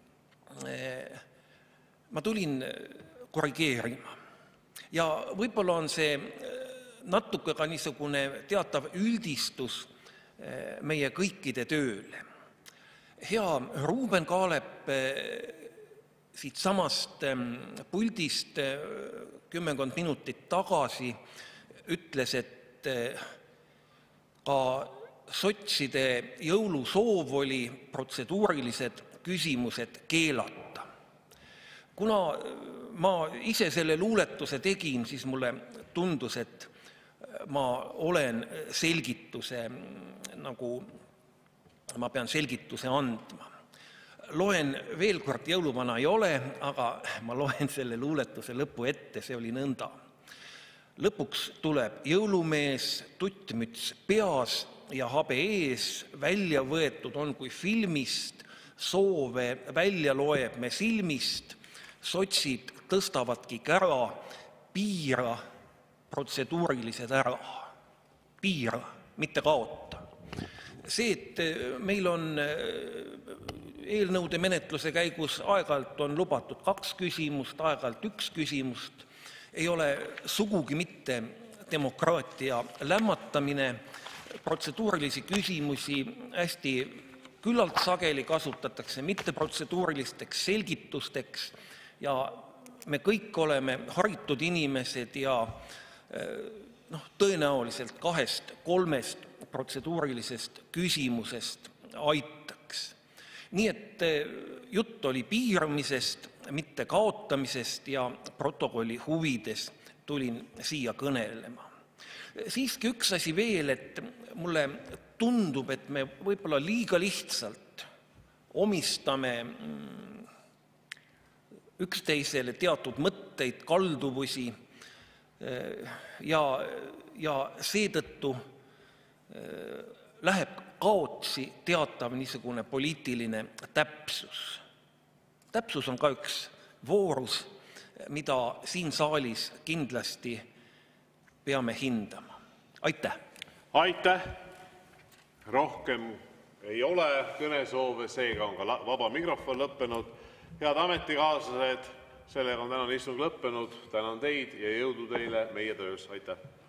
Ma tulin korrigeerima. Ja võib-olla on see natuke ka niisugune teatav üldistus meie kõikide tööle. Hea Ruuben Kaalep siit samast puldist kümmekond minutit tagasi ütles, et ka sotside jõulusoov oli protseduurilised küsimused keelata. Kuna ma ise selle luuletuse tegin, siis mulle tundus, et ma olen selgituse nagu ma pean selgituse andma. loen veel kord, jõuluvana ei ole, aga ma loen selle luuletuse lõpu ette, see oli nõnda. Lõpuks tuleb jõulumees, tuttmüts peas ja habe ees, välja võetud on kui filmist, soove välja loeb me silmist, sotsid tõstavadki kära, piira protseduurilised ära. Piira, mitte kaota. See, et meil on eelnõude menetluse käigus aeg-ajalt on lubatud kaks küsimust, aeg-ajalt üks küsimust, ei ole sugugi mitte demokraatia lämmatamine. Protseduurilisi küsimusi hästi küllalt sageli kasutatakse mitteprotseduurilisteks selgitusteks ja me kõik oleme haritud inimesed ja noh, tõenäoliselt kahest, kolmest protseduurilisest küsimusest aitaks. Nii et jutt oli piiramisest, mitte kaotamisest ja protokolli huvides tulin siia kõnelema. Siiski üks asi veel, et mulle tundub, et me võib-olla liiga lihtsalt omistame üksteisele teatud mõtteid, kalduvusi ja, ja seetõttu läheb kaotsi teatav niisugune poliitiline täpsus. Täpsus on ka üks voorus, mida siin saalis kindlasti peame hindama. Aitäh! Aitäh! Rohkem ei ole kõnesoove, seega on ka vaba mikrofon lõppenud. Head ametikaaslased, sellega on tänane istung lõppenud. Tänan teid ja jõudu teile meie töös. Aitäh!